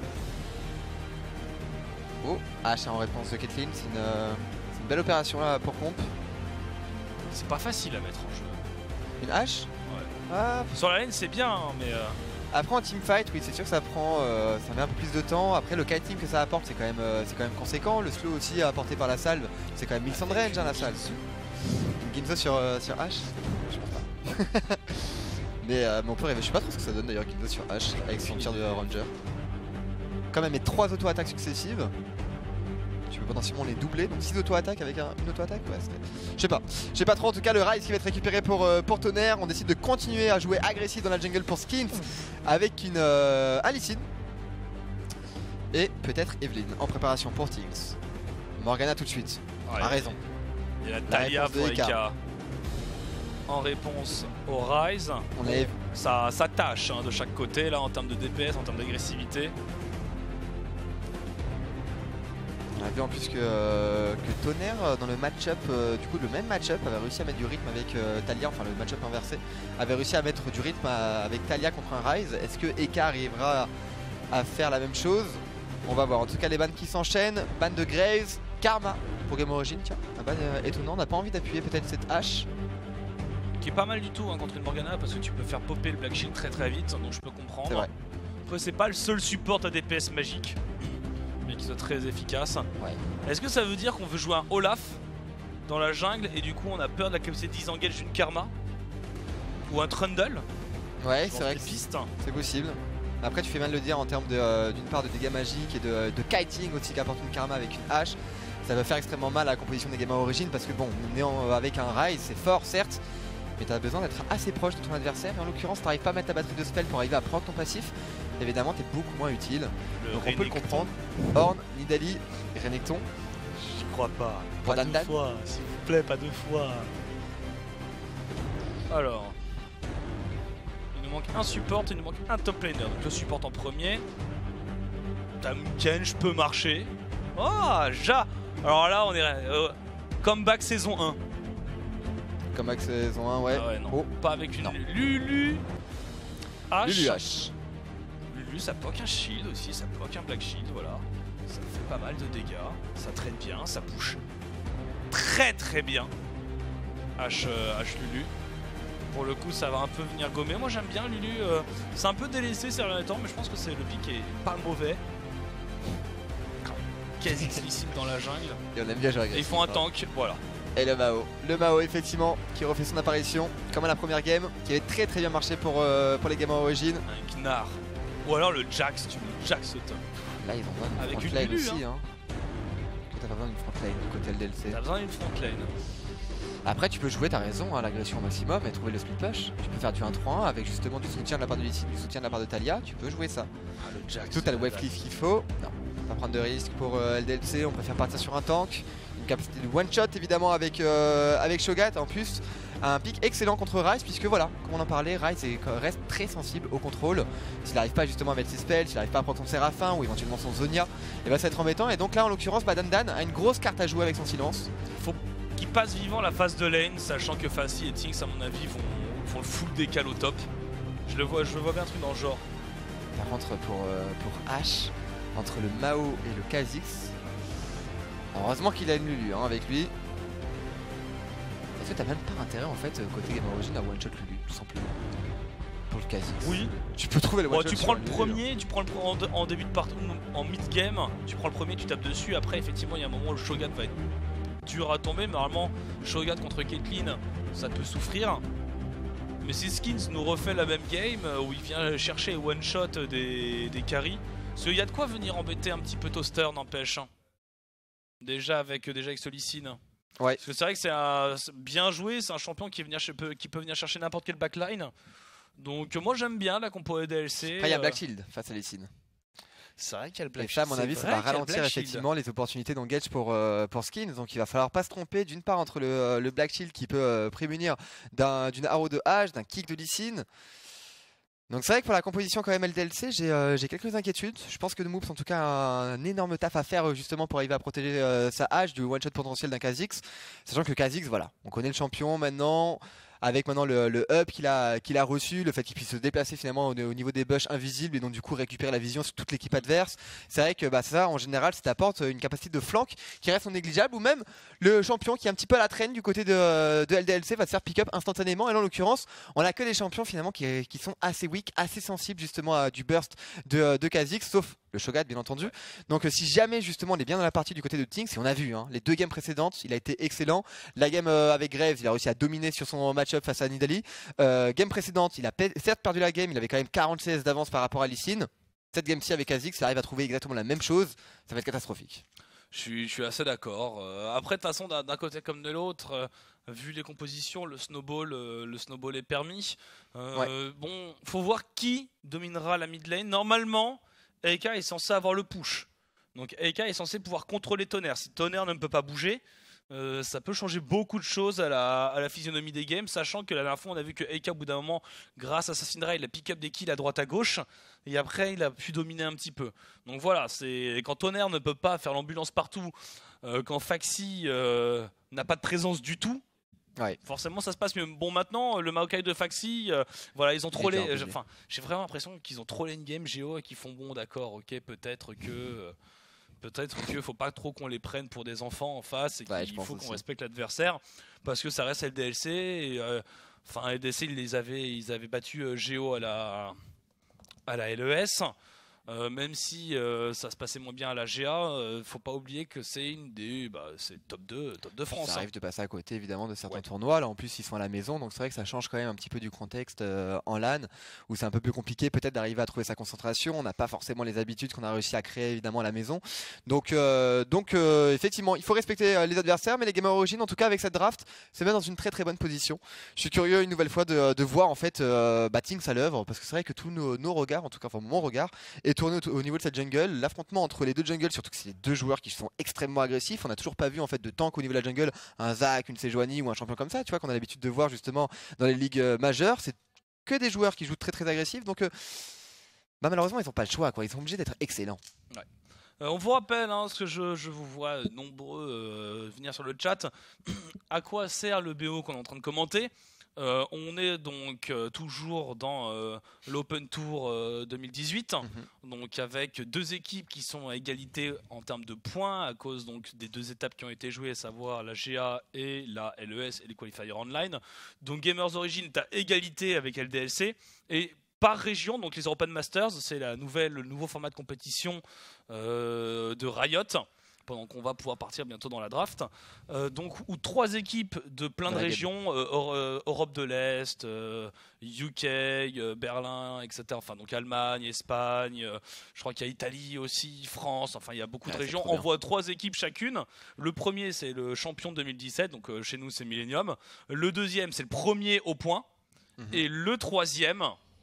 Oh, H en réponse de Caitlyn, c'est une belle opération là pour comp. C'est pas facile à mettre en jeu. Une H? Ouais. Ah, sur la lane c'est bien, hein, mais... Après en teamfight, oui c'est sûr que ça prend, ça met un peu plus de temps. Après le kiting que ça apporte c'est quand même conséquent. Le slow aussi apporté par la salve, c'est quand même 1100 de range hein, la salve. Une Ginzo sur H? Je pense pas. mais on peut rêver, je sais pas trop ce que ça donne d'ailleurs Ginzo sur H avec son tir de Ranger. Quand même, met 3 auto-attaques successives. Tu peux potentiellement les doubler, donc 6 auto-attaques avec une auto-attaque, ouais, je sais pas trop. En tout cas, le Rise qui va être récupéré pour Tonnerre. On décide de continuer à jouer agressif dans la jungle pour Skins avec une Alicine et peut-être Evelyn en préparation pour Things. Morgana tout de suite, a raison. Et la Talia pour Eka. Eka. En réponse au Rise, on a ça tâche hein, de chaque côté là en termes de DPS, en termes d'agressivité. On a vu en plus que Tonnerre dans le match-up, du coup le même match-up avait réussi à mettre du rythme avec Talia, enfin le match-up inversé, avait réussi à mettre du rythme avec Talia contre un Rise. Est-ce que Eka arrivera à faire la même chose? On va voir. En tout cas les bans qui s'enchaînent, ban de Graves, Karma pour Game Origin, tiens, un ban étonnant, on n'a pas envie d'appuyer peut-être cette hache. Qui est pas mal du tout hein, contre une Morgana parce que tu peux faire popper le Black Shield très vite, donc je peux comprendre. C'est vrai. Après c'est pas le seul support à DPS magique. Mais qui soit très efficace. Ouais. Est-ce que ça veut dire qu'on veut jouer un Olaf dans la jungle et du coup on a peur de la capacité de disengage d'une Karma? Ou un Trundle? Ouais, c'est vrai que piste. C'est possible. Après tu fais mal de le dire en termes d'une part de dégâts magiques et de kiting aussi qu'apporte une Karma avec une hache. Ça va faire extrêmement mal à la composition des gamers origines parce que bon, avec un Rise c'est fort certes, mais tu as besoin d'être assez proche de ton adversaire et en l'occurrence tu n'arrives pas à mettre ta batterie de spell pour arriver à prendre ton passif. Évidemment tu es beaucoup moins utile, donc on peut le comprendre. Ornn, Nidalee, Renekton. Je crois pas. Pour Pas Dan deux Dan. fois, s'il vous plaît, pas deux fois. Alors. Il nous manque un support, il nous manque un top laner. Donc le support en premier. Tamken, je peux marcher. Oh, Ja. Alors là, on est... comeback saison 1. Comeback saison 1, ouais. Ah ouais, non. Oh. Pas avec une Non. Lulu. H. Lulu H. Lulu, ça poke un shield aussi, ça poke un black shield, voilà. Ça fait pas mal de dégâts, ça traîne bien, ça push très bien. H Lulu. Pour le coup, ça va un peu venir gommer. Moi j'aime bien Lulu, c'est un peu délaissé ces derniers temps, mais je pense que c'est le pick est pas mauvais. Quasi explicite dans la jungle. Et on aime bien jouer Et ils font un tank, voilà. Et le Mao. Le Mao effectivement qui refait son apparition comme à la première game, qui avait très bien marché pour les gamers origines. Un Gnar. Ou alors le Jax, tu mets Jax au top. Là ils ont besoin d'une Avec une frontline Lulu, aussi. Hein. T'as pas besoin d'une frontline du côté LDLC. T'as besoin d'une front lane. Après tu peux jouer, t'as raison, à l'agression au maximum et trouver le split push. Tu peux faire du 1-3-1 avec justement du soutien de la part de Licine, du soutien de la part de Talia, tu peux jouer ça. Ah, le Jax. Tout à le wave cleave qu'il faut. Non, pas prendre de risque pour LDLC, on préfère partir sur un tank. Une capacité de one shot évidemment avec Shogat. En plus un pick excellent contre Rise puisque voilà, comme on en parlait, Rise reste très sensible au contrôle. S'il n'arrive pas justement à mettre ses spells, s'il n'arrive pas à prendre son Séraphin ou éventuellement son Zonia, et bah ça va être embêtant. Et donc là en l'occurrence Dan Dan a une grosse carte à jouer avec son silence. Faut qu'il passe vivant la phase de lane, sachant que Facy et Tinks à mon avis font le full décal au top. Je le vois bien un truc dans le genre. Par contre pour H, entre le Mao et le Kha'Zix, heureusement qu'il a une Lulu hein, avec lui. Est-ce que t'as même pas intérêt en fait côté Game Origin à one shot Lulu tout simplement pour le Kha'Zix? Oui. Tu peux trouver le one shot. Tu prends le premier, tu prends en début de partie, en mid game, tu prends le premier, tu tapes dessus. Après effectivement il y a un moment où le Shogun va être dur à tomber, mais normalement Shogun contre Caitlyn ça peut souffrir. Mais si Skins nous refait la même game où il vient chercher one shot des carries, parce qu'il y a de quoi venir embêter un petit peu Toaster, n'empêche. Déjà avec Solicine. Ouais. Parce que c'est vrai que c'est bien joué, c'est un champion qui peut venir chercher n'importe quel backline. Donc moi j'aime bien la compo des DLC. Après il y a Black Shield face à Lee Sin. C'est vrai qu'il y a le Black Et ça, à Shield. mon avis, ça va ralentir effectivement les opportunités d'engage pour Skins. Donc il va falloir pas se tromper d'une part entre le Black Shield qui peut prémunir d'une arrow de H, d'un kick de Lee Sin. Donc c'est vrai que pour la composition quand même LDLC, j'ai quelques inquiétudes. Je pense que Noops en tout cas a un énorme taf à faire justement pour arriver à protéger sa hache du one-shot potentiel d'un Kha'Zix. Sachant que le Kha'Zix, voilà, on connaît le champion maintenant. Avec maintenant le up qu'il a reçu, le fait qu'il puisse se déplacer finalement au niveau des bush invisibles et donc du coup récupérer la vision sur toute l'équipe adverse. C'est vrai que ça en général ça t'apporte une capacité de flank qui reste non négligeable, ou même le champion qui est un petit peu à la traîne du côté de LDLC va se faire pick up instantanément. Et là en l'occurrence on a que des champions finalement qui sont assez weak, assez sensibles justement à du burst de Kha'Zix, sauf le Shogat bien entendu. Donc si jamais justement il est bien dans la partie du côté de Tinks, et on a vu les 2 games précédentes il a été excellent. La game avec Graves il a réussi à dominer sur son match-up face à Nidalee. Game précédente il a certes perdu la game, il avait quand même 40 CS d'avance par rapport à Lee Sin. Cette game-ci avec Kha'Zix il arrive à trouver exactement la même chose, ça va être catastrophique. Je suis assez d'accord. Après de toute façon d'un côté comme de l'autre, vu les compositions, le snowball est permis. Bon, faut voir qui dominera la mid lane. Normalement EK est censé avoir le push. Donc EK est censé pouvoir contrôler Tonnerre. Si Tonnerre ne peut pas bouger, ça peut changer beaucoup de choses à la physionomie des games, sachant que la dernière fois on a vu que EK au bout d'un moment, grâce à sa Syndra, il a pick up des kills à droite à gauche, et après il a pu dominer un petit peu. Donc voilà, c'est quand Tonnerre ne peut pas faire l'ambulance partout, quand Faxi n'a pas de présence du tout, ouais. Forcément ça se passe mieux. Bon maintenant le Maokai de Faxi, voilà ils ont trollé. Enfin j'ai vraiment l'impression qu'ils ont trollé une game Géo et qu'ils font bon d'accord, ok peut-être qu'il faut pas trop qu'on les prenne pour des enfants en face et qu'il faut qu'on respecte l'adversaire parce que ça reste LDLC et LDLC ils avaient battu Géo à la LES. Même si ça se passait moins bien à la GA, faut pas oublier que c'est c'est top 2 France. Ça arrive de passer à côté évidemment de certains tournois. Là en plus ils sont à la maison, donc c'est vrai que ça change quand même un petit peu du contexte en LAN où c'est un peu plus compliqué peut-être d'arriver à trouver sa concentration. On n'a pas forcément les habitudes qu'on a réussi à créer évidemment à la maison. Donc effectivement il faut respecter les adversaires, mais les gamers origines en tout cas avec cette draft c'est bien dans une très très bonne position. Je suis curieux une nouvelle fois de voir en fait Tinks à l'œuvre, parce que c'est vrai que tous nos regards, en tout cas enfin mon regard, est tourné au niveau de cette jungle. L'affrontement entre les deux jungles, surtout que c'est les deux joueurs qui sont extrêmement agressifs. On n'a toujours pas vu en fait de tank au niveau de la jungle, un Zac, une Sejuani ou un champion comme ça, tu vois, qu'on a l'habitude de voir justement dans les ligues majeures. C'est que des joueurs qui jouent très très agressifs, donc malheureusement ils n'ont pas le choix, quoi. Ils sont obligés d'être excellents. Ouais. On vous rappelle, parce que je vous vois nombreux venir sur le chat, à quoi sert le BO qu'on est en train de commenter. On est donc toujours dans l'Open Tour 2018, donc avec 2 équipes qui sont à égalité en termes de points à cause donc des 2 étapes qui ont été jouées, à savoir la GA et la LES et les qualifiers online. Donc Gamers Origin est à égalité avec LDLC et par région, donc les Open Masters, c'est le nouveau format de compétition de Riot, pendant qu'on va pouvoir partir bientôt dans la draft, donc où 3 équipes de plein de régions, Europe de l'Est, UK, Berlin, etc. Enfin donc Allemagne, Espagne, je crois qu'il y a Italie aussi, France. Enfin il y a beaucoup de régions. Envoie 3 équipes chacune. Le premier c'est le champion 2017, donc chez nous c'est Millennium. Le deuxième c'est le premier au point, et le troisième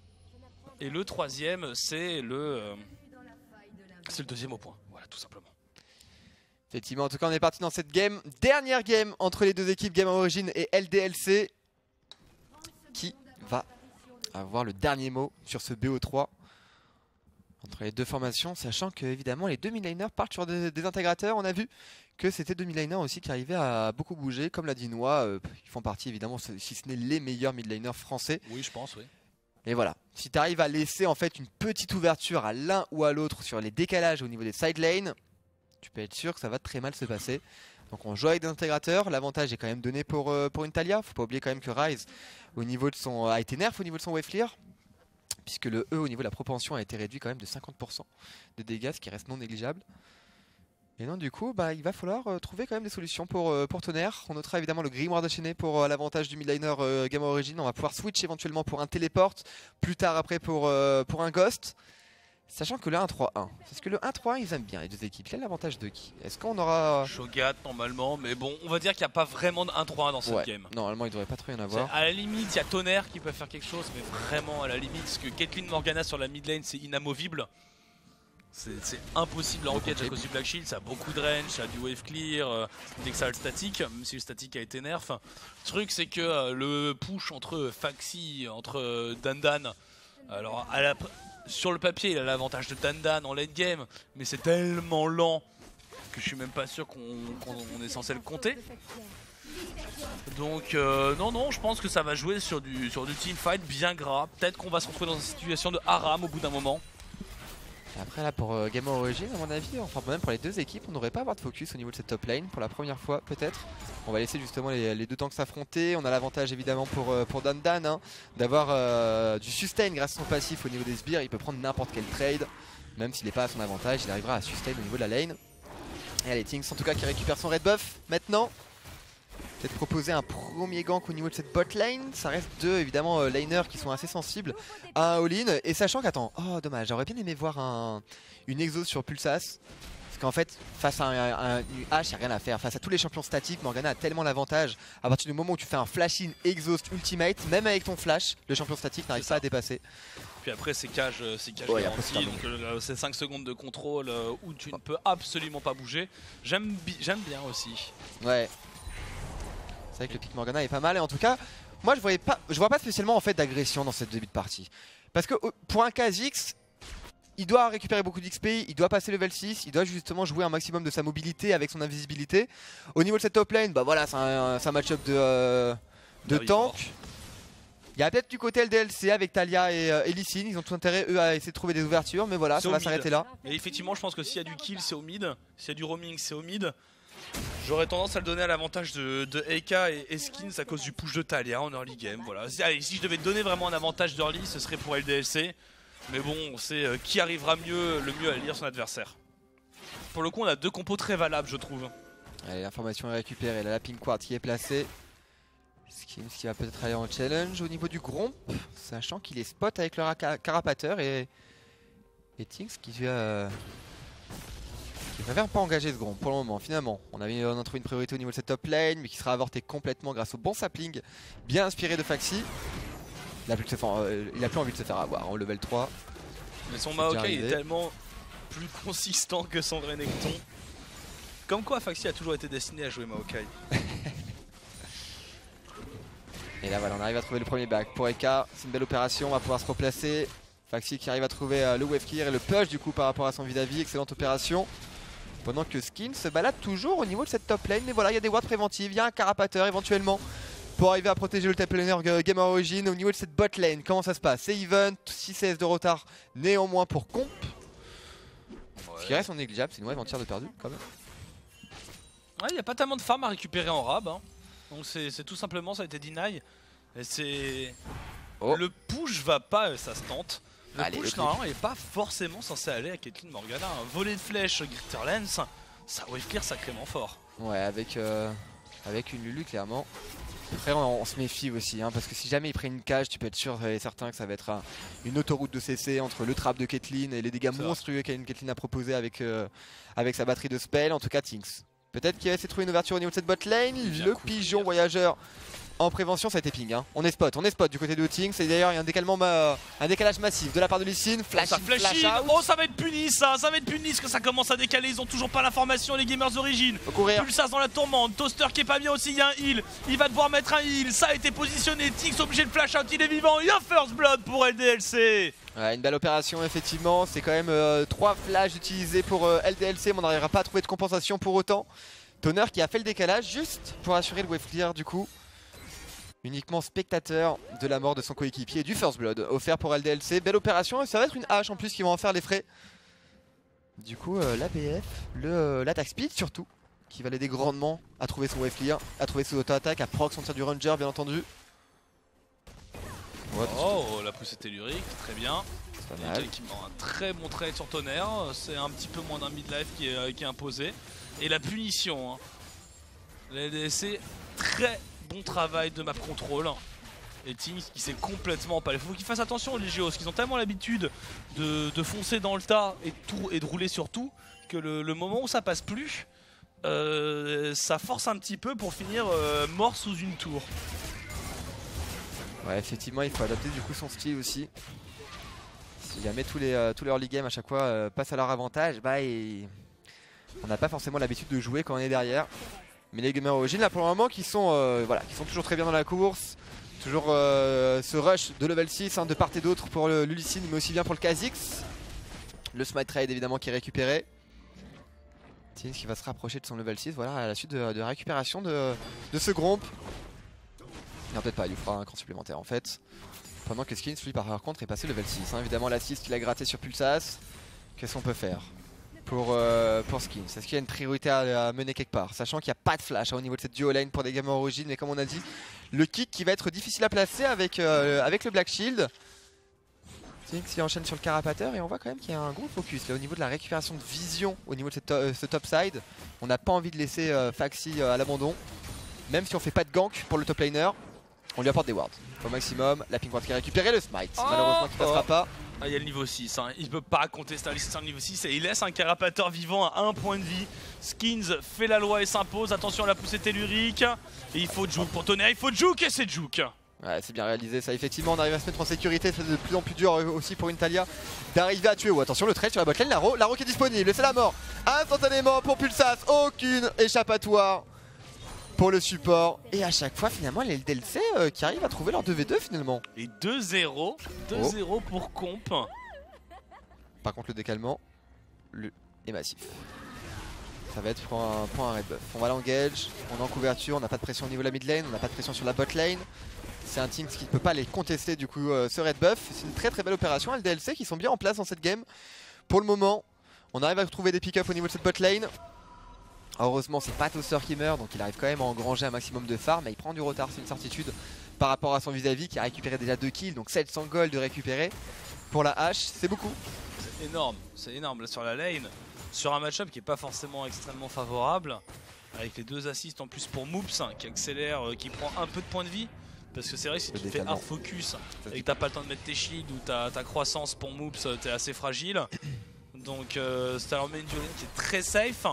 c'est le deuxième au point. Voilà tout simplement. Effectivement, en tout cas on est parti dans cette game, dernière game entre les 2 équipes Game Origin et LDLC, qui va avoir le dernier mot sur ce BO3 entre les 2 formations, sachant que évidemment les 2 midlaners partent sur des intégrateurs. On a vu que c'était 2 midlaners aussi qui arrivaient à beaucoup bouger, comme l'a dit Noah, ils font partie évidemment, si ce n'est les meilleurs midlaners français. Oui je pense, oui. Et voilà, si tu arrives à laisser en fait une petite ouverture à l'un ou à l'autre sur les décalages au niveau des side lanes, tu peux être sûr que ça va très mal se passer. Donc on joue avec des intégrateurs, l'avantage est quand même donné pour une Taliyah. Faut pas oublier quand même que Ryze au niveau de a été nerf au niveau de son wave clear, puisque le E au niveau de la propension a été réduit quand même de 50% de dégâts, ce qui reste non négligeable. Et non, du coup, bah, il va falloir trouver quand même des solutions pour Tonnerre. On notera évidemment le grimoire déchaîné pour l'avantage du midliner Gamma Origin. On va pouvoir switch éventuellement pour un téléport, plus tard après pour un ghost. Sachant que le 1-3-1, parce que le 1-3-1 ils aiment bien les deux équipes. Il y a l'avantage de qui? Est-ce qu'on aura... Shogat normalement, mais bon, on va dire qu'il n'y a pas vraiment de 1-3-1 dans cette game. Normalement il devrait pas trop y en avoir. À la limite, il y a Tonnerre qui peut faire quelque chose, mais vraiment à la limite, parce que Caitlyn Morgana sur la mid lane c'est inamovible. C'est impossible à enquête à cause du Black Shield, ça a beaucoup de range, ça a du wave clear, dès que ça a le statique, même si le statique a été nerf. Le truc c'est que le push entre Faxi, entre Dandan, alors sur le papier il a l'avantage de Dandan en late game, mais c'est tellement lent que je suis même pas sûr qu'on est censé le compter. Donc non, je pense que ça va jouer sur du teamfight bien gras. Peut-être qu'on va se retrouver dans une situation de haram au bout d'un moment. Après là pour Gamma Origin à mon avis, enfin même pour les deux équipes, on n'aurait pas à avoir de focus au niveau de cette top lane pour la première fois peut-être. On va laisser justement les deux tanks s'affronter. On a l'avantage évidemment pour Dandan hein, d'avoir du sustain grâce à son passif au niveau des sbires. Il peut prendre n'importe quel trade, même s'il n'est pas à son avantage, il arrivera à sustain au niveau de la lane. Et allez, Tinks en tout cas qui récupère son red buff maintenant. Peut-être proposer un premier gank au niveau de cette bot lane. Ça reste deux évidemment laners qui sont assez sensibles à un all-in. Et sachant qu'attends, oh dommage, j'aurais bien aimé voir une exhaust sur Pulsas. Parce qu'en fait, face à une H, il n'y a rien à faire. Face à tous les champions statiques, Morgana a tellement l'avantage. À partir du moment où tu fais un flash-in exhaust ultimate, même avec ton flash, le champion statique n'arrive pas à dépasser. Puis après c'est cage garanti, donc c'est 5 secondes de contrôle où tu ne peux absolument pas bouger. J'aime bien aussi. Ouais. C'est vrai que le pick Morgana est pas mal et en tout cas moi je vois pas spécialement en fait d'agression dans cette début de partie. Parce que pour un Kha'Zix, il doit récupérer beaucoup d'XP, il doit passer level 6, il doit justement jouer un maximum de sa mobilité avec son invisibilité. Au niveau de cette top lane, bah voilà c'est un match-up de tank. Il y a peut-être du côté LDLC avec Taliyah et Lee Sin, ils ont tout intérêt eux à essayer de trouver des ouvertures mais voilà ça va s'arrêter là. Et effectivement je pense que s'il y a du kill c'est au mid, s'il y a du roaming c'est au mid. J'aurais tendance à le donner à l'avantage de Eika et Skins à cause du push de Taliyah en early game. Voilà. Allez, si je devais donner vraiment un avantage d'early, ce serait pour LDLC. Mais bon, on sait qui arrivera le mieux à lire son adversaire. Pour le coup, on a deux compos très valables, je trouve. Allez, l'information est récupérée. Là, la pink ward qui est placée. Skins qui va peut-être aller en challenge au niveau du Gromp, sachant qu'il est spot avec le carapateur et Tinks qui préfère pas engager ce Gromp pour le moment. Finalement on a trouvé une priorité au niveau de cette top lane mais qui sera avorté complètement grâce au bon sapling bien inspiré de Faxi. Il a plus envie de se faire avoir en level 3. Mais son Maokai est tellement plus consistant que son Renekton. Comme quoi Faxi a toujours été destiné à jouer Maokai. Et là voilà, on arrive à trouver le premier back pour Eka. C'est une belle opération, on va pouvoir se replacer. Faxi qui arrive à trouver le wave clear et le push du coup par rapport à son vis-à-vis. Excellente opération. Pendant que Skin se balade toujours au niveau de cette top lane. Mais voilà, il y a des wards préventives, il y a un carapateur éventuellement pour arriver à protéger le top laner Gamma Origin. Au niveau de cette bot lane, comment ça se passe? C'est even, 6 CS de retard néanmoins pour Comp. Ce qui reste non négligeable, c'est une wave entière de perdu quand même. Ouais, il n'y a pas tellement de farm à récupérer en rab. Hein. Donc c'est tout simplement, ça a été deny. Et c'est... Oh. Le push va pas, ça se tente. Le push normalement est pas forcément censé aller à Caitlyn Morgana. Un volet de flèche Gritterlens, ça wave clear sacrément fort. Ouais, avec une Lulu clairement. Après on se méfie aussi hein, parce que si jamais il prennent une cage, tu peux être sûr et certain que ça va être une autoroute de CC entre le trap de Caitlyn et les dégâts monstrueux qu'une Caitlyn a proposé avec sa batterie de spell. En tout cas Tinks. Peut-être qu'il va essayer de trouver une ouverture au niveau de cette bot lane. Le pigeon voyageur en prévention, ça a été ping. Hein. On est spot du côté de Tinks. Et d'ailleurs, il y a un décalage massif de la part de Lee Sin. Flash out. Oh, ça va être puni ça va être puni parce que ça commence à décaler. Ils ont toujours pas l'information, les gamers d'origine. Pulsas dans la tourmente. Toaster qui est pas bien aussi. Il y a un heal. Il va devoir mettre un heal. Ça a été positionné. Tinks obligé de flash out. Il est vivant. Il y a first blood pour LDLC. Ouais, une belle opération, effectivement. C'est quand même 3 flashs utilisés pour LDLC. Mais on n'arrivera pas à trouver de compensation pour autant. Tonnerre qui a fait le décalage juste pour assurer le wave clear du coup. Uniquement spectateur de la mort de son coéquipier et du first blood offert pour LDLC. Belle opération et ça va être une hache en plus qui va en faire les frais. Du coup l'ABF, l'attaque speed surtout, qui va l'aider grandement à trouver son wave clear, à trouver ses auto-attaques, à proc son tir du ranger bien entendu. Oh, la poussée tellurique, très bien. Pas mal. Qui met un très bon trade sur Tonnerre, c'est un petit peu moins d'un midlife qui est imposé. Et la punition, hein. La LDSC, très bon travail de map control. Et Things qui s'est complètement pas. Il faut qu'ils fassent attention les Géos, parce qu'ils ont tellement l'habitude de foncer dans le tas et de rouler sur tout, que le moment où ça passe plus, ça force un petit peu pour finir mort sous une tour. Ouais, effectivement, il faut adapter du coup son style aussi. Si jamais tous les early games à chaque fois passent à leur avantage, bah on n'a pas forcément l'habitude de jouer quand on est derrière. Mais les gamers origines là pour le moment qui sont toujours très bien dans la course. Toujours ce rush de level 6 hein, de part et d'autre pour le Lee mais aussi bien pour le Kha'Zix. Le smite trade évidemment qui est récupéré. Things qui va se rapprocher de son level 6 voilà à la suite de récupération de ce Gromp. Non peut-être pas, il lui fera un cran supplémentaire en fait. Pendant que Skins lui par contre est passé level 6 hein. Évidemment l'assist qu'il a gratté sur Pulsas. Qu'est-ce qu'on peut faire pour Skins? Est-ce qu'il y a une priorité à mener quelque part? Sachant qu'il n'y a pas de flash hein, au niveau de cette duo lane pour des gamers origines. Mais comme on a dit, le kick qui va être difficile à placer avec le Black Shield. Things qui enchaîne sur le carapateur et on voit quand même qu'il y a un gros focus là au niveau de la récupération de vision au niveau de ce top side. On n'a pas envie de laisser Faxi à l'abandon. Même si on fait pas de gank pour le top laner, on lui apporte des wards au maximum. La pink ward qui est récupérée, le smite malheureusement qui passera pas. Ah, il y a le niveau 6, hein. Il peut pas contester un niveau 6 et il laisse un carapateur vivant à 1 point de vie. Skins fait la loi et s'impose, attention à la poussée tellurique. Et il faut juke pour Tonnerre, il faut juke et c'est juke. Ouais, c'est bien réalisé ça, effectivement on arrive à se mettre en sécurité, c'est de plus en plus dur aussi pour une Taliyah d'arriver à tuer. Oh, attention le trade sur la botlane, la roue qui est disponible, c'est la mort instantanément pour Pulsas, aucune échappatoire pour le support. Et à chaque fois finalement les LDLC qui arrivent à trouver leur 2v2 finalement. Et 2-0, 2-0 pour Comp. Par contre le décalement est massif. Ça va être pour un red buff. On va l'engage, on est en couverture, on n'a pas de pression au niveau de la mid lane, on n'a pas de pression sur la bot lane. C'est un team qui ne peut pas les contester du coup ce red buff. C'est une très belle opération. LDLC qui sont bien en place dans cette game. Pour le moment, on arrive à trouver des pick-up au niveau de cette bot lane. Heureusement c'est pas Toaster qui meurt, donc il arrive quand même à engranger un maximum de farm. Mais il prend du retard, c'est une certitude par rapport à son vis-à-vis qui a récupéré déjà 2 kills. Donc 700 gold de récupérer pour la hache, c'est beaucoup. C'est énorme là sur la lane. Sur un match-up qui est pas forcément extrêmement favorable. Avec les 2 assists en plus pour Moops qui accélère, qui prend un peu de points de vie. Parce que c'est vrai que si tu fais hard focus et que t'as pas le temps de mettre tes shields ou ta croissance pour Moops, t'es assez fragile. Donc ça leur met une duo lane qui est très safe.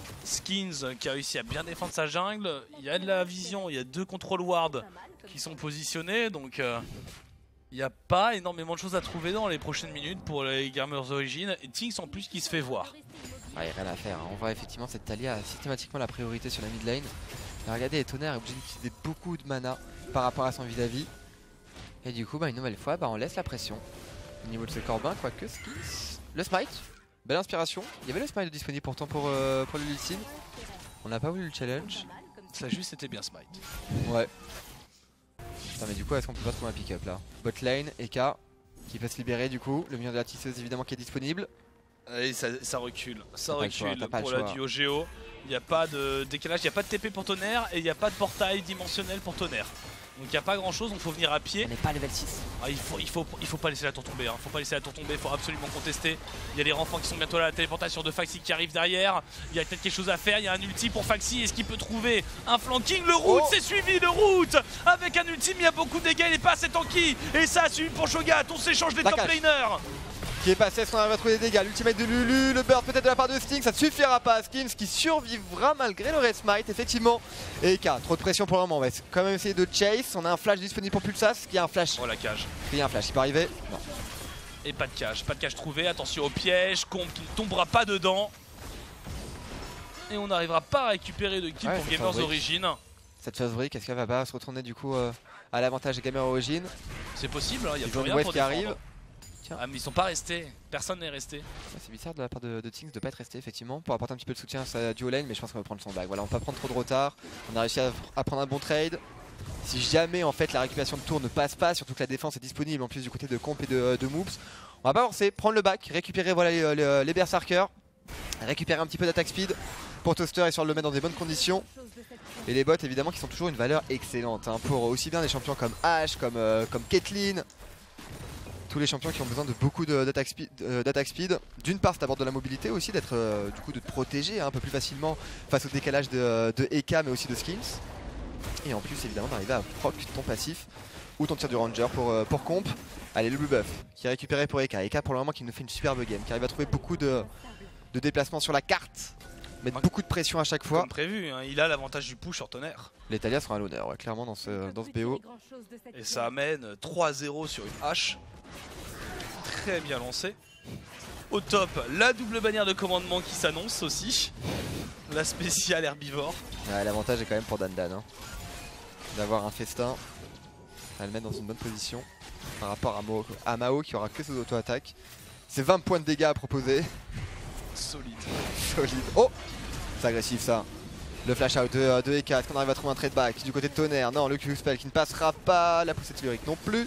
Skins qui a réussi à bien défendre sa jungle. Il y a de la vision, il y a 2 control wards qui sont positionnés. Donc il n'y a pas énormément de choses à trouver dans les prochaines minutes pour les gamers origines. Et Things en plus qui se fait voir. Ouais, rien à faire. On voit effectivement cette Taliyah a systématiquement la priorité sur la mid lane. Regardez, les Tonnerre est obligé d'utiliser beaucoup de mana par rapport à son vis-à-vis. Et du coup, une nouvelle fois, on laisse la pression au niveau de ce Corbin, quoique Skins. Le smite, belle inspiration. Il y avait le smite disponible pourtant pour le Lee Sin. On n'a pas voulu le challenge. Ça juste c'était bien smite. Ouais. Putain, mais du coup, est-ce qu'on peut pas trouver un pick-up là? Bot lane, Eka qui peut se libérer du coup. Le minion de la tisseuse évidemment qui est disponible. Et ça recule, pour la duo Géo. Il n'y a pas de décalage, il n'y a pas de TP pour Tonnerre et il n'y a pas de portail dimensionnel pour Tonnerre. Donc il n'y a pas grand chose, donc il faut venir à pied. On n'est pas level 6. Ah, il faut pas laisser la tour tomber, faut pas laisser la tour tomber, il faut absolument contester. Il y a les renforts qui sont bientôt là, la téléportation de Faxi qui arrive derrière. Il y a peut-être quelque chose à faire, il y a un ulti pour Faxi, est-ce qu'il peut trouver un flanking? Le route, c'est suivi, le route avec un ultime, il y a beaucoup de dégâts, il n'est pas assez tanky. Et ça suivi pour Shogat, on s'échange les top laners. Qui est passé, est-ce qu'on arrive à trouver des dégâts? L'ultimate de Lulu, le bird peut-être de la part de Sting, ça ne suffira pas. Skins qui survivra malgré le resmite effectivement. Et Eka, trop de pression pour le moment, on va quand même essayer de chase. On a un flash disponible pour Pulsas, qui a un flash. Oh la cage. Il y a un flash qui peut arriver. Non. Et pas de cage trouvé, attention au piège, Comp qui ne tombera pas dedans. Et on n'arrivera pas à récupérer de kill pour Gamers Origin. Cette phase break, est-ce qu'elle va pas se retourner du coup à l'avantage des Gamers Origin? C'est possible, il y a plus rien pour qui défendre. arrive. Tiens. Ah mais ils sont pas restés, personne n'est resté. C'est bizarre de la part de Things de pas être resté effectivement pour apporter un petit peu de soutien à sa duo lane, mais je pense qu'on va prendre son back. Voilà, on va pas prendre trop de retard, on a réussi à prendre un bon trade. Si jamais en fait la récupération de tour ne passe pas, surtout que la défense est disponible en plus du côté de Comp et de Moops, on va pas forcer, prendre le back, récupérer voilà, les Berserkers, récupérer un petit peu d'attaque speed pour Toaster et sur le mettre dans des bonnes conditions. Et les bots évidemment qui sont toujours une valeur excellente pour aussi bien des champions comme Ashe, comme Caitlyn. tous les champions qui ont besoin de beaucoup d'attaque speed. D'une part, ça t'apporte de la mobilité aussi, d'être du coup de te protéger un peu plus facilement face au décalage de EK mais aussi de skills. Et en plus évidemment d'arriver à proc ton passif ou ton tir du ranger pour comp. Allez, le blue buff qui est récupéré pour EK. EK pour le moment qui nous fait une superbe game, qui arrive à trouver beaucoup de déplacements sur la carte, mettre beaucoup de pression à chaque fois. Comme prévu, hein, il a l'avantage du push sur tonnerre. Les Talias seront à l'honneur, ouais, clairement dans ce BO. Et ça amène 3-0 sur une hache. Très bien lancé. Au top, la double bannière de commandement qui s'annonce aussi. La spéciale herbivore. Ouais, l'avantage est quand même pour Dandan, hein, d'avoir un festin, à le mettre dans une bonne position par rapport à Mao qui aura que ses auto-attaques. C'est 20 points de dégâts à proposer. Solide. Solide. Oh, c'est agressif ça. Le flash out de EK. Est-ce qu'on arrive à trouver un trade back du côté de Tonnerre? Non, le Q-spell qui ne passera pas. La poussée de Lyric non plus.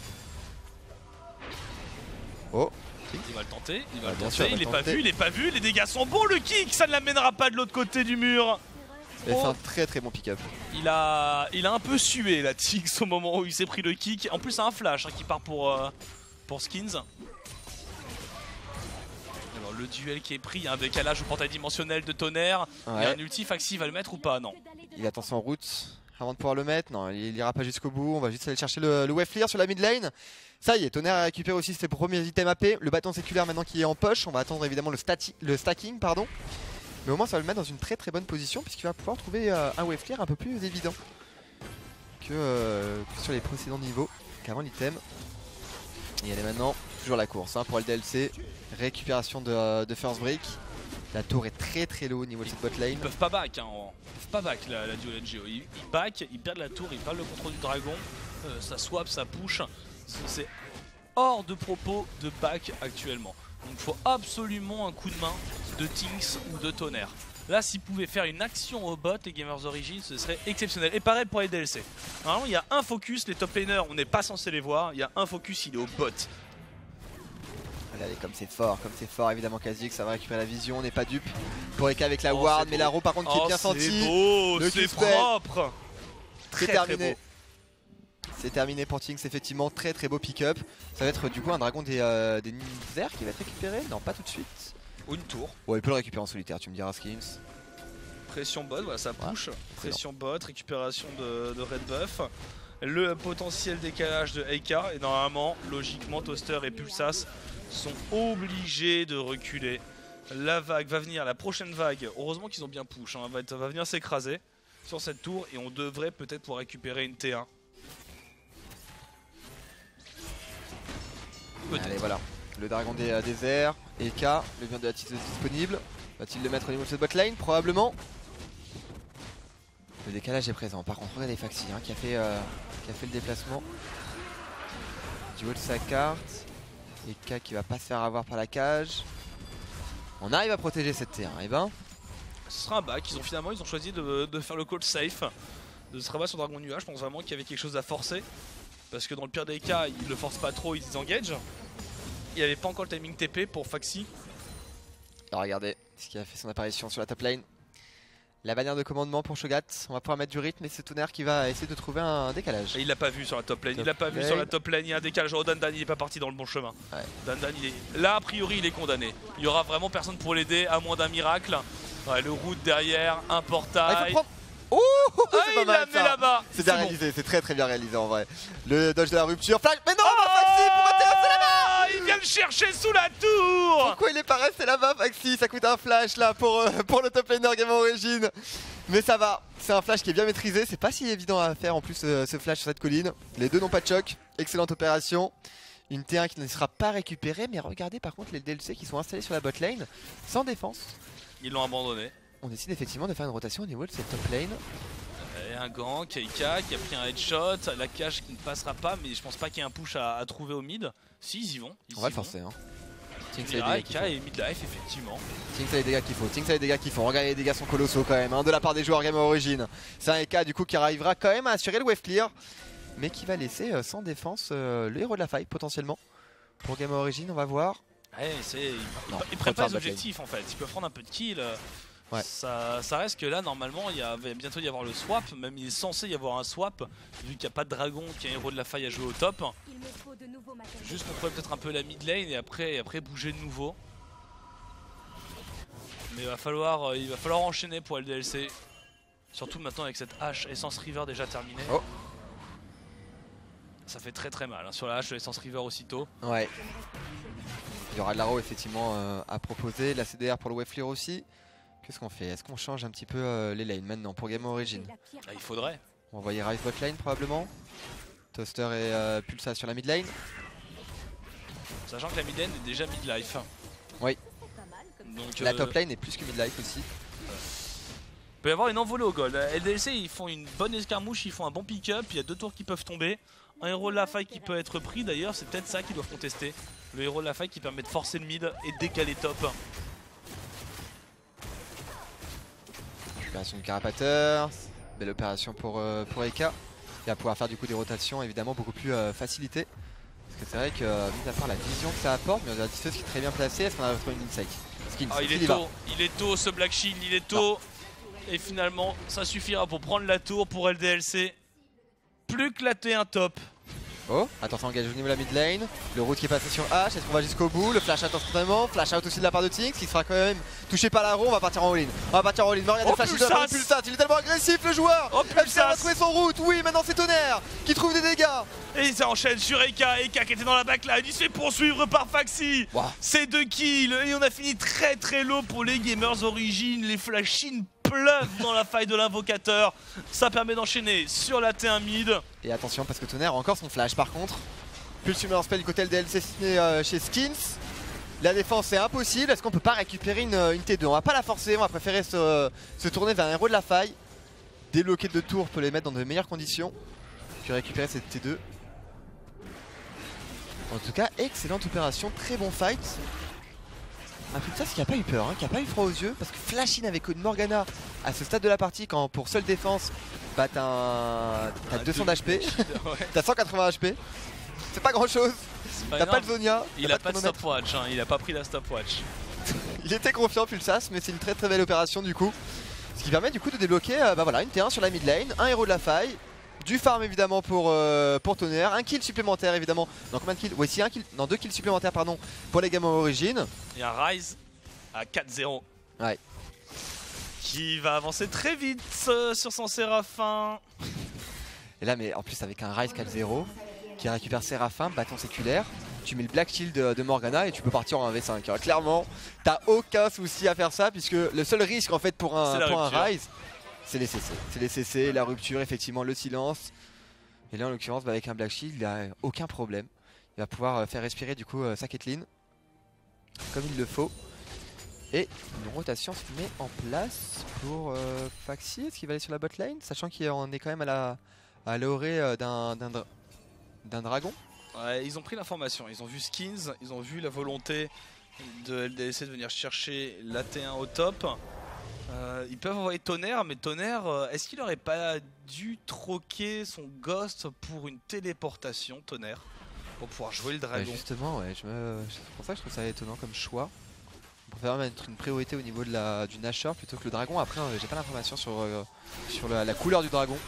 Oh, il va le tenter, il va le bien tenter, sûr, il est pas vu, les dégâts sont bons, le kick, ça ne l'amènera pas de l'autre côté du mur. et c'est un très très bon pick-up. Il a un peu sué la Tix au moment où il s'est pris le kick. En plus, c'est un flash hein, qui part pour Skins. Alors, le duel qui est pris, il y a un décalage au portail dimensionnel de Tonnerre. Ouais. Il y a un ulti, Faxi va le mettre ou pas? Non. Il attend son route avant de pouvoir le mettre. Non, il ira pas jusqu'au bout. On va juste aller chercher le wave clear sur la mid lane. Ça y est, Tonnerre a récupéré aussi ses premiers items AP. Le bâton séculaire maintenant qui est en poche. On va attendre évidemment le stacking, pardon. Mais au moins ça va le mettre dans une très très bonne position puisqu'il va pouvoir trouver un wave clear un peu plus évident que sur les précédents niveaux, qu'avant l'item. Et elle est maintenant toujours la course hein, pour le DLC. Récupération de first break. La tour est très très low au niveau de cette bot lane. Ils peuvent pas back, hein. Ils peuvent pas back la duel NGO. Ils back, ils perdent la tour, ils perdent le contrôle du dragon. Ça swap, ça push. C'est hors de propos de back actuellement. Donc il faut absolument un coup de main de Tinks ou de Tonnerre. Là, s'ils pouvaient faire une action au bot, les Gamers Origins, ce serait exceptionnel. Et pareil pour les DLC. Normalement, il y a un focus, les top laners, on n'est pas censé les voir. Il y a un focus, il est au bot. Regardez comme c'est fort, évidemment Kha'Zix, ça va récupérer la vision, on n'est pas dupe. Pour Eka avec la Oh, ward, c'est mais beau. la roue par contre qui est bien sentie. C'est beau, Le c'est Q-spell. propre. C'est terminé. C'est terminé pour Tinks, effectivement, très très beau pick-up. Ça va être du coup un dragon des Ninzer qui va être récupéré. Non, pas tout de suite. Ou une tour. Ouais, il peut le récupérer en solitaire, tu me diras Skins. Pression bot, voilà, ça push. Ouais, Pression bot, récupération de red buff. Le potentiel décalage de Eika. Et normalement, logiquement, Toaster et Pulsas sont obligés de reculer. La vague va venir, la prochaine vague. Heureusement qu'ils ont bien push, hein, va venir s'écraser sur cette tour. Et on devrait peut-être pouvoir récupérer une T1. Allez, voilà. Le dragon des airs, Eka, le bien de la tise disponible. Va-t-il le mettre au niveau de cette bot lane? Probablement. Le décalage est présent. Par contre, regardez Faxi hein, qui a fait le déplacement. Du haut de sa carte. Eka qui va pas se faire avoir par la cage. On arrive à protéger cette T1. Et ben, Ce sera un back. Ils ont choisi de faire le call safe. De se rabattre sur Dragon Nuage. Je pense vraiment qu'il y avait quelque chose à forcer. Parce que dans le pire des cas, ils le forcent pas trop, ils disengagent. Il n'y avait pas encore le timing TP pour Faxi. alors regardez ce qui a fait son apparition sur la top lane. La bannière de commandement pour Shogat. On va pouvoir mettre du rythme et c'est Tonnerre qui va essayer de trouver un décalage. Et il l'a pas vu sur la top lane. Il l'a pas vu sur la top lane. Il y a un décalage. Oh, Dandan, il est pas parti dans le bon chemin. Ouais. Dandan, il est là. A priori, il est condamné. Il y aura vraiment personne pour l'aider, à moins d'un miracle. Ouais, le route derrière, un Ah, portail. il faut prendre... Oh, c'est pas il l'a mal amené ça. là-bas. C'est bien réalisé, c'est très très bien réalisé en vrai. Le dodge de la rupture. Flash. Mais non, Faxi, pourquoi t'es resté là-bas? Il vient le chercher sous la tour. Pourquoi il est pas resté là-bas, Faxi? Ça coûte un flash là pour le top laner Game Origin. Mais ça va, c'est un flash qui est bien maîtrisé. C'est pas si évident à faire en plus ce flash sur cette colline. Les deux n'ont pas de choc. Excellente opération. Une T1 qui ne sera pas récupérée. Mais regardez par contre les DLC qui sont installés sur la bot lane sans défense. Ils l'ont abandonné. On décide effectivement de faire une rotation au niveau de cette top lane. Et un gank, Keika qui a pris un headshot, la cage qui ne passera pas, mais je pense pas qu'il y ait un push à trouver au mid. Si, ils y vont. On va le forcer. Hein. Tinks a les dégâts qu'il Keika faut. et midlife, effectivement. Tinks a les dégâts qu'il faut. Tinks a les dégâts qu'il faut. Regardez, les dégâts sont colossaux quand même hein, de la part des joueurs Game Origin. C'est un Eka du coup qui arrivera quand même à assurer le wave clear, mais qui va laisser sans défense le héros de la faille potentiellement. Pour Game Origin, on va voir. Ouais, Non, ils prennent pas trop les tard, objectifs en fait. Ils peuvent prendre un peu de kill. Ouais. Ça reste que là, normalement, il va bientôt y avoir le swap. Même il est censé y avoir un swap, vu qu'il n'y a pas de dragon, qu'il y a un héros de la faille à jouer au top. Juste contrôler peut-être un peu la mid lane et après bouger de nouveau. Mais il va falloir enchaîner pour LDLC. Surtout maintenant avec cette hache Essence River déjà terminée. Oh. Ça fait très mal hein, sur la hache de Essence River aussitôt. Ouais. Il y aura de l'arrow effectivement à proposer. La CDR pour le wave clear aussi. Qu'est-ce qu'on fait? Est-ce qu'on change un petit peu les lanes maintenant pour Game Origin? Ah, il faudrait. On va envoyer Ryze bot lane probablement. Toaster et Pulsa sur la mid lane. Sachant que la mid lane est déjà mid-life. Oui. Donc, la top lane est plus que mid-life aussi. Il peut y avoir une envolée au gold. LDLC ils font une bonne escarmouche, ils font un bon pick-up, il y a 2 tours qui peuvent tomber. Un héros de la faille qui peut être pris d'ailleurs, c'est peut-être ça qu'ils doivent contester. Le héros de la faille qui permet de forcer le mid et de décaler top. Opération du carapateur, belle opération pour Eka. Il va pouvoir faire du coup des rotations évidemment beaucoup plus facilitées. Parce que c'est vrai que mis à part la vision que ça apporte, mais on a un Tisseuse qui est très bien placé, est-ce qu'on a retrouvé une insec? Ah, il est tôt ce Black Shield, il est tôt. Et finalement ça suffira pour prendre la tour pour LDLC. Plus que la T1 top. Oh, attention, engage au niveau de la mid lane. Le route qui est passé sur H, est-ce qu'on va jusqu'au bout? Le flash out instantanément, flash out aussi de la part de Tinx qui sera quand même touché par la roue. On va partir en all-in. On va partir en all-in. Regardez le flash de Pulsat, il est tellement agressif le joueur. Oh, FC va trouver son route. Oui, maintenant c'est Tonnerre qui trouve des dégâts. Et ça enchaîne sur Eka, Eka qui était dans la backline, il se fait poursuivre par Faxi. Wow. C'est 2 kills et on a fini très low pour les Gamers Origin. Les flashines pleuvent dans la faille de l'invocateur. Ça permet d'enchaîner sur la T1 mid. Et attention parce que Tonnerre a encore son flash par contre. Pulse Humeur Spell du côté LDLC chez Skins. La défense est impossible. Est-ce qu'on peut pas récupérer une T2? On va pas la forcer, on va préférer se tourner vers un héros de la faille. Débloquer 2 tours peut les mettre dans de meilleures conditions que récupérer cette T2. En tout cas, excellente opération, très bon fight. Un Pulsas qui a pas eu peur, hein, qui a pas eu froid aux yeux, parce que flash in avec une Morgana à ce stade de la partie, quand pour seule défense, bah t'as 200 d'HP, t'as 180 HP, c'est pas grand chose, t'as pas de Zonia, il a pas de stopwatch, hein, il a pas pris la stopwatch. Il était confiant Pulsas, mais c'est une très belle opération du coup. Ce qui permet du coup de débloquer bah voilà, une T1 sur la mid lane, un héros de la faille. Du farm évidemment pour Tonnerre, un kill supplémentaire évidemment. Non, combien de kills? Ouais, si, un kill, non, 2 kills supplémentaires pardon pour les Gamers Origin. Et un Ryze à 4-0. Ouais. Qui va avancer très vite sur son Séraphin. Et là, mais en plus avec un Ryze 4-0 qui récupère Séraphin, bâton séculaire. Tu mets le Black Shield de Morgana et tu peux partir en 1v5. Alors, clairement, t'as aucun souci à faire ça puisque le seul risque en fait pour un Ryze, c'est les CC. C'est les CC, la rupture, effectivement, le silence. Et là, en l'occurrence, bah, avec un Black Shield, il n'a aucun problème. Il va pouvoir faire respirer du coup sa Caitlyn comme il le faut. Et une rotation se met en place pour Faxi. Est-ce qu'il va aller sur la bot lane? Sachant qu'on est quand même à l'orée d'un dragon. Ouais, ils ont pris l'information. Ils ont vu Skins, ils ont vu la volonté de LDLC de venir chercher la T1 au top. Ils peuvent envoyer Tonnerre, mais Tonnerre, est-ce qu'il aurait pas dû troquer son Ghost pour une téléportation, Tonnerre, pour pouvoir jouer le dragon? Justement, ouais, c'est pour ça que je trouve ça étonnant comme choix. On préfère mettre une priorité au niveau du Nashor plutôt que le dragon. Après, j'ai pas l'information sur la couleur du dragon.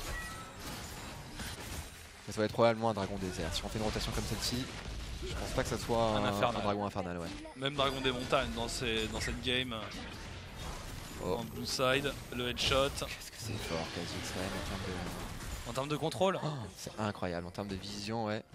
Mais ça va être probablement un dragon désert. Si on fait une rotation comme celle-ci, je pense pas que ça soit un dragon infernal. Ouais. Même dragon des montagnes dans cette game. Oh. En blue side, le headshot. Qu'est-ce que c'est fort, Kha'Zix, quand même, en termes de contrôle. Oh, c'est incroyable, en termes de vision, ouais.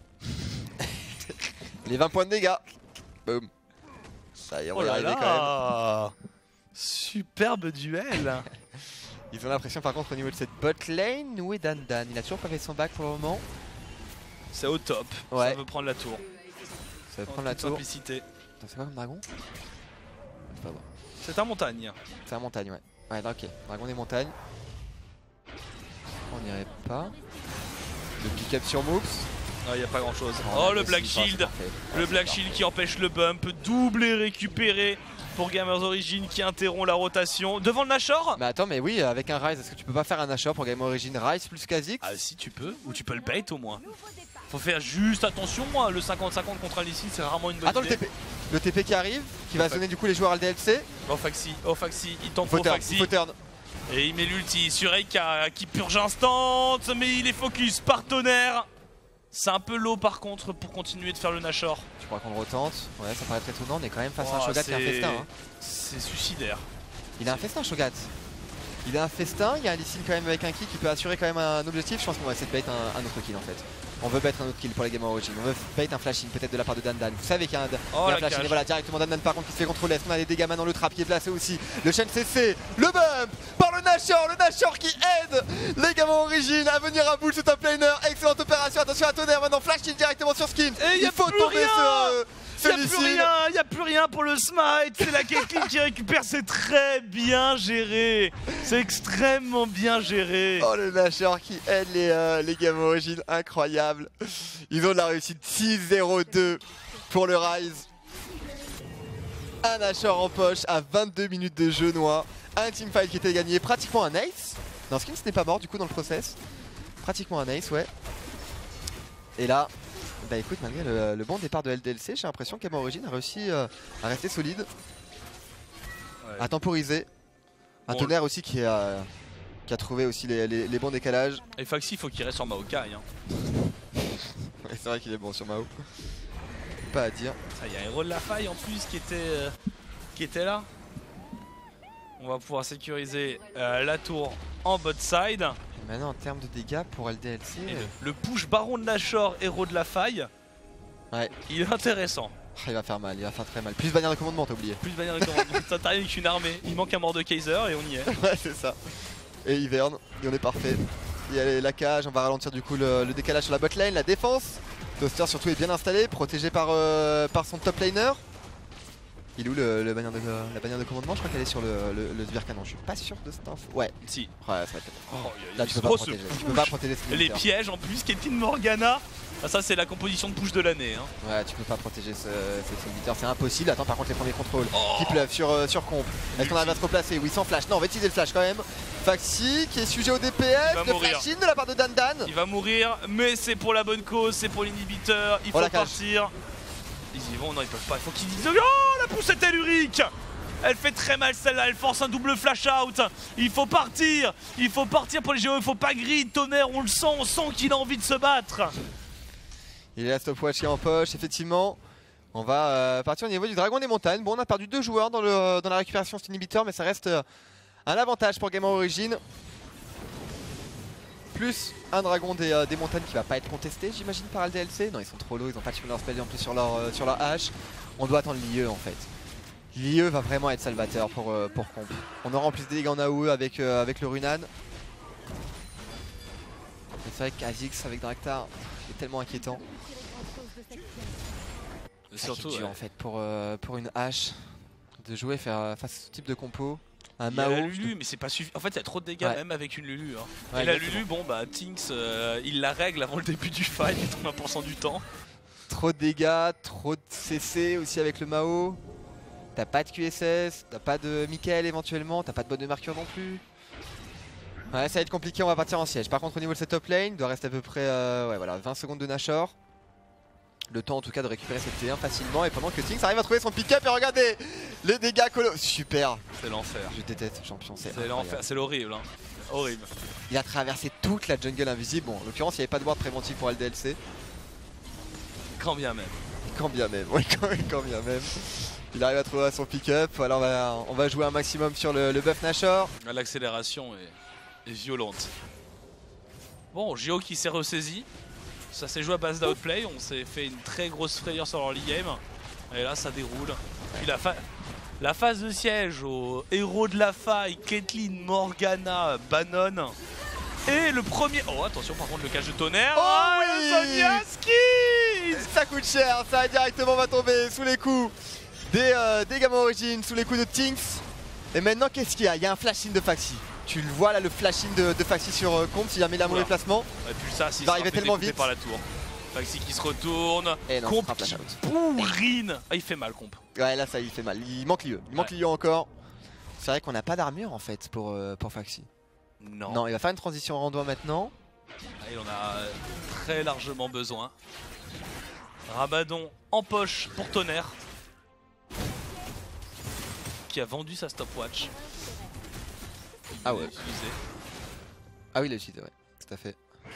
Les 20 points de dégâts. Boum. Ça y est, on va y arriver quand même. Superbe duel. Ils ont l'impression par contre au niveau de cette bot lane, où est Dan? Il a toujours pas fait son back pour le moment. C'est au top, ouais. Ça veut prendre la tour. Ça veut prendre la tour. Simplicité. C'est quoi comme dragon? Pas bon. C'est un montagne. C'est un montagne, ouais. Ouais, ok. Dragon des montagnes. On n'irait pas. Le pick-up sur Moops. Ah, y a pas grand chose. Oh, le Black Shield. Le Black Shield qui empêche le bump. Double et récupéré pour Gamers Origin qui interrompt la rotation. Devant le Nashor. Mais attends, mais oui, avec un Ryze, est-ce que tu peux pas faire un Nashor pour Gamers Origin? Ryze plus Kha'Zix? Ah, si tu peux. Ou tu peux le bait au moins. Faut faire juste attention, le 50-50 contre un Lee Sin, c'est rarement une bonne idée. Attends, le TP. Le TP qui arrive, qui va zoner du coup les joueurs LDLC. Oh Faxi, il tente Faut pour turn, Faxi. il faut turn. Et il met l'ulti sur Eika qui purge instant, mais il est focus par Tonnerre. C'est un peu low par contre pour continuer de faire le Nashor. Tu crois qu'on le retente? Ouais, ça paraît très étonnant. On est quand même face à un Oh, Shogat qui a un festin. Hein. C'est suicidaire. Il a un festin, Shogat. Il a un festin, il y a un Lee Sin quand même avec un kill qui peut assurer quand même un objectif. Je pense qu'on va essayer de bait un autre kill en fait. On veut bait un autre kill pour les Game Origin. On veut bait un flash in peut-être de la part de Dandan. Vous savez qu'il y a un flash in et voilà directement Dandan par contre qui se fait contrôler. Est-ce qu'on a les dégâts maintenant? Le trap qui est placé aussi. Le chaîne CC, le bump par le Nashor qui aide les Game Origin à venir à bout ce top laner. Excellente opération, attention à Tonnerre maintenant, flash in directement sur Skin. Et il faut tomber il n'y a plus rien pour le smite, c'est la Caitlyn qui récupère, c'est très bien géré, c'est extrêmement bien géré. Oh le Nashor qui aide les Game Origin, incroyable. Ils ont de la réussite 6-0-2 pour le Rise. Un Nashor en poche à 22 minutes de jeu noir. Un teamfight qui était gagné, pratiquement un ace. Non, Skin ce n'est pas mort du coup dans le process. Pratiquement un ace, ouais. Et là, bah écoute, malgré le bon départ de LDLC, j'ai l'impression que Game Origin a réussi à rester solide, à temporiser. Un Tonnerre aussi qui a trouvé aussi les bons décalages. Et Faxi, il faut qu'il reste sur Maokai. Hein. Ouais, c'est vrai qu'il est bon sur Mao. Pas à dire. Il y a Héros de la Faille en plus qui était là. On va pouvoir sécuriser la tour en bot side. Et maintenant en termes de dégâts pour LDLC... Le push Baron de Nashor, Héros de la Faille, ouais. Il est intéressant. Il va faire mal, il va faire très mal. Plus bannière de commandement, t'as oublié. Plus bannière de commandement, ça t'arrive avec une armée. Il manque un mort de Kaiser et on y est. Ouais, c'est ça. Et Ivern, et on est parfait. Il y a la cage, on va ralentir du coup le décalage sur la bot lane, la défense. Toaster surtout est bien installé, protégé par son top laner. Il est où la bannière de commandement? Je crois qu'elle est sur le Sbire Canon, je suis pas sûr de cette info. Ouais, si. Ouais, ça va être... Oh, là tu peux pas protéger, les pièges en plus, Caitlyn Morgana. Ah, ça c'est la composition de push de l'année. Hein. Ouais, tu peux pas protéger ce serviteur, c'est impossible. Attends, par contre les premiers contrôles qui pleuvent sur comp. Est-ce qu'on arrive à se replacer? Oui, sans flash. Non, on va utiliser le flash quand même. Faxi qui est sujet au DPS, le flash in de la part de Dandan. Il va mourir, mais c'est pour la bonne cause, c'est pour l'inhibiteur. Il faut partir. Ils y vont, non ils peuvent pas, il faut qu'ils disent oh la poussette tellurique. Elle fait très mal celle-là, elle force un double flash out. Il faut partir pour les géos, il faut pas grid. Tonnerre, on le sent, qu'il a envie de se battre. Il est la stopwatch qui est en poche, effectivement. On va partir au niveau du Dragon des Montagnes. Bon, on a perdu 2 joueurs dans la récupération de cet inhibiteur, mais ça reste un avantage pour Game Origin. Plus un Dragon des Montagnes qui va pas être contesté, j'imagine, par LDLC. Non, ils sont trop low, ils ont pas tué leur spell en plus sur leur hache. On doit attendre l'IE en fait. L'IE va vraiment être salvateur pour comp. On aura en plus des dégâts en AOE avec le Runan. C'est vrai qu'Azix avec Draktar est tellement inquiétant. Surtout dur, en fait pour une hache de jouer face à ce type de compo. Un Mao. Mao. Lulu, mais c'est pas suffisant. En fait, il y a trop de dégâts même avec une Lulu. Hein. Ouais, et la Lulu, bon bah Tinks, il la règle avant le début du fight, 80% du temps. Trop de dégâts, trop de CC aussi avec le Mao. T'as pas de QSS, t'as pas de Mikael éventuellement, t'as pas de bonne de Mercure non plus. Ouais, ça va être compliqué, on va partir en siège. Par contre, au niveau de cette top lane, il doit rester à peu près 20 secondes de Nashor. Le temps en tout cas de récupérer cette T1 facilement. Et pendant que Tinks arrive à trouver son pick-up, et regardez les dégâts colo. Super. C'est l'enfer. Je déteste ce champion, c'est l'enfer, c'est l'horrible. Hein. Horrible. Il a traversé toute la jungle invisible. Bon, en l'occurrence, il n'y avait pas de ward préventif pour LDLC. Quand bien même. Quand bien même, ouais, quand bien même. Il arrive à trouver son pick-up. Voilà, on va jouer un maximum sur le buff Nashor. L'accélération est violente. Bon, Gio qui s'est ressaisi. Ça s'est joué à base d'outplay. On s'est fait une très grosse frayeur sur leur league game. Et là, ça déroule. Puis la phase de siège au héros de la faille, Caitlyn, Morgana, Bannon. Et le premier... Oh attention par contre le cache de Tonnerre. Oh oui, Sonyaski. Ça coûte cher, ça directement va tomber sous les coups des Game Origin, sous les coups de Tinks. Et maintenant qu'est-ce qu'il y a? Il y a un flash-in de Faxi. Tu le vois là, le flash-in de Faxi sur comp, s'il a mis la mauvais placement. Et puis ça, il va arriver tellement vite par la tour. Faxi qui se retourne. Et non, comp qui bourrine. Ah, il fait mal comp. Ouais là ça il fait mal, il manque l'IE. Il manque l'IE encore. C'est vrai qu'on n'a pas d'armure en fait pour Faxi. Non, il va faire une transition rando maintenant. Il en a très largement besoin. Rabadon en poche pour Tonnerre. qui a vendu sa stopwatch. Ah ouais. Utilisé. Ah oui, il l'a utilisé, ouais, tout à fait.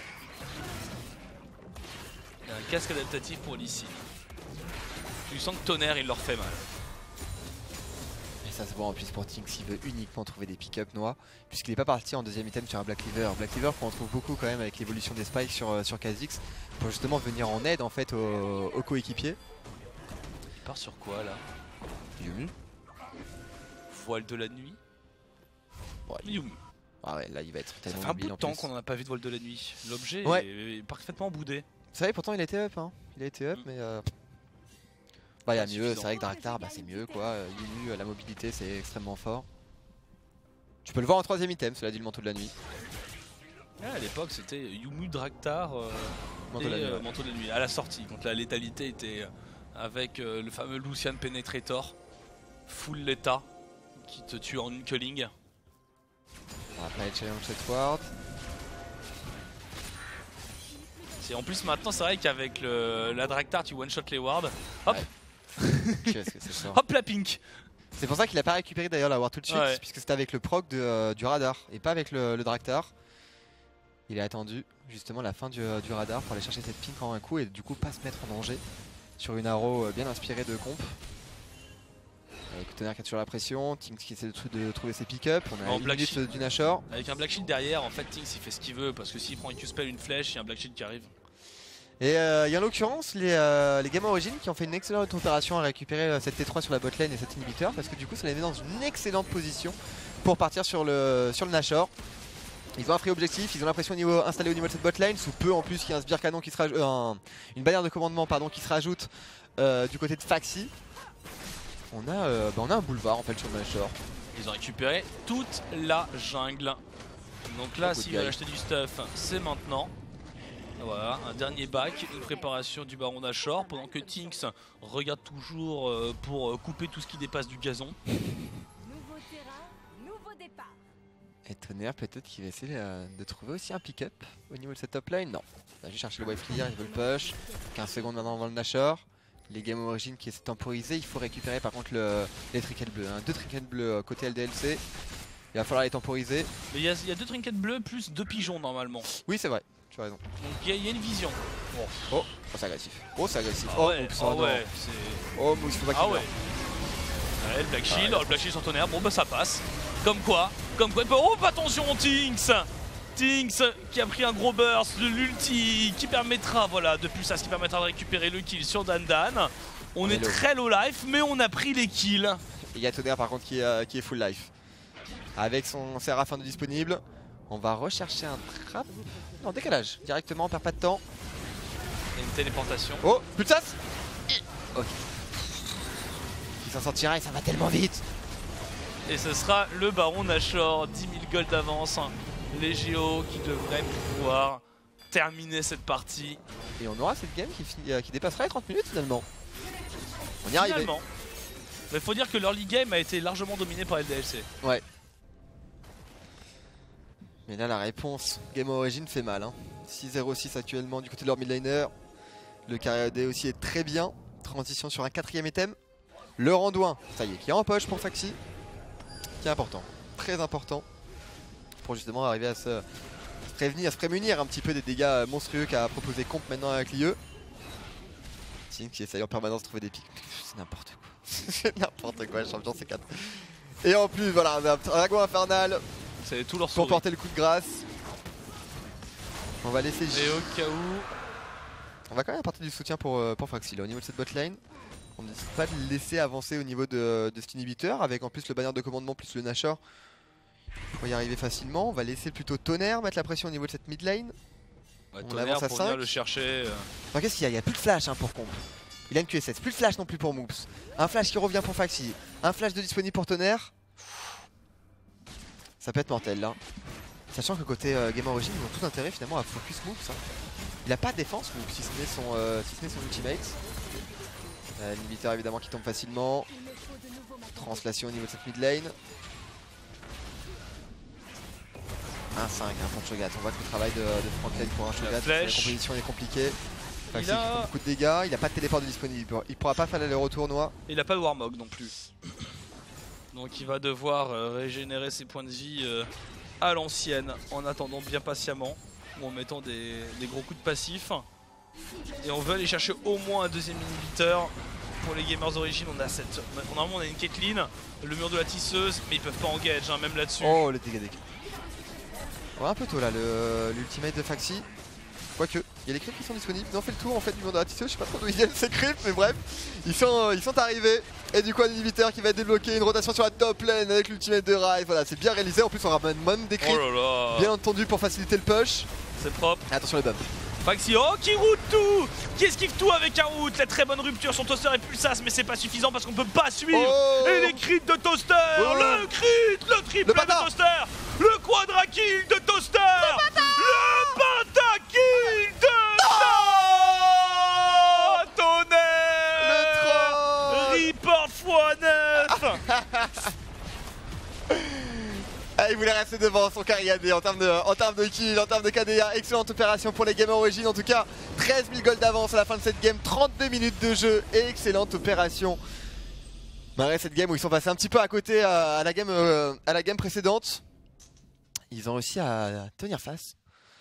Il y a un casque adaptatif pour Lee Sin. Tu sens que Tonnerre il leur fait mal. Et ça se voit en plus pour Tinks, il veut uniquement trouver des pick-up noix, puisqu'il n'est pas parti en deuxième item sur un Black Cleaver. Black Cleaver qu'on retrouve beaucoup quand même avec l'évolution des spikes sur Kha'Zix, pour justement venir en aide en fait aux coéquipiers. Il part sur quoi là? Yumu. Voile de la nuit. Ouais. Yumu. Ah ouais, là il va être Ça tellement fait un bout mobile de en temps plus. qu'on n'en a pas vu de voile de la nuit. L'objet Ouais. est parfaitement boudé. Vous savez, pourtant il a été up, hein. Il a été up, mais bah il y a Pas mieux, suffisant. c'est vrai que Draktar bah, c'est mieux quoi. Yumu, la mobilité c'est extrêmement fort. Tu peux le voir en troisième item, cela dit le manteau de la nuit. Ouais, à l'époque c'était Yumu, Draktar Manteau et de la nuit, ouais. Manteau de la nuit. À la sortie, quand la létalité était avec le fameux Lucian Penetrator, full l'état, qui te tue en une culling. On va pas être challenge cette ward. En plus maintenant c'est vrai qu'avec la Draktar tu one shot les wards. Hop, Ouais. Qu'est-ce que c'est fort. hop la pink. C'est pour ça qu'il a pas récupéré d'ailleurs la ward tout de suite, Ouais. puisque c'était avec le proc du radar et pas avec le Draktar. Il a attendu justement la fin du radar pour aller chercher cette pink en un coup et du coup pas se mettre en danger sur une arrow bien inspirée de comp. Avec Tonnerre qui a toujours la pression, Tinks qui essaie de trouver ses pick-up, on a En une Black minute Shield. du Nashor. Avec un Black Shield derrière, en fait Tinks il fait ce qu'il veut parce que s'il prend une Q-spell, une flèche, il y a un Black Shield qui arrive. Et il y a en l'occurrence les Gamma Origin qui ont fait une excellente opération à récupérer cette T3 sur la botlane et cet inhibiteur parce que du coup ça les met dans une excellente position pour partir sur le Nashor. Ils ont un free objectif, ils ont la pression installée au niveau de cette botlane, sous peu en plus il y a un sbire canon qui se rajoute, une bannière de commandement pardon, qui se rajoute du côté de Faxi. On a un boulevard en fait sur le Nashor. Ils ont récupéré toute la jungle. Donc là, Good s'ils guy. veulent acheter du stuff, c'est maintenant. Voilà, un dernier bac, une préparation du Baron Nashor, pendant que Tinks regarde toujours pour couper tout ce qui dépasse du gazon. Nouveau terrain, nouveau départ. Et Tonnerre peut-être qu'il va essayer de trouver aussi un pick-up au niveau de cette top lane. Non, il va juste chercher le wave clear, il veut le push. 15 secondes maintenant avant le Nashor. Les Game Origin qui est temporisé, il faut récupérer par contre les trinkets bleus. Hein. 2 trinkets bleus côté LDLC. Il va falloir les temporiser. Mais il y a 2 trinkets bleus plus 2 pigeons normalement. Oui c'est vrai, tu as raison. Donc il y a une vision. Oh, c'est agressif. Oh c'est agressif. Ah ouais, oups, ah non. ouais, c'est... Oh Mousse, faut pas qu'il Ah ouais. meure. Ouais, le Black Shield, le Black Shield sur Tonnerre, bon bah ça passe. Comme quoi, oh attention Tinks qui a pris un gros burst de l'ulti qui permettra, voilà, de plus ça, ce qui permettra de récupérer le kill sur Dandan. On est low. très low life, mais on a pris les kills. Il y a Tonnerre par contre qui est full life. Avec son Séraphin de disponible, on va rechercher un trap. Non, décalage, directement, on perd pas de temps. Il y a une téléportation. Oh, plus de sas. Ok. Il s'en sortira et ça va tellement vite. Et ce sera le Baron Nashor, 10 000 gold d'avance. Les Géos qui devraient pouvoir terminer cette partie. Et on aura cette game qui dépassera les 30 minutes finalement. On y est arrivé. Finalement. Mais faut dire que l'early game a été largement dominé par LDLC. Ouais. Mais là la réponse Game Origin fait mal. Hein. 6-0-6 actuellement du côté de leur mid laner. Le carré AD aussi est très bien. Transition sur un 4ème item. Le Randouin, ça y est, qui est en poche pour Faxi. Qui est important. Très important. Pour justement arriver à se prévenir, à se prémunir un petit peu des dégâts monstrueux qu'a proposé Comp maintenant avec l'IE. Tinks qui essaye en permanence de trouver des pics. C'est n'importe quoi. C'est n'importe quoi, champion C4. Et en plus, voilà, un dragon infernal C'est tout leur pour souris. porter le coup de grâce. On va laisser Et au cas où, On va quand même apporter du soutien pour Faxi là, au niveau de cette bot lane. On ne décide pas de le laisser avancer au niveau de cet inhibiteur avec en plus le bannière de commandement plus le Nashor pour y arriver facilement. On va laisser plutôt Tonnerre mettre la pression au niveau de cette mid lane. ouais, On Tonnerre avance à pour 5. venir le chercher. Enfin, qu'est-ce qu'il y a? Il n'y a plus de flash hein, pour Comp. Il a une QSS, plus de flash non plus pour Moops. Un flash qui revient pour Faxi. Un flash de disponible pour Tonnerre. Ça peut être mortel là. Sachant que côté Game Origin, ils ont tout intérêt finalement à focus Moops. Hein. Il n'a pas de défense Moops si ce n'est son ultimate. L'inhibiteur évidemment qui tombe facilement. Il me faut de nouveaux matériaux. Translation au niveau de cette mid lane. 1-5 pour Cho'Gath. On voit que le travail de Franklin pour un Cho'Gath, la flèche. composition est compliquée. Faxi Il qui a- prend beaucoup de dégâts, il n'a pas de téléport de disponible. Il pourra pas faire l'aller-retour noix. Il a pas de Warmog non plus. Donc il va devoir régénérer ses points de vie à l'ancienne en attendant bien patiemment ou en mettant des gros coups de passif. Et on veut aller chercher au moins un deuxième inhibiteur. Pour les gamers d'origine, normalement on a une Caitlyn, le mur de la tisseuse, mais ils peuvent pas engage hein, même là-dessus. Oh le dégât. Ouais, un peu tôt là, l'ultimate de Faxi. Quoique, il y a les creeps qui sont disponibles. Ils ont fait le tour en fait du mur de la tisseuse. Je sais pas trop d'où ils viennent ces creeps, mais bref, ils sont arrivés. Et du coup, un inhibiteur qui va être débloqué, une rotation sur la top lane avec l'ultimate de Ryze. Voilà, c'est bien réalisé. En plus, on ramène même des creeps. Oh là là. Bien entendu pour faciliter le push. C'est propre. Et attention les bumps. Faxi, oh qui route tout, qui esquive tout avec un route. La très bonne rupture sur Toaster et Pulsas, mais c'est pas suffisant parce qu'on peut pas suivre. Oh Et les crits de Toaster, oh le crit, le triple de Toaster, le quadra kill de Toaster, le pentakill de Tonnerre, Report x9. Ah, il voulait rester devant son Cariadé en termes de kill, en termes de KDA. Excellente opération pour les gamers origines. En tout cas, 13 000 gold d'avance à la fin de cette game. 32 minutes de jeu et excellente opération. Malgré cette game où ils sont passés un petit peu à côté à la game précédente, ils ont réussi à tenir face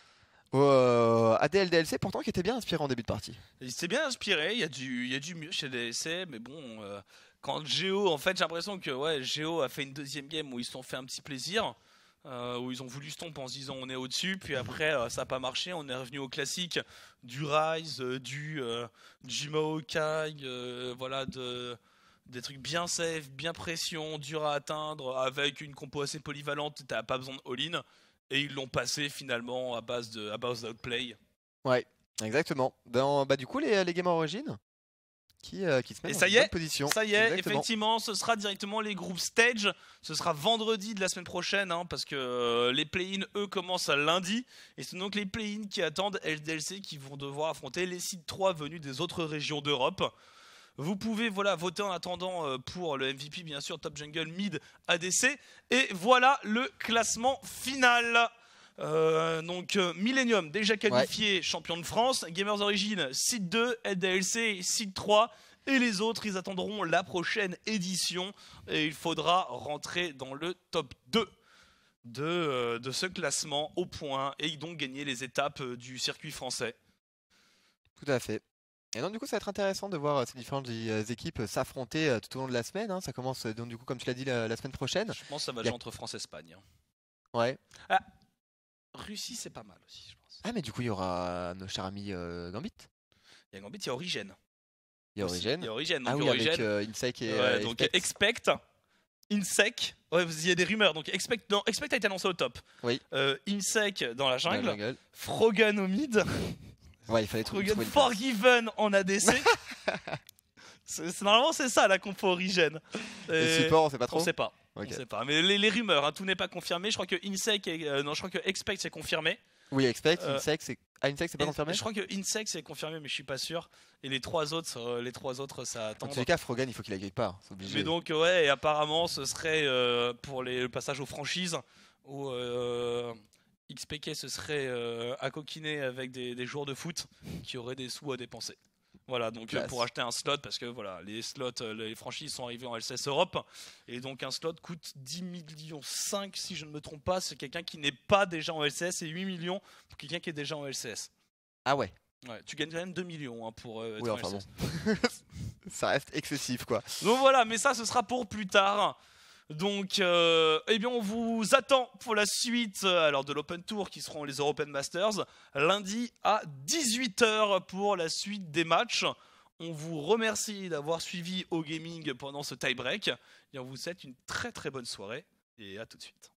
à des LDLC pourtant qui étaient bien inspirés en début de partie. Il s'est bien inspiré, il y a du mieux chez LDLC, mais bon... Quand Géo, en fait j'ai l'impression que ouais, Géo a fait une deuxième game où ils se sont fait un petit plaisir, où ils ont voulu stomp en se disant on est au-dessus, puis après ça n'a pas marché, on est revenu au classique du Ryze, du Maokai, voilà, des trucs bien safe, bien pression, dur à atteindre, avec une compo assez polyvalente, t'as pas besoin de all-in, et ils l'ont passé finalement à base d'outplay. Ouais, exactement. Du coup les gamers origines qui se mettent dans une bonne position. Ça y est, exactement. effectivement, ce sera directement les groupes stage. Ce sera vendredi de la semaine prochaine, hein, parce que les play-in, eux, commencent à lundi. Et c'est donc les play-in qui attendent LDLC qui vont devoir affronter les seed 3 venus des autres régions d'Europe. Vous pouvez voter en attendant pour le MVP, bien sûr, Top Jungle, Mid, ADC. Et voilà le classement final. Millennium déjà qualifié, champion de France, Gamers Origin Seed 2, LDLC Seed 3 et les autres ils attendront la prochaine édition et il faudra rentrer dans le top 2 de ce classement au point et donc gagner les étapes du circuit français. Tout à fait. Et donc du coup ça va être intéressant de voir ces différentes équipes s'affronter tout au long de la semaine, hein. Ça commence donc du coup comme tu l'as dit la semaine prochaine. Je pense que ça va jouer entre France et Espagne. Ouais. Russie c'est pas mal aussi je pense. Ah mais du coup il y aura nos chers amis Gambit. Il y a Gambit, il y a Origin. Il y a Origin. Il y a Origin. Ah oui, Origin, avec Insec et donc Expect, Insec. Ouais, il y a des rumeurs. Donc Expect a été annoncé au top. Oui. Insec dans la jungle. jungle. Frogan au mid. Ouais, il fallait Frogan Forgiven en ADC. Normalement c'est ça la compo Origin. Le support, on sait pas trop. On sait pas. Okay. On sait pas. Mais les rumeurs, hein, tout n'est pas confirmé. Je crois que Insec je crois que Expect c'est confirmé. Oui, Expect, Insec c'est Insec c'est pas confirmé. Je crois que Insec c'est confirmé mais je suis pas sûr. Et les trois autres ça attend. En tous les cas, Frogan il faut qu'il accueille pas, c'est obligé. Mais donc ouais, et apparemment ce serait pour le passage aux franchises où XPK ce serait à coquiner avec des joueurs de foot qui auraient des sous à dépenser. Voilà, donc pour acheter un slot, parce que voilà, les slots, les franchises sont arrivées en LCS Europe, et donc un slot coûte 10 millions 5 si je ne me trompe pas, c'est quelqu'un qui n'est pas déjà en LCS, et 8 millions pour quelqu'un qui est déjà en LCS. Ah ouais. Ouais, tu gagnes quand même 2 millions hein, pour être oui, en enfin LCS. Bon. Ça reste excessif quoi. Donc voilà, mais ça ce sera pour plus tard. Donc, eh bien, on vous attend pour la suite alors de l'Open Tour qui seront les European Masters lundi à 18h pour la suite des matchs. On vous remercie d'avoir suivi OGaming pendant ce tie-break et on vous souhaite une très très bonne soirée et à tout de suite.